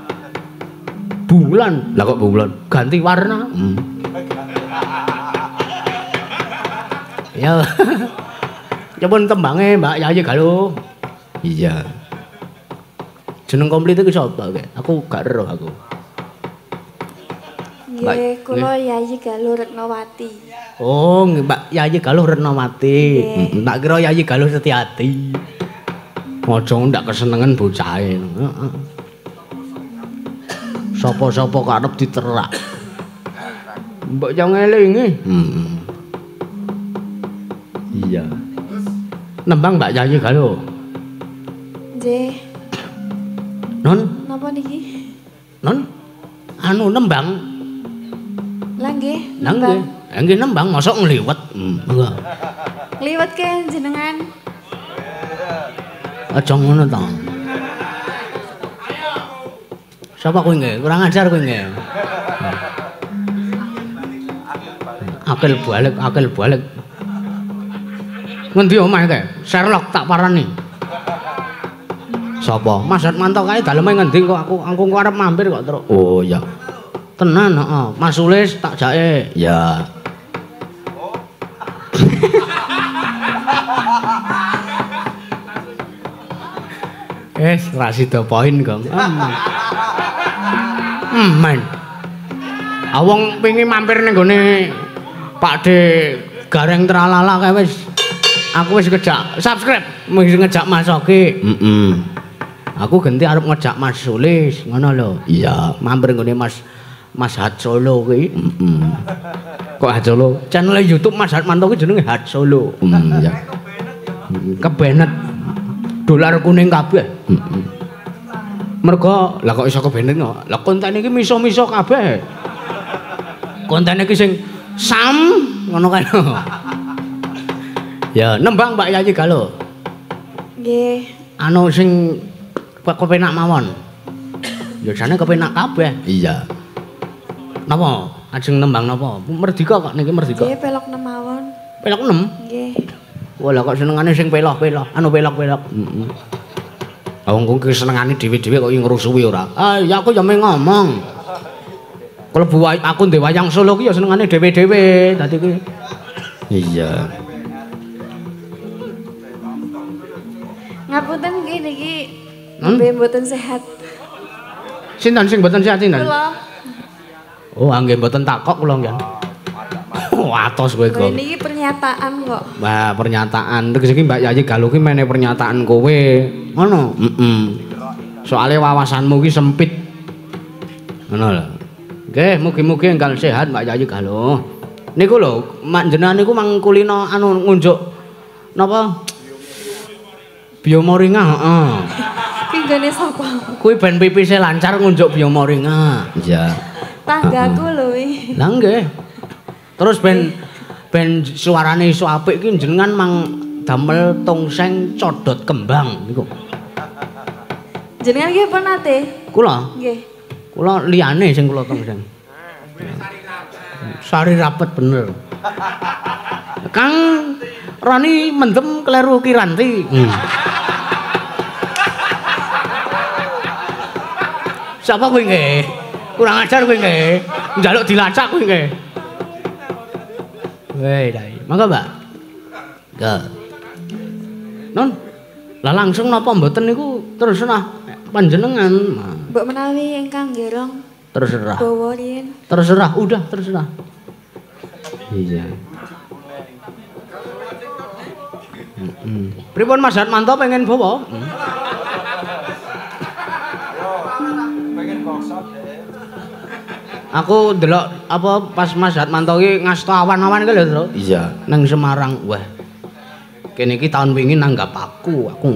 Bulan, lah kok bulan ganti warna. Hmm. Ya. Coba tembange Mbak Yayi Galuh. Iya. Jeneng komplit iki sapa kowe? Aku gak ero aku. Nggih, kula Yayi Galuh Retnawati. Oh, Mbak Yayi Galuh Retnawati. Heeh, tak kira Yayi Galuh Setiati. Aja ndak kesenengan bocahe. Heeh. Sapa-sapa karep diterak. Mbok jang elinge. Heeh. Iya. Nembang Mbak Yayi Galuh. Nggih. Non? Napa niki? Non? Anu nembang. Lah nggih. Lah nggih. Nggih nembang mosok ngliwet. Monggo. Ngliwet ke jenengan. Aja ngono to. Sapa kowe nggih? Kurang ajar kowe nggih. Akil balik, akil balik. Ngendi omah kae? Sherlock tak parani. Sapa? Mas Hatmanto kae daleme ngendi kok aku aku kok arep mampir kok terus. Oh ya. Tenan heeh. Mas Sulis tak jake. Ya. Eh, ra sida poin, Gong. Men. Awong pengin mampir ning gone Pakde Gareng Tralala kae wis. Aku wis ngejak subscribe, wis ngejak Mas Oki. Heeh. Aku ganti arep ngejak Mas Sulis, ngono lho. Iya, mampir nggone Mas Mas Hat Solo kuwi. Heeh. Kok Hat Solo? Channel YouTube Mas Hatmanto kuwi jenenge Hat Solo. Hmm, ya. Kebenet. Dolar kuning kabeh. Heeh. Mergo lah kok iso kebenet kok. Lah konten iki miso-miso kabeh. Konten iki sing sam ngono kae. Ya, nembang Mbak Yayi Galuh. Nggih. Anu sing kepenak mawon. Ya jane kepenak kabeh. Iya. Napa? Ajeng nembang napa? Merdika kok niki merdika. Nggih, pelok nemawon. Pelok nem? Nggih. Wah, lah kok senengane sing pelok-pelok, anu pelok-pelok. Heeh. Wong kuwi senengane dhewe-dhewe kok ngrusuhi ora. Ah, ya aku ya meh ngomong. Klebu aku ndek wayang Solo ki ya senengane dhewe-dhewe. Dadi kuwi. Iya. Ngapunten nggih niki Hmm? nembe mboten sehat. Sinten sing mboten sehat sinten? Kula. Oh, nggih mboten takok kula nggih. Oh, atos kowe kok. Niki pernyataan kok. Wah, pernyataan. Terus iki Mbak Yayi Galuh ki meneh pernyataan kowe. Ngono? Heeh. Soale wawasanmu ki sempit. Ngono lho. Nggih, mugi-mugi enggal sehat Mbak Yayi Galuh. Niku lho, mak jenengan niku mang kulino anu ngunjuk napa? Biomoringa, heeh. Ki nggone sapa? Kuwi ben pipise lancar ngunjuk biomoringa. Iya. Tanggaku lho iki. Lah nggih. Terus ben ben suarane iso apik ki jenengan mang damel tongseng codot kembang niku. Jenengan nggih apa nate? Kula. Nggih. Kula liyane sing kula tongseng. Sari rapet bener. Kang Rani mendem kleru Kiranti. Hmm. Siapa kowe nggih? Kurang ajar kowe nggih. Njaluk dilacak kowe nggih. Wei, dai. Mangga, Mbak. Nggih. Non. Lah langsung napa mboten niku terserah panjenengan. Mbok menawi ingkang gerong Terserah. bawa riyen. Terserah, udah terserah. Iya. Heeh. Pripun Mas Hatmanto pengen bawa? Hmm. Aku ndelok apa pas Mas Hatmanto ki ngasto awan-awan ki lho, Tru. Iya, nang Semarang. Wah. Kene iki tahun wingi nanggap aku, aku.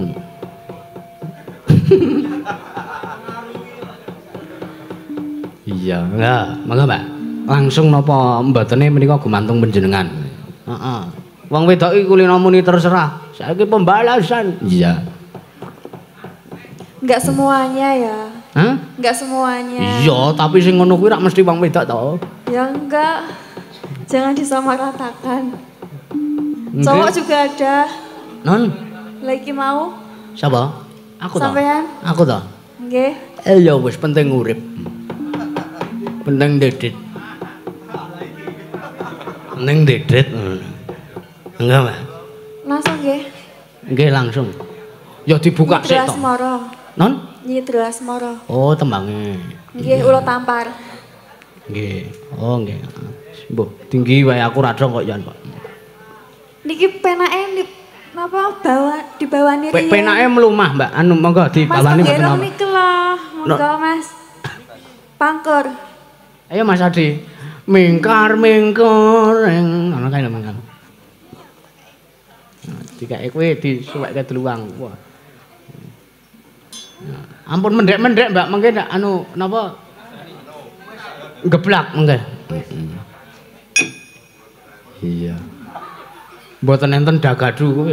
Iya, enggak. Mangga, Mbak. Langsung napa mbotene menika gumantung panjenengan. Heeh. Wong wedok iki kulino muni terserah. Saiki pembalasan. Iya. Enggak semuanya ya. Hah? Enggak semuanya. Iya, tapi sing ngono kuwi rak mesti wong wedok to. Ya enggak. Jangan disamaratakan. Cowok juga ada. Non, Lagi mau? siapa? Aku to. Sampean? Aku to. Nggih. Eh ya wis penting urip. Penting dedet. Penting dedet. Enggak, Mas. Langsung nggih. Nggih langsung. Ya dibuka sik Nyidra to. Asmara. Non? Nyidra Asmara. Oh, tembange. Nggih, ulo tampar. Nggih. Oh, nggih. Mbah, tinggi wae aku ra dong kok jan kok. Niki penake ni napa bawa dibawani Pe riyen. penake mlumah, Mbak. Anu monggo Mas dibawani mboten Penggerong apa. niki lah. Monggo Mas. Pangkur. Ayo Mas Adi. Mingkar mingkar ing ana kae lho mingkar. Nah, dikake kowe disuwekke dluwang. Wah. Nah, ampun mendek-mendek Mbak, mengke ndak anu napa geblak mengke. Iya. Mboten enten dagadu kowe.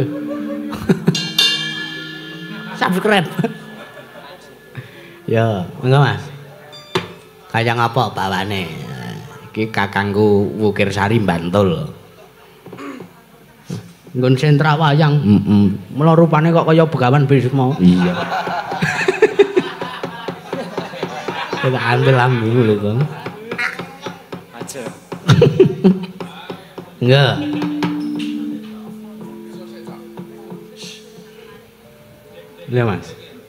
Subscribe. Ya, monggo Mas. Kayang apa bawane? Iki kakangku Wukir Sari Bantul. Nggon sentra wayang. Heeh. Mula rupane kok kaya Begawan Bisma. Iya. Kita ambil ambil lho, Bang. Aja. Enggak. Iya, Mas.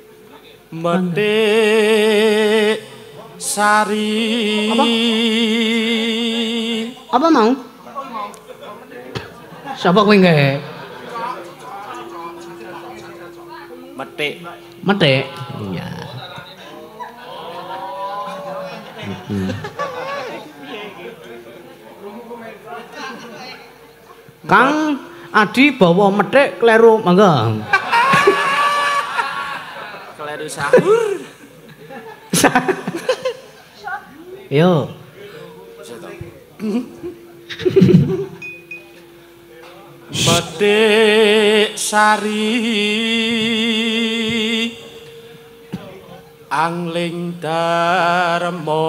Metik Sari. Apa? Apa mau? Siapa kowe nggih? Metik. Metik. Iya. Hmm. Kang Adi bawa metik kleru mangga. Kleru sahur. Yo. Metik Sari angling darmo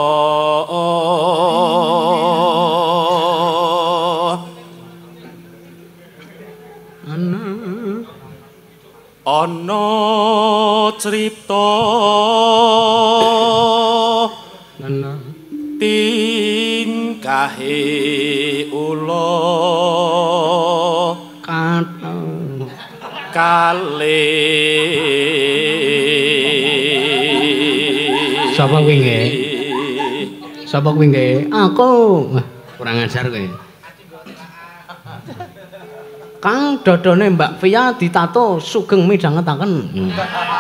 ana ana crita ana tingkahe ula kata kale sapa kuwi nggih? Sapa kuwi nggih? Aku. Wah, kurang ajar kowe. Kang dodone Mbak Via ditato sugeng midhangetaken. Hmm.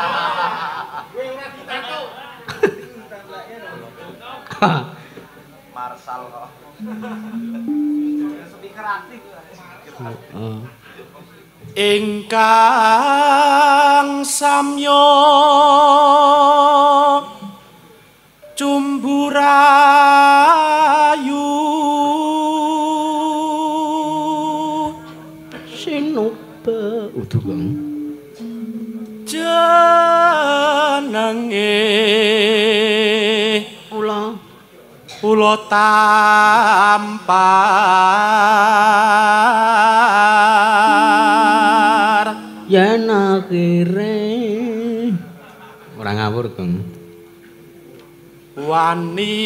Marsal kok. Speaker aktif. Heeh. Ingkang samya cumburayu Sinoba udu Kang. jenenge Ula ula tampar yen akhire ora ngawur Kang. wani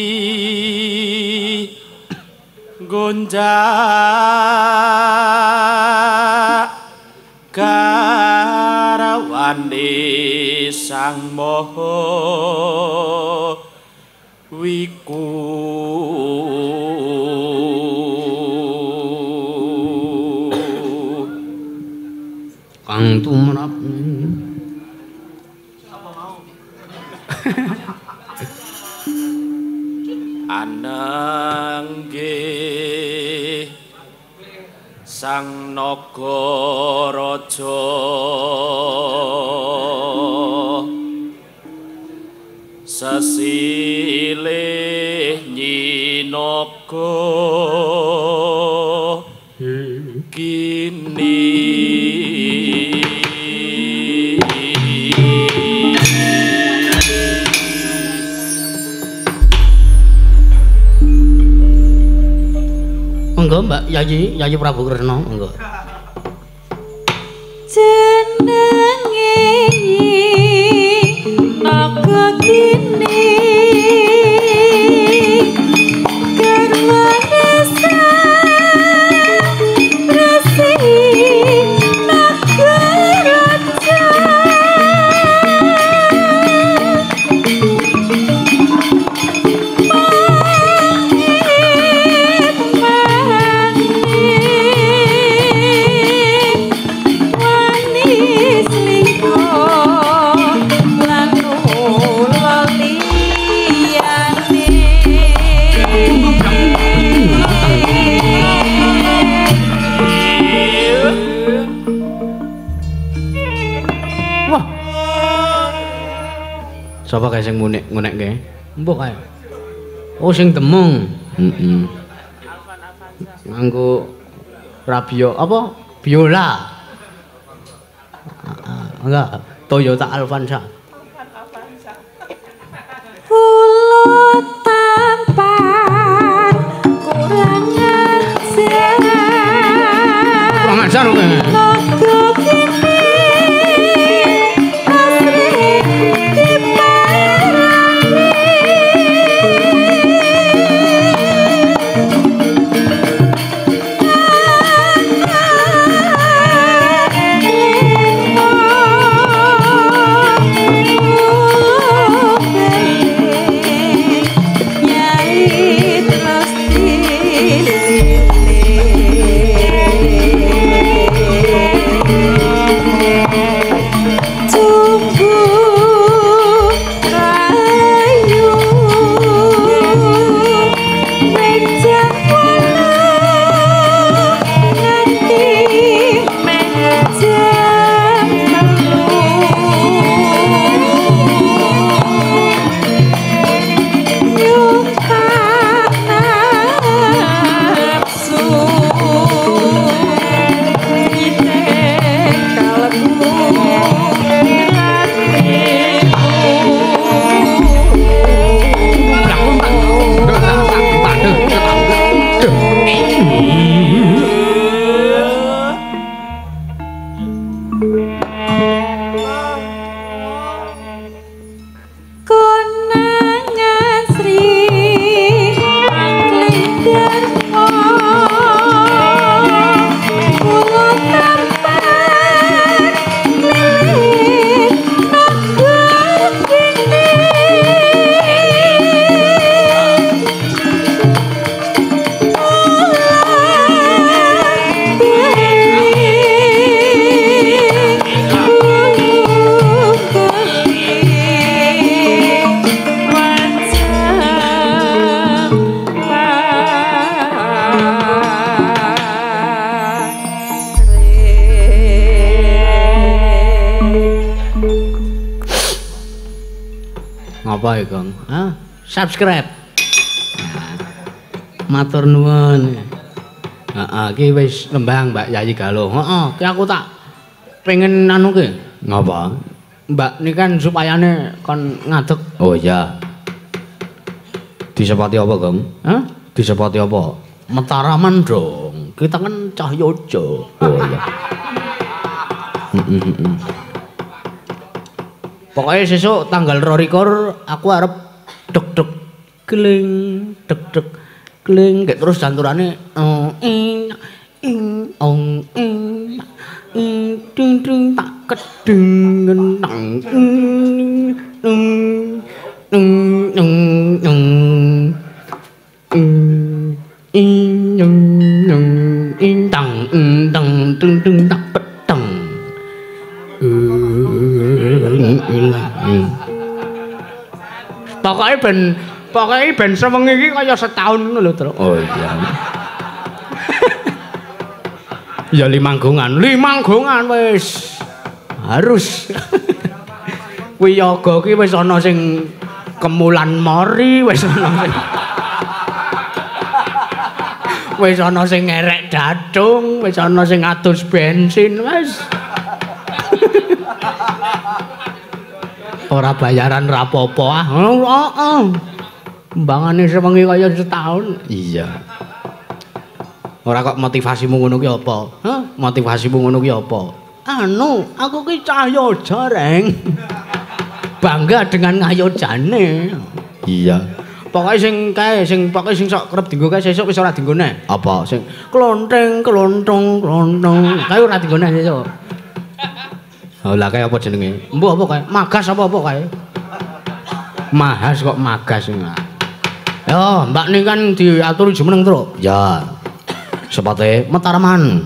gonjak garwane sang moho wiku Kang tumrap anangge sang nagaraja sesilih nyinaga ki Monggo Mbak Yayi, Yayi Prabu Kresna, monggo. Jenenge naga kini garwane resi naga raja Sapa kae sing munik ngunekke? Mbok kae. Oh sing demung. Heeh. Nganggo radio apa? Biola. Enggak, Toyota Avanza. Kula tampan kurang ajar. Kurang ajar kowe. Apa ya, Kang? Hah? Subscribe. Nah, matur nuwun. Heeh, iki wis lembang Mbak Yayi Galuh. Heeh, ki aku tak pengen anu ki. Ngapa? Mbak ini kan supayane kon ngadeg. Oh iya. Disepati apa, Kang? Hah? Disepati apa? Mataraman dong. Kita kan cah yojo. Oh iya. Heeh, heeh. Pokoknya sesuk tanggal dua likur aku arep deg-deg kling, deg-deg kling, kayak terus janturane ong ing ing ong ing ing ding ding tak keding nang ing nung nung nung nung ing ing nung nung ing tang ing tang tung tung tak peteng. Pokoknya ben pokoknya ben sewengi iki kaya setahun ngono lho, Tru. Oh iya. Ya limanggongan, limanggongan wis. Harus. Kuwi yoga ki wis ana sing kemulan mori, wis ana sing wis ana sing ngerek datung, wis ana sing adus bensin, wis. Ora bayaran rapopo ah. Heeh. Mbangane sewengi kaya setahun. Iya. Ora kok motivasimu ngono ki apa? Hah? Motivasimu ngono ki apa? Anu, aku ki cahya jareng. Bangga dengan ngayojane. Iya. Pokoke sing kae sing pokoke sing sok kerep dienggo kae sesuk wis ora dienggo neh. Apa sing klonteng klontong klontong. Kae ora dienggo neh sesuk. Oh lah kae apa jenenge? Embu apa kae? Magas apa apa kae? Mahas kok magas. Yo, Mbak ning kan diatur jumeneng, Truk. Ya. Sepate Mataraman.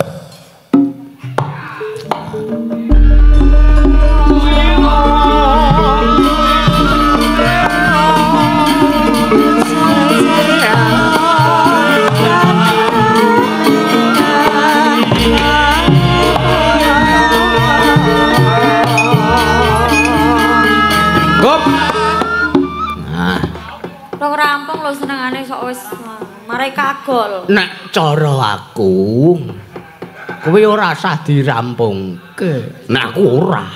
Senengane sok wis marai kagol. Nek cara aku kowe ora usah dirampungke. Nek aku ora.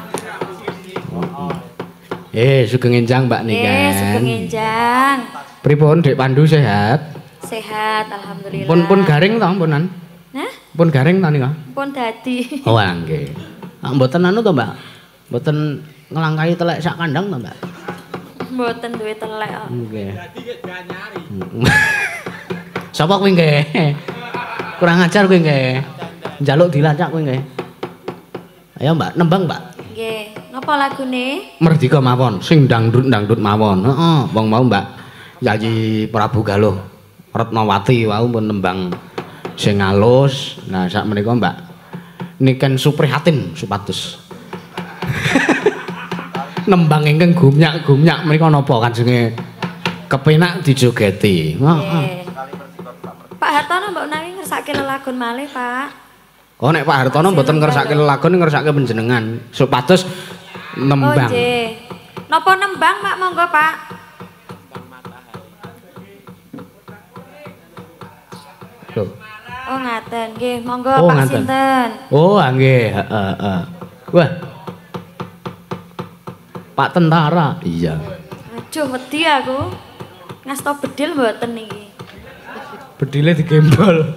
Eh, sugeng enjang Mbak Nika. Eh, sugeng enjang. Pripun Dek Pandu sehat? Sehat, alhamdulillah. Pun pun garing to mpunan? Hah? Pun garing to nika? Pun dadi. Oh, nggih. Ah mboten anu to, Mbak? Mboten ngelangkai telek sak kandang to, Mbak? Mboten duwe telek kok. Nggih. Sapa kuwi nggih? Kurang ajar kuwi nggih. Njaluk dilacak kuwi nggih. Ayo Mbak, nembang Mbak. Nggih. Napa lagune? Merdeka mawon, sing dangdut-dangdut mawon. Heeh, wong mau Mbak Yayi Prabu Galuh Retnawati wau pun nembang sing alus. Nah, sak menika Mbak niken Suprihatin supados. Nembang ingkang gumyak-gumyak menika napa kanjenge kepenak dijogeti. Heeh. Pak Hartono mbok nawi ngersake lelagon malih, Pak. Oh nek Pak Hartono mboten ngersake lelagon ngersake panjenengan supados nembang. Oh nggih. Napa nembang Pak monggo, Pak? Loh. Oh ngaten, nggih, monggo Oh, Pak ngaten. sinten? Oh, nggih, heeh, heeh. Wah. Pak tentara. Iya. Aduh, wedi aku. Ngasta bedil mboten niki. Bedile digembol.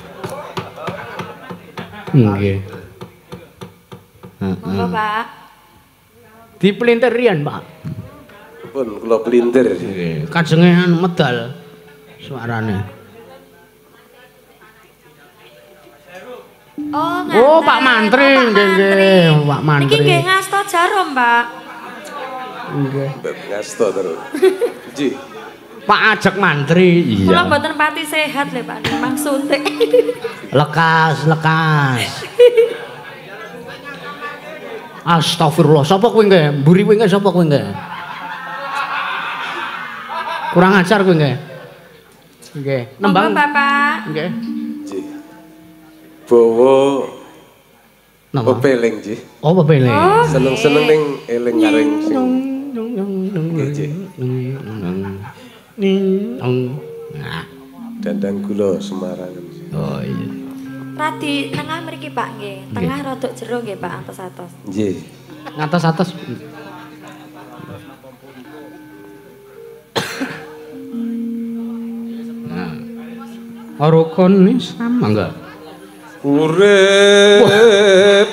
Nggih. Heeh. Monggo, Pak. Dipelintir riyen, Pak. Pun kula pelintir. Nggih. Kajenge anu medal suarane. Oh, ngaten. Oh, Pak Mantri, Oh, Pak nggih, nggih, Pak Mantri. Niki nggih ngasta jarum, Pak. Nggih. Mbak ngasto terus. Ji. Pak Ajak Mantri. Iya. Kula mboten pati sehat lho, Pak. Mang suntik. Lekas, lekas. Astagfirullah, sapa kuwi nggih? Mburi kuwi nggih sapa kuwi nggih? Kurang ajar kuwi nggih. Nggih, nembang. Monggo, Bapak. Nggih. Ji. Bawa Napa? pepeling, Ji. Oh, pepeling. Oh, Seneng-seneng ning eling garing sing. Nggih, Ji. Nah. Dandang gula Semarang. Oh iya. Radi tengah mriki, Pak, nggih. Tengah rodok jero nggih, Pak, atos-atos. Nggih. Ngatos-atos. Nah. Rukun ini sama enggak? Urip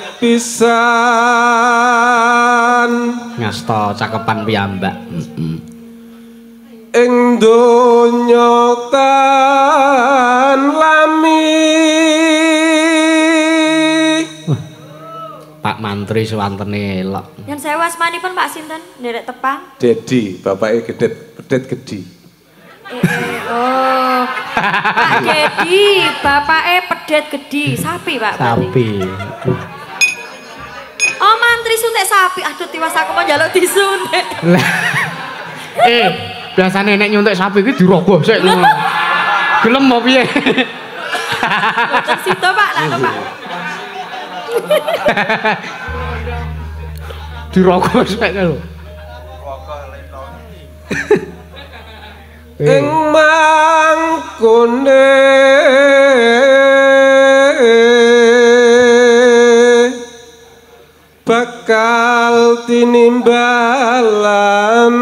pisan Ngasta cakepan piyambak. Heeh. ing donya tan lami. Pak Mantri swantene elok. Yen sewu asmanipun Pak sinten? Nderek tepang. Dedi, bapake gedet, pedet gedi. Eh, eh, oh. Pak Dedi, bapake pedet gedi. Sapi, Pak. berarti. Sapi. Oh, mantri suntik sapi. Aduh, tiwas aku mau njaluk disuntik. Eh, biasane nek nyuntik sapi kuwi dirogoh sik ngono. Gelem apa piye? Boten sida, Pak, nak Pak. Dirogoh sik lho. Ing mangkone bakal tinimbalan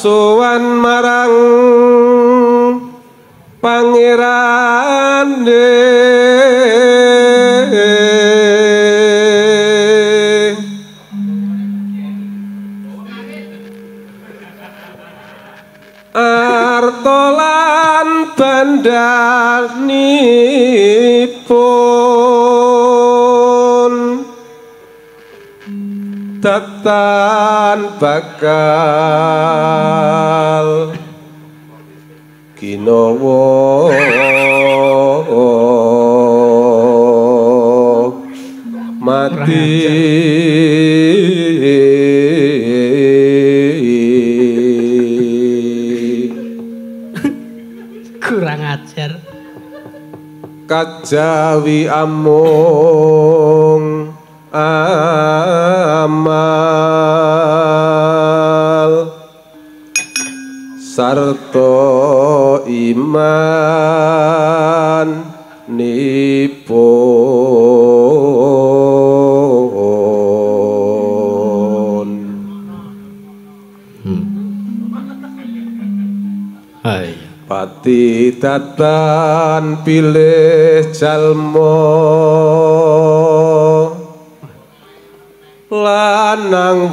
sowan marang pangirane arta lan bandhanipun tetan bakal kinawa mati kurang ajar kajawi amung amal sarta iman nipun hmm. Hai pati tatan pilih jalma lanang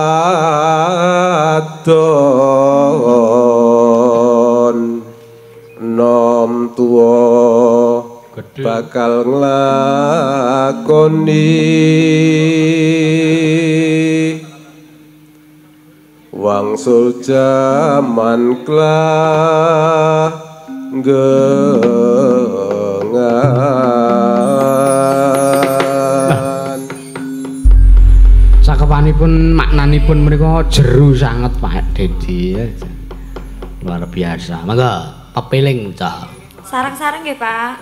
wadon nom tuwa bakal nglakoni wangsul jaman klanggengan sakepanipun maknanipun menika jeru sanget Pak Dedi luar biasa mangga pepiling Cak Sarang-sarang nggih Pak.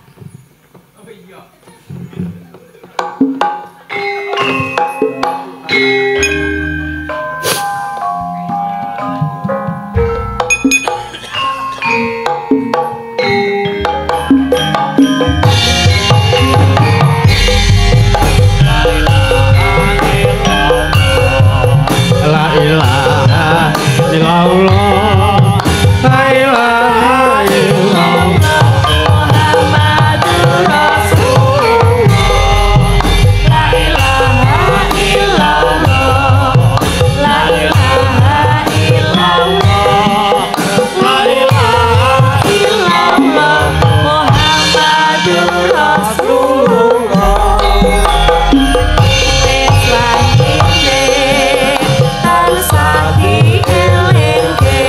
La ilaha illallah la ilaha illallah Muhammadur Rasulullah la ilaha illallah la ilaha illallah la ilaha illallah Muhammadur Rasulullah Sati eling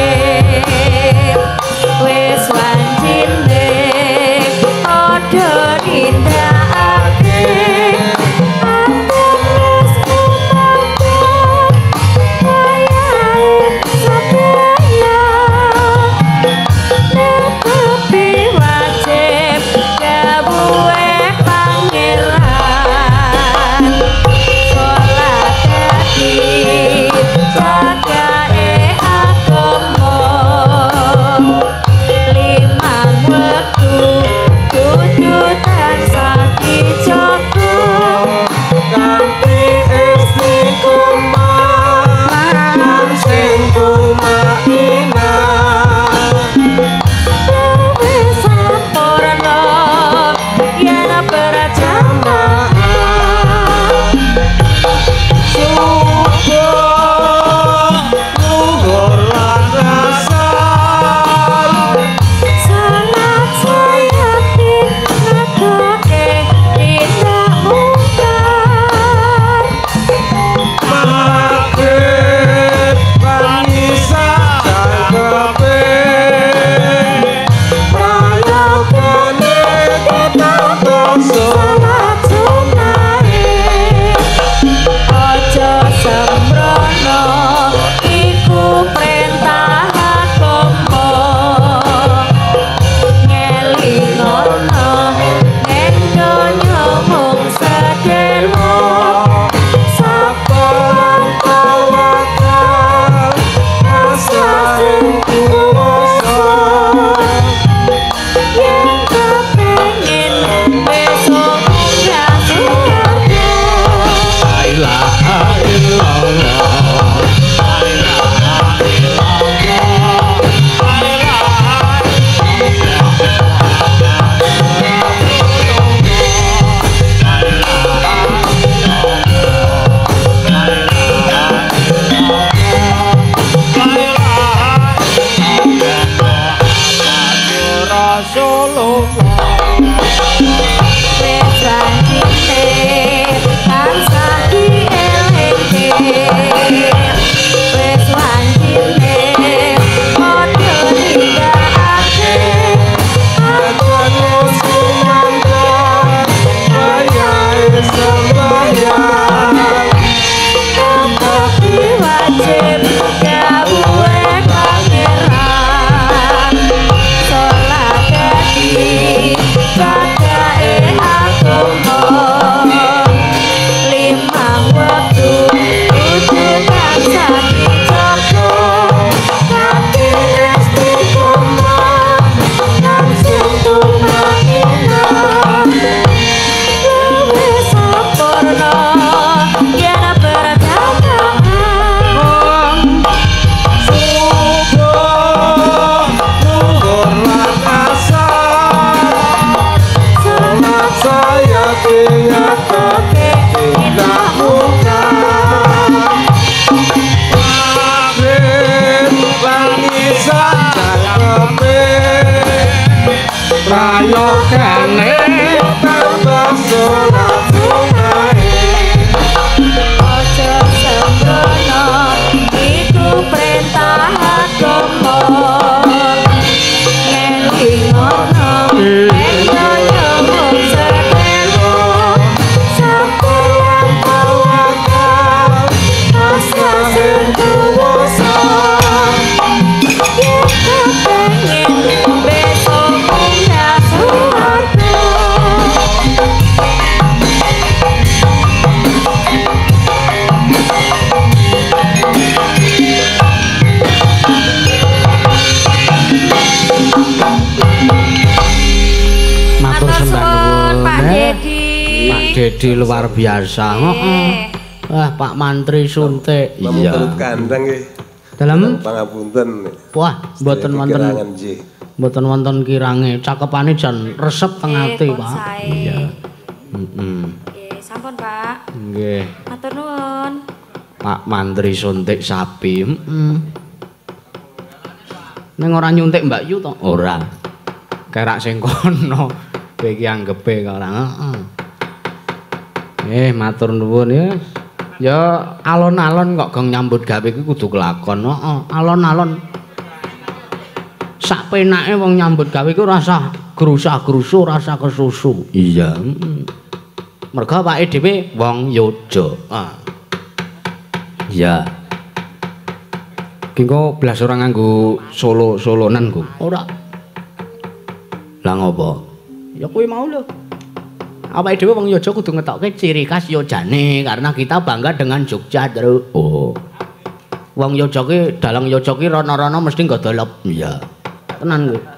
wajib gawe pangeran salat dadi padae agama limang wektu kudu tansah dijaga kanthi restu koma langsung tumanina luwih sampurna yen berdatangan subuh nunggur lakasa salat saya ingat ke indah muka Akhir langisan cakape prayogane tambah sholat sunai aja sembrono iku perintah agama ngelingono enyoyo mung sedewo sampeyan tawakal asa sing kuwasa yen kepengin besok pindah swarga Matur sembah nuwun. Pak Dedi. Pak Dedi luar biasa. Heeh. Wah, Pak Mantri suntik. Iya. Kandang nggih. Dalam pangapunten. Wah, mboten wonten. Kirangan nggih. Mboten wonten kirange. Cakepane jan resep teng ati, Nggih, Pak. sae. Iya. Heeh. Nggih, sampun, Pak. Nggih. Matur nuwun. Pak Mantri suntik sapi. Heeh. Ning ora nyuntik Mbak Yu to? Ora. Kerak sing kono. Kowe iki anggepe kok ora. Heeh. Eh, matur nuwun ya. Ya alon-alon kok gong nyambut gawe iki kudu kelakon. Heeh, alon-alon. Sak penake wong nyambut gawe iku rasa grusah-grusu, rasa kesusu. Iya. Heeh. Mergo awake dhewe wong Yojo. Ah. Iya. Ki engko blas ora nganggo solo-solonan ku. Ora. Lah ngopo? Ya kuwi mau lho. Awake dhewe wong Yojo kudu ngetokke ciri khas Yojane karena kita bangga dengan Jogja, Tru. Oh. Wong Yojo ki dalang Yojo ki rono-rono mesti nggo dolop. Iya. Tenan kuwi.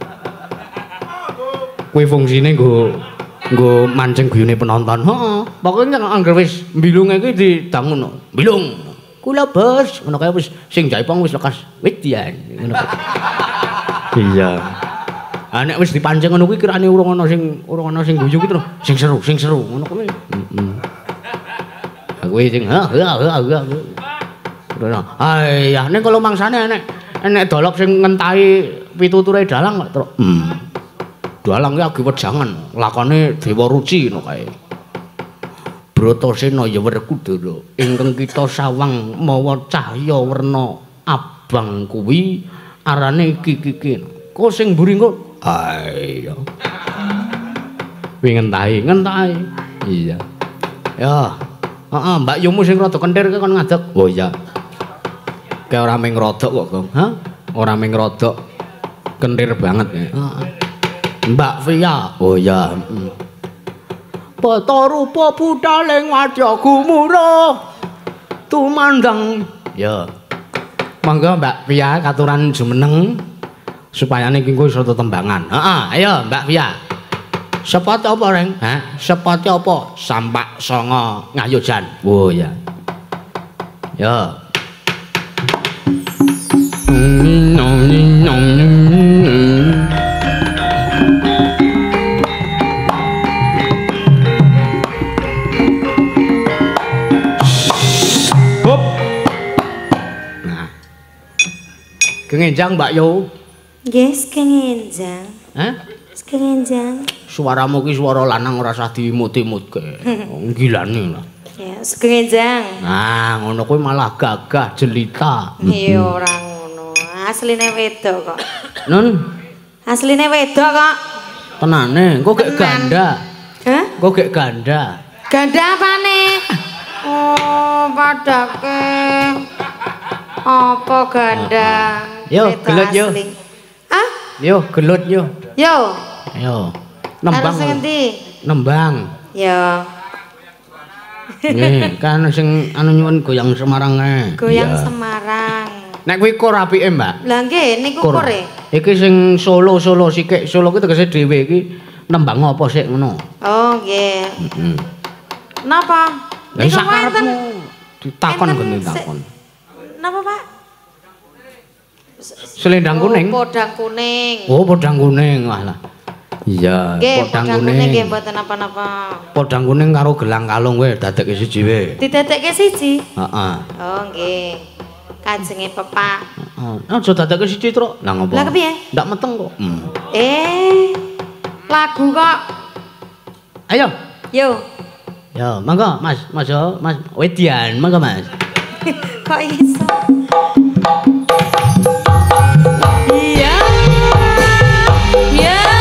Kuwi fungsine nggo nggo mancing guyune penonton. Heeh. Pokoke nek anggere wis mbilunge ki didang ngono. Mbilung. Kula bos, ngono kae wis sing jaipong wis lekas wedian. Ngono kae. Iya. Ah nek wis dipancing ngono kuwi kirane urung ana sing urung ana sing guyu ki terus sing seru, sing seru ngono kuwi. Heeh. Kuwi sing ha ha ha ha. Ngono. Ai ya ning kalau mangsane nek nek dolok sing ngentahi pituture dalang kok terus. Hmm. Dalang ki agi wejangan, lakone Dewa Ruci ngono kae. Bratasena ya Werkudara ingkang kita sawang mawa cahya werna abang kuwi arane Kiki. Kok sing mburi kok ayo. Kuwi ngentahi, ngentahi. Iya. Ya. Heeh, Mbak Yumu sing rada kentir ki kon ngadeg. Oh iya. Kayak ora mung rodok kok, Gong. Hah? Ora mung rodok. Kentir banget ya. Heeh. Mbak Via. Oh iya, heeh. Bata rupa putaling wadya gumuruh. Tumandang. Ya. Monggo Mbak Via katuran jumeneng. Supaya niki engko iso tetembangan. Heeh, ayo Mbak Via. Sepate apa, Reng? Hah? Sepate apa? Sampak Songo Ngayojan. Oh ya. Ya. Hop. Nah. Kengenjang Mbak Yo. Nggih, kengenjang. Hah? Kengenjang. Suaramu ki suara lanang ora usah diimut-imutke. Gilane lah. Ya, kengenjang. Nah, ngono kuwi malah gagah jelita. Iya ora ngono. Asline wedok kok. Nun, Asline wedok kok. tenane, engko gek ganda. Hah? Engko gek ganda. Ganda apane? Oh, padake. Apa gandang? Yo, gelut yo. Hah? Yo, gelut yo. Yo. Yo. Nembang. Sing endi? Nembang. Yo. Nggih, kan sing anu nyuwun goyang Semarang ae. Goyang Semarang. Nek kuwi kor apike, Mbak. Lah nggih, niku kor e. Iki sing Solo-Solo sithik, Solo ki tegese dhewe iki nembang apa sik ngono. Oh, nggih. Heeh. Napa? Lah sak karepmu ditakon geni takon. Napa, Pak? Selendang kuning. Oh, podang kuning. Oh, podang kuning. Walah. Iya, podang kuning. Nggih, mboten napa-napa. Podang kuning karo gelang kalung wis dadekke siji wae. Didadekke siji? Heeh. Oh, nggih. Kajenge Pepak. Heeh. Aja dadekke siji, Truk. Lah ngopo? Lah kepiye? Ndak meteng kok. Hmm. Eh. Lagu kok. Ayo. Yo. Yo, monggo, Mas. Mas yo, Mas Wedian, monggo, Mas. Kok iso? Iya. Ya.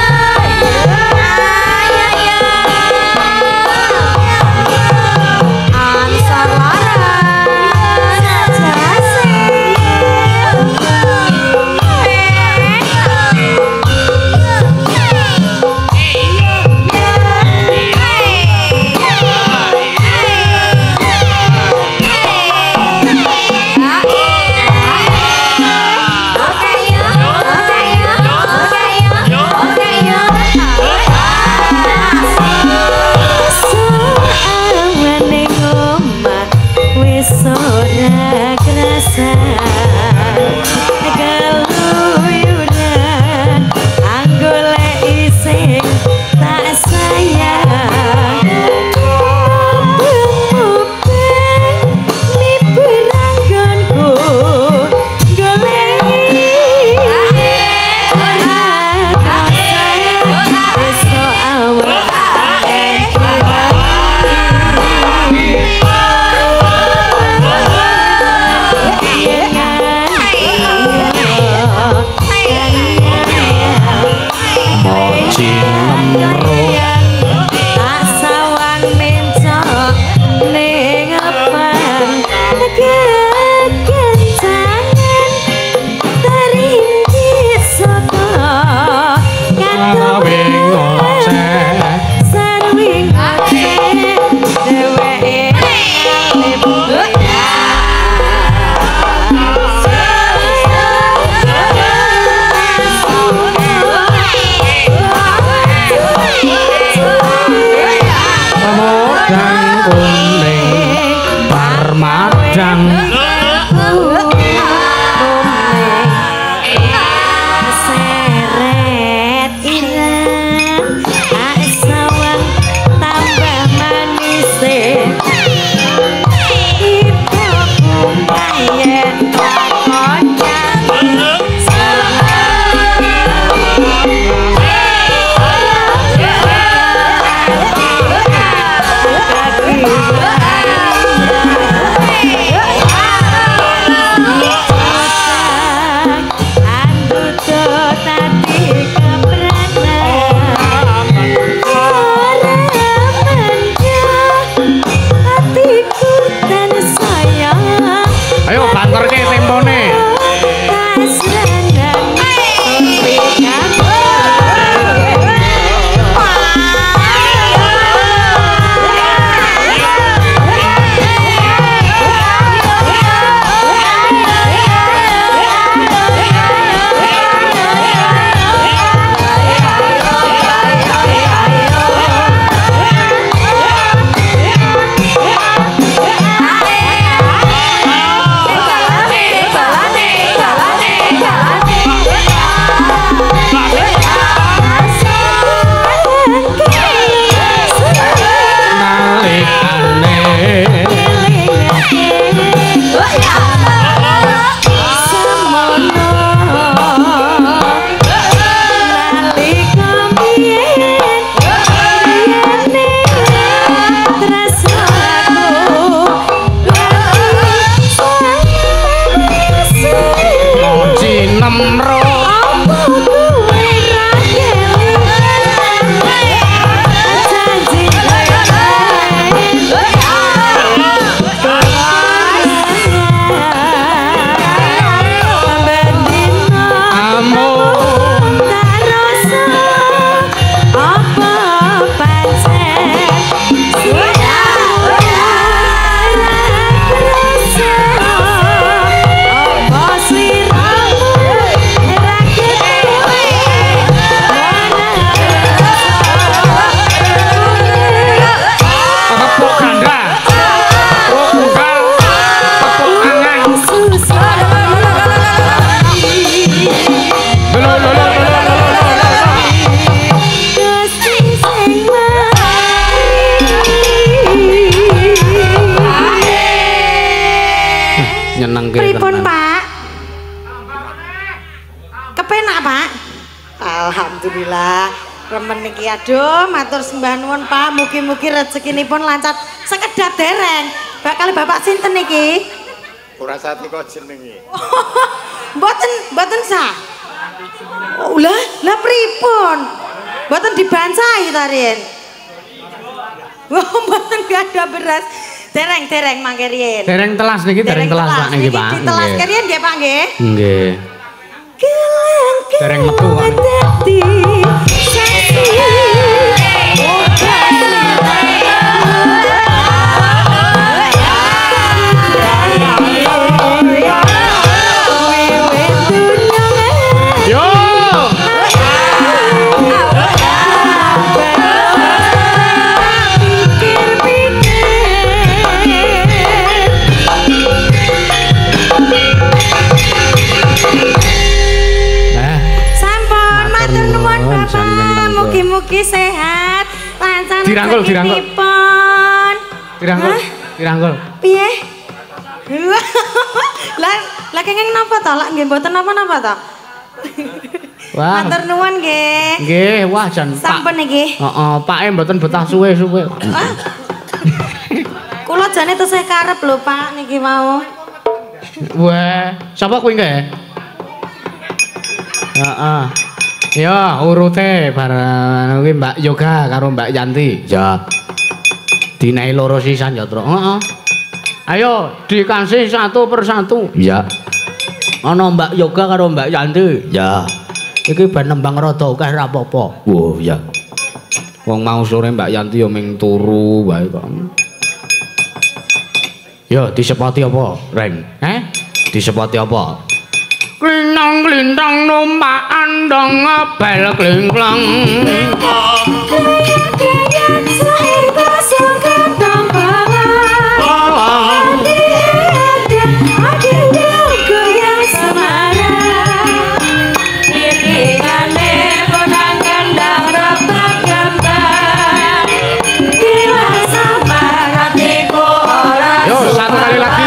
Pripun, Pak? Kepenak, Pak? Alhamdulillah. Remen niki aduh matur sembah nuwun Pak, mugi-mugi rezekinipun lancar sekedap dereng. Bakal Bapak sinten niki? Ora sate kok jenenge. Mboten mboten sah. Oh, lah, lah pripun? Mboten dibancai ta riyen. Wah, mboten gak ada beras. Dereng-dereng mangke riyen. Dereng telas niki, dereng telas Pak niki, Pak. Ditelas keriyen nggih, Pak nggih. Nggih. Dereng metu Pak. Mugi-mugi sehat, lancar dirangkul, dirangkul. Dirangkul, dirangkul. Piye? Lah, lah kenging napa to? Lah nggih mboten napa-napa to? Wah. Matur nuwun nggih. Nggih, wah jan sampun niki. Heeh, Pake mboten betah suwe-suwe. Kula jane tesih karep lho, Pak, niki mau. Wah, sapa kuwi nggih? Heeh. Ya, urute bareng kuwi Mbak Yoga karo Mbak Yanti. Ya. Dinae loro sisan ya, Tru. Heeh. Ayo dikasih satu persatu. Ya. Ana Mbak Yoga karo Mbak Yanti. Ya. Iki ben nembang rada akeh ra apa-apa. Wo, ya. Wong mau sore Mbak Yanti ya ming turu wae kok. Ya, disepati apa, Reng? Eh? Disepati apa? Klintang klintang numpak andong ngabel klingklang. Kayang sahir basah kandang bangang. Adi edan, adi goyang semarang. Iringane bonang kandang rebak gambar. Gila sama hatiku orang. Yo, satu kali lagi.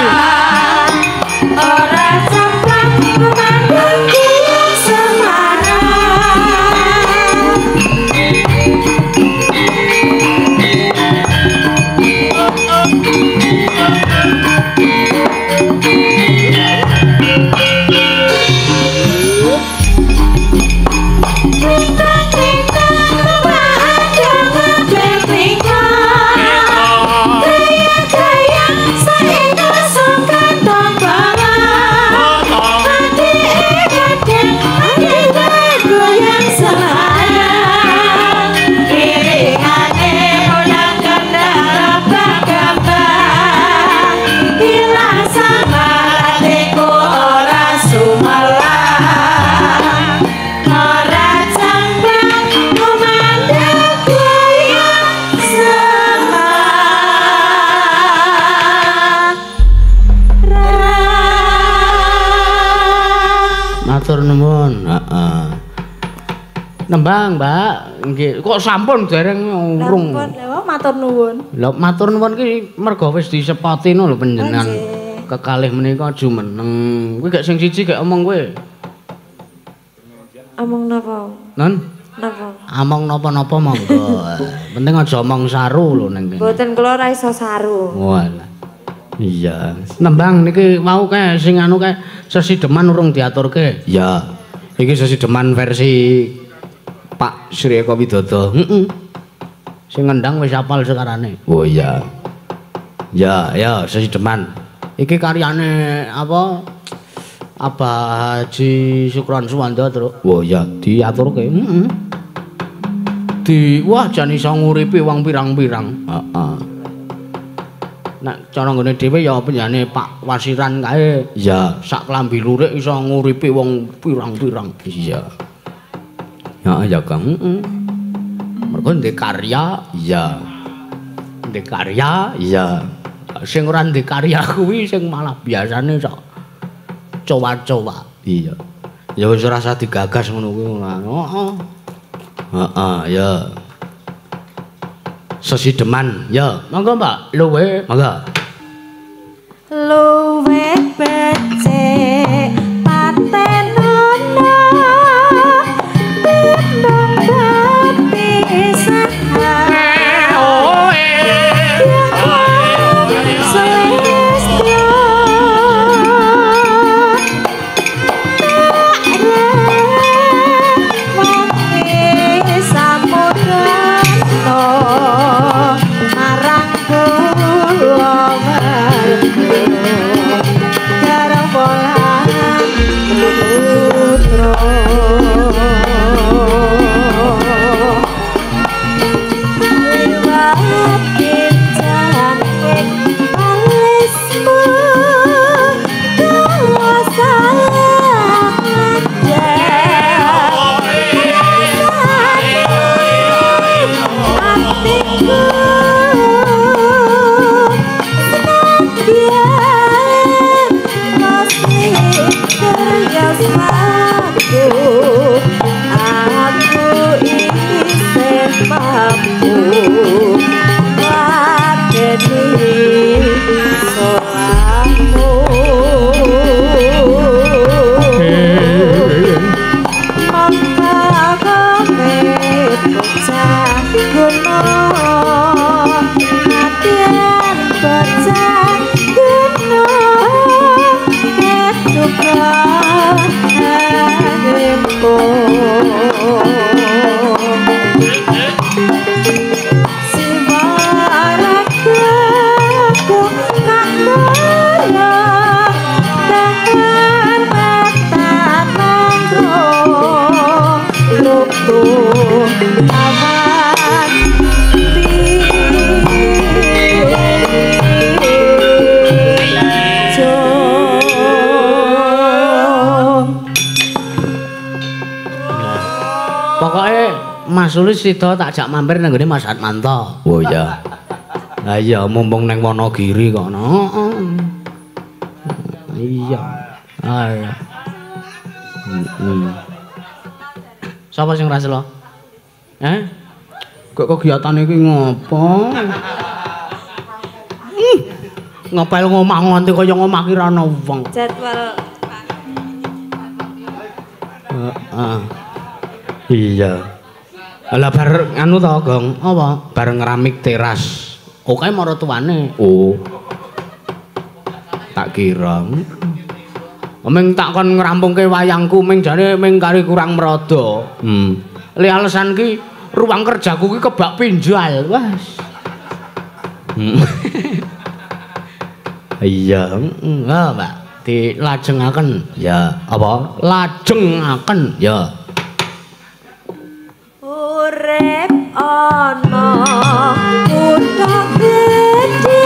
Matur nuwun. Heeh. Nembang, Mbak. Nggih, kok sampun dereng urung. Sampun, lha matur nuwun. Lah matur nuwun ki mergo wis disepati lho panjenengan. Kekalih menika jumeneng. Kuwi gak sing siji gak omong kowe. Omong napa? Non? Napa? Among napa-napa monggo. Penting aja omong saru lho ning kene. Mboten kula ora iso saru. Walah. Iya. Nembang niki mau kae sing anu kae sesideman urung diaturke. Ya. Iki sesideman versi Pak Sri Eko Widodo. Heeh. Sing ngendang wis apal sekarane. Oh iya. Ya, ya sesideman. Iki karyane apa? Abah Haji Sukron Suwanda, Tru. Oh iya, diaturke. Heeh. Di wah jan iso nguripi wong pirang-pirang. Heeh. Nek cara nggone dhewe ya penjane Pak Wasiran kae. Iya, sak klambi lurik iso nguripi wong pirang-pirang. Iya. Ya ya Kang. Heeh. Mergo ndek karya, iya. Ndek karya, iya. Sing ora ndek karya kuwi sing malah biasane sok coba-coba. Iya. Ya wis ora usah digagas ngono kuwi. Heeh. Heeh, ya. Sesideman, ya. Monggo Mbak, luwe, monggo. Luwe becik Pokoke Mas Sulis sida tak jak mampir nang nggone Mas Hatmanto. Oh iya. Lah iya mumpung nang Wonogiri kok. Heeh. Iya. Ayo. Heeh. Sapa sing raselo? Eh? Kok kegiatan iki ngopo? Hmm. Ngapel ngomah nganti kaya ngomah ki ra ana wong. Jadwal Heeh. Iya. Lah bar anu to, Gong. Apa? Bareng ngeramik teras. Oke mara tuane. Oh. Tak kira. Ming tak kon ngrampungke wayangku ming jane ming kari kurang merada. Hmm. Li alasan ki ruang kerjaku ki kebak pinjal. Wes. Hmm. Iya, heeh, Pak. Dilajengaken. Ya, apa? Lajengaken. Ya. Urip ana kutha gedhe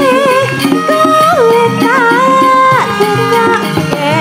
kowe tak tukake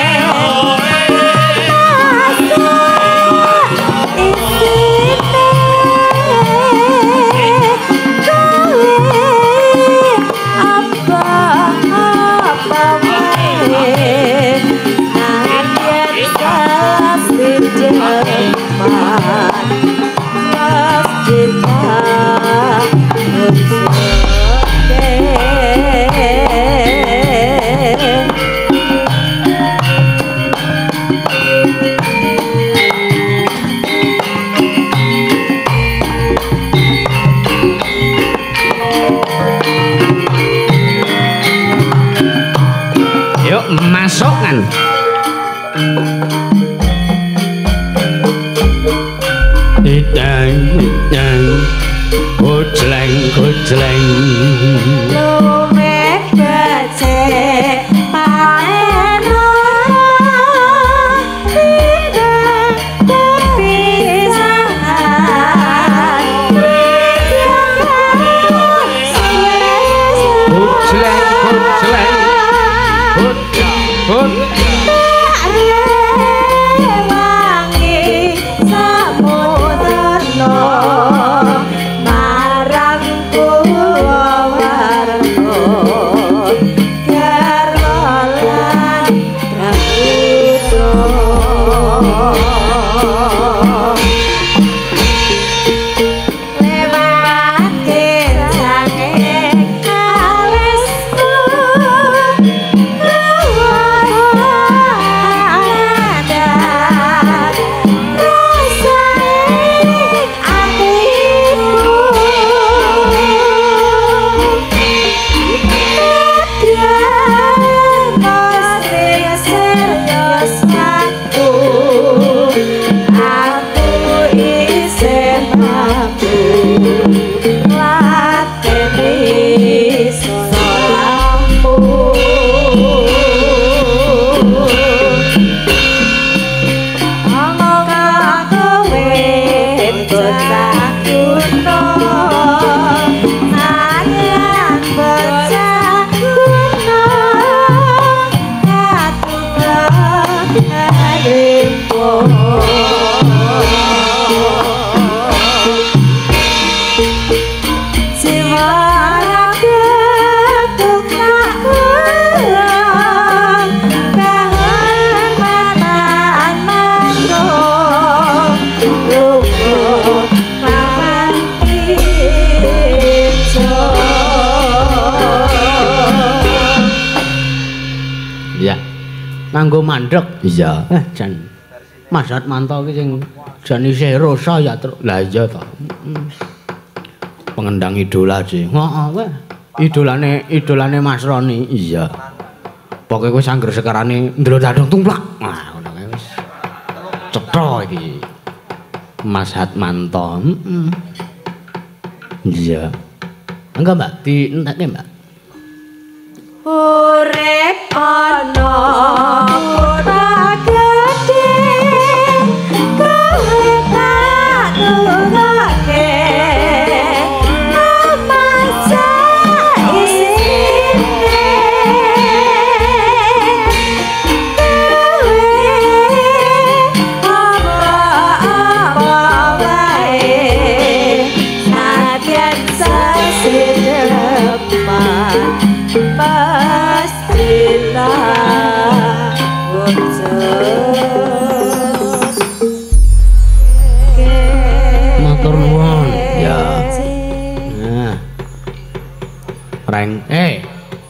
masuk kan. Idang idang kujleng kujleng lumek becek paeno tidak terpisah kujleng kujleng Hut rewangi samudana marang kuwarna garwalan prabuto lewati sanging alisku nganggo mandek. Iya. Eh jan Mas Hatmanto ki sing jan isih rasa ya terus. Lah iya to. Pengendang idola sih. Heeh weh. Idolane idolane Mas Roni. Iya. Pokoke wis angger sekarane ndelok dadung tumplak. Wah ngono kae wis. Cetha iki. Mas Hatmanto. Heeh. Iya. Enggak, Mbak, di entekke, Mbak. Urip ana kutha gedhe kowe tak tukake masa isine kowe apa-apa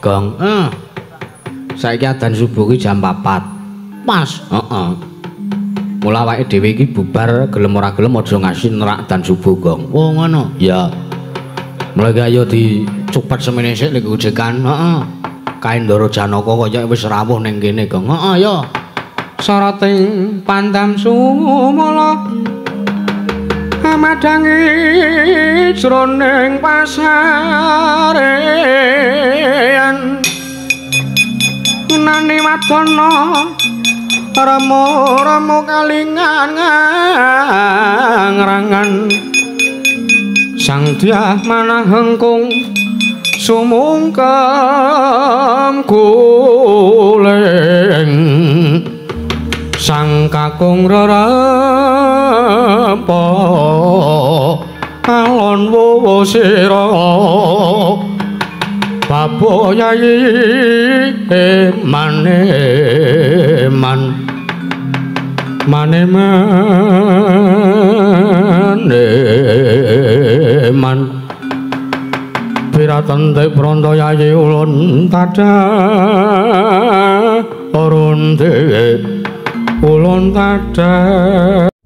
Gong. Eh. Saiki adzan subuh ki jam papat. Pas. Heeh. Mula awake dhewe iki bubar gelem ora gelem aja ngasih nerak adzan subuh, Gong. Oh, ngono. Ya. Mulai ayo dicupet semene sik nek ujekan. Heeh. Kain Ndara Janaka kaya wis rawuh ning kene, Gong. Heeh, ya. Sarating pandam sumala amadangi jroning pasarean nani wadana ramo-ramo kalingan ngrangan sang dyah manah hengkung sumungkem kuleng sang kakung rerempo alon wowo sira baboyayi mane man mane mane man piratente pronto yayi ulun tada orunde ulun tada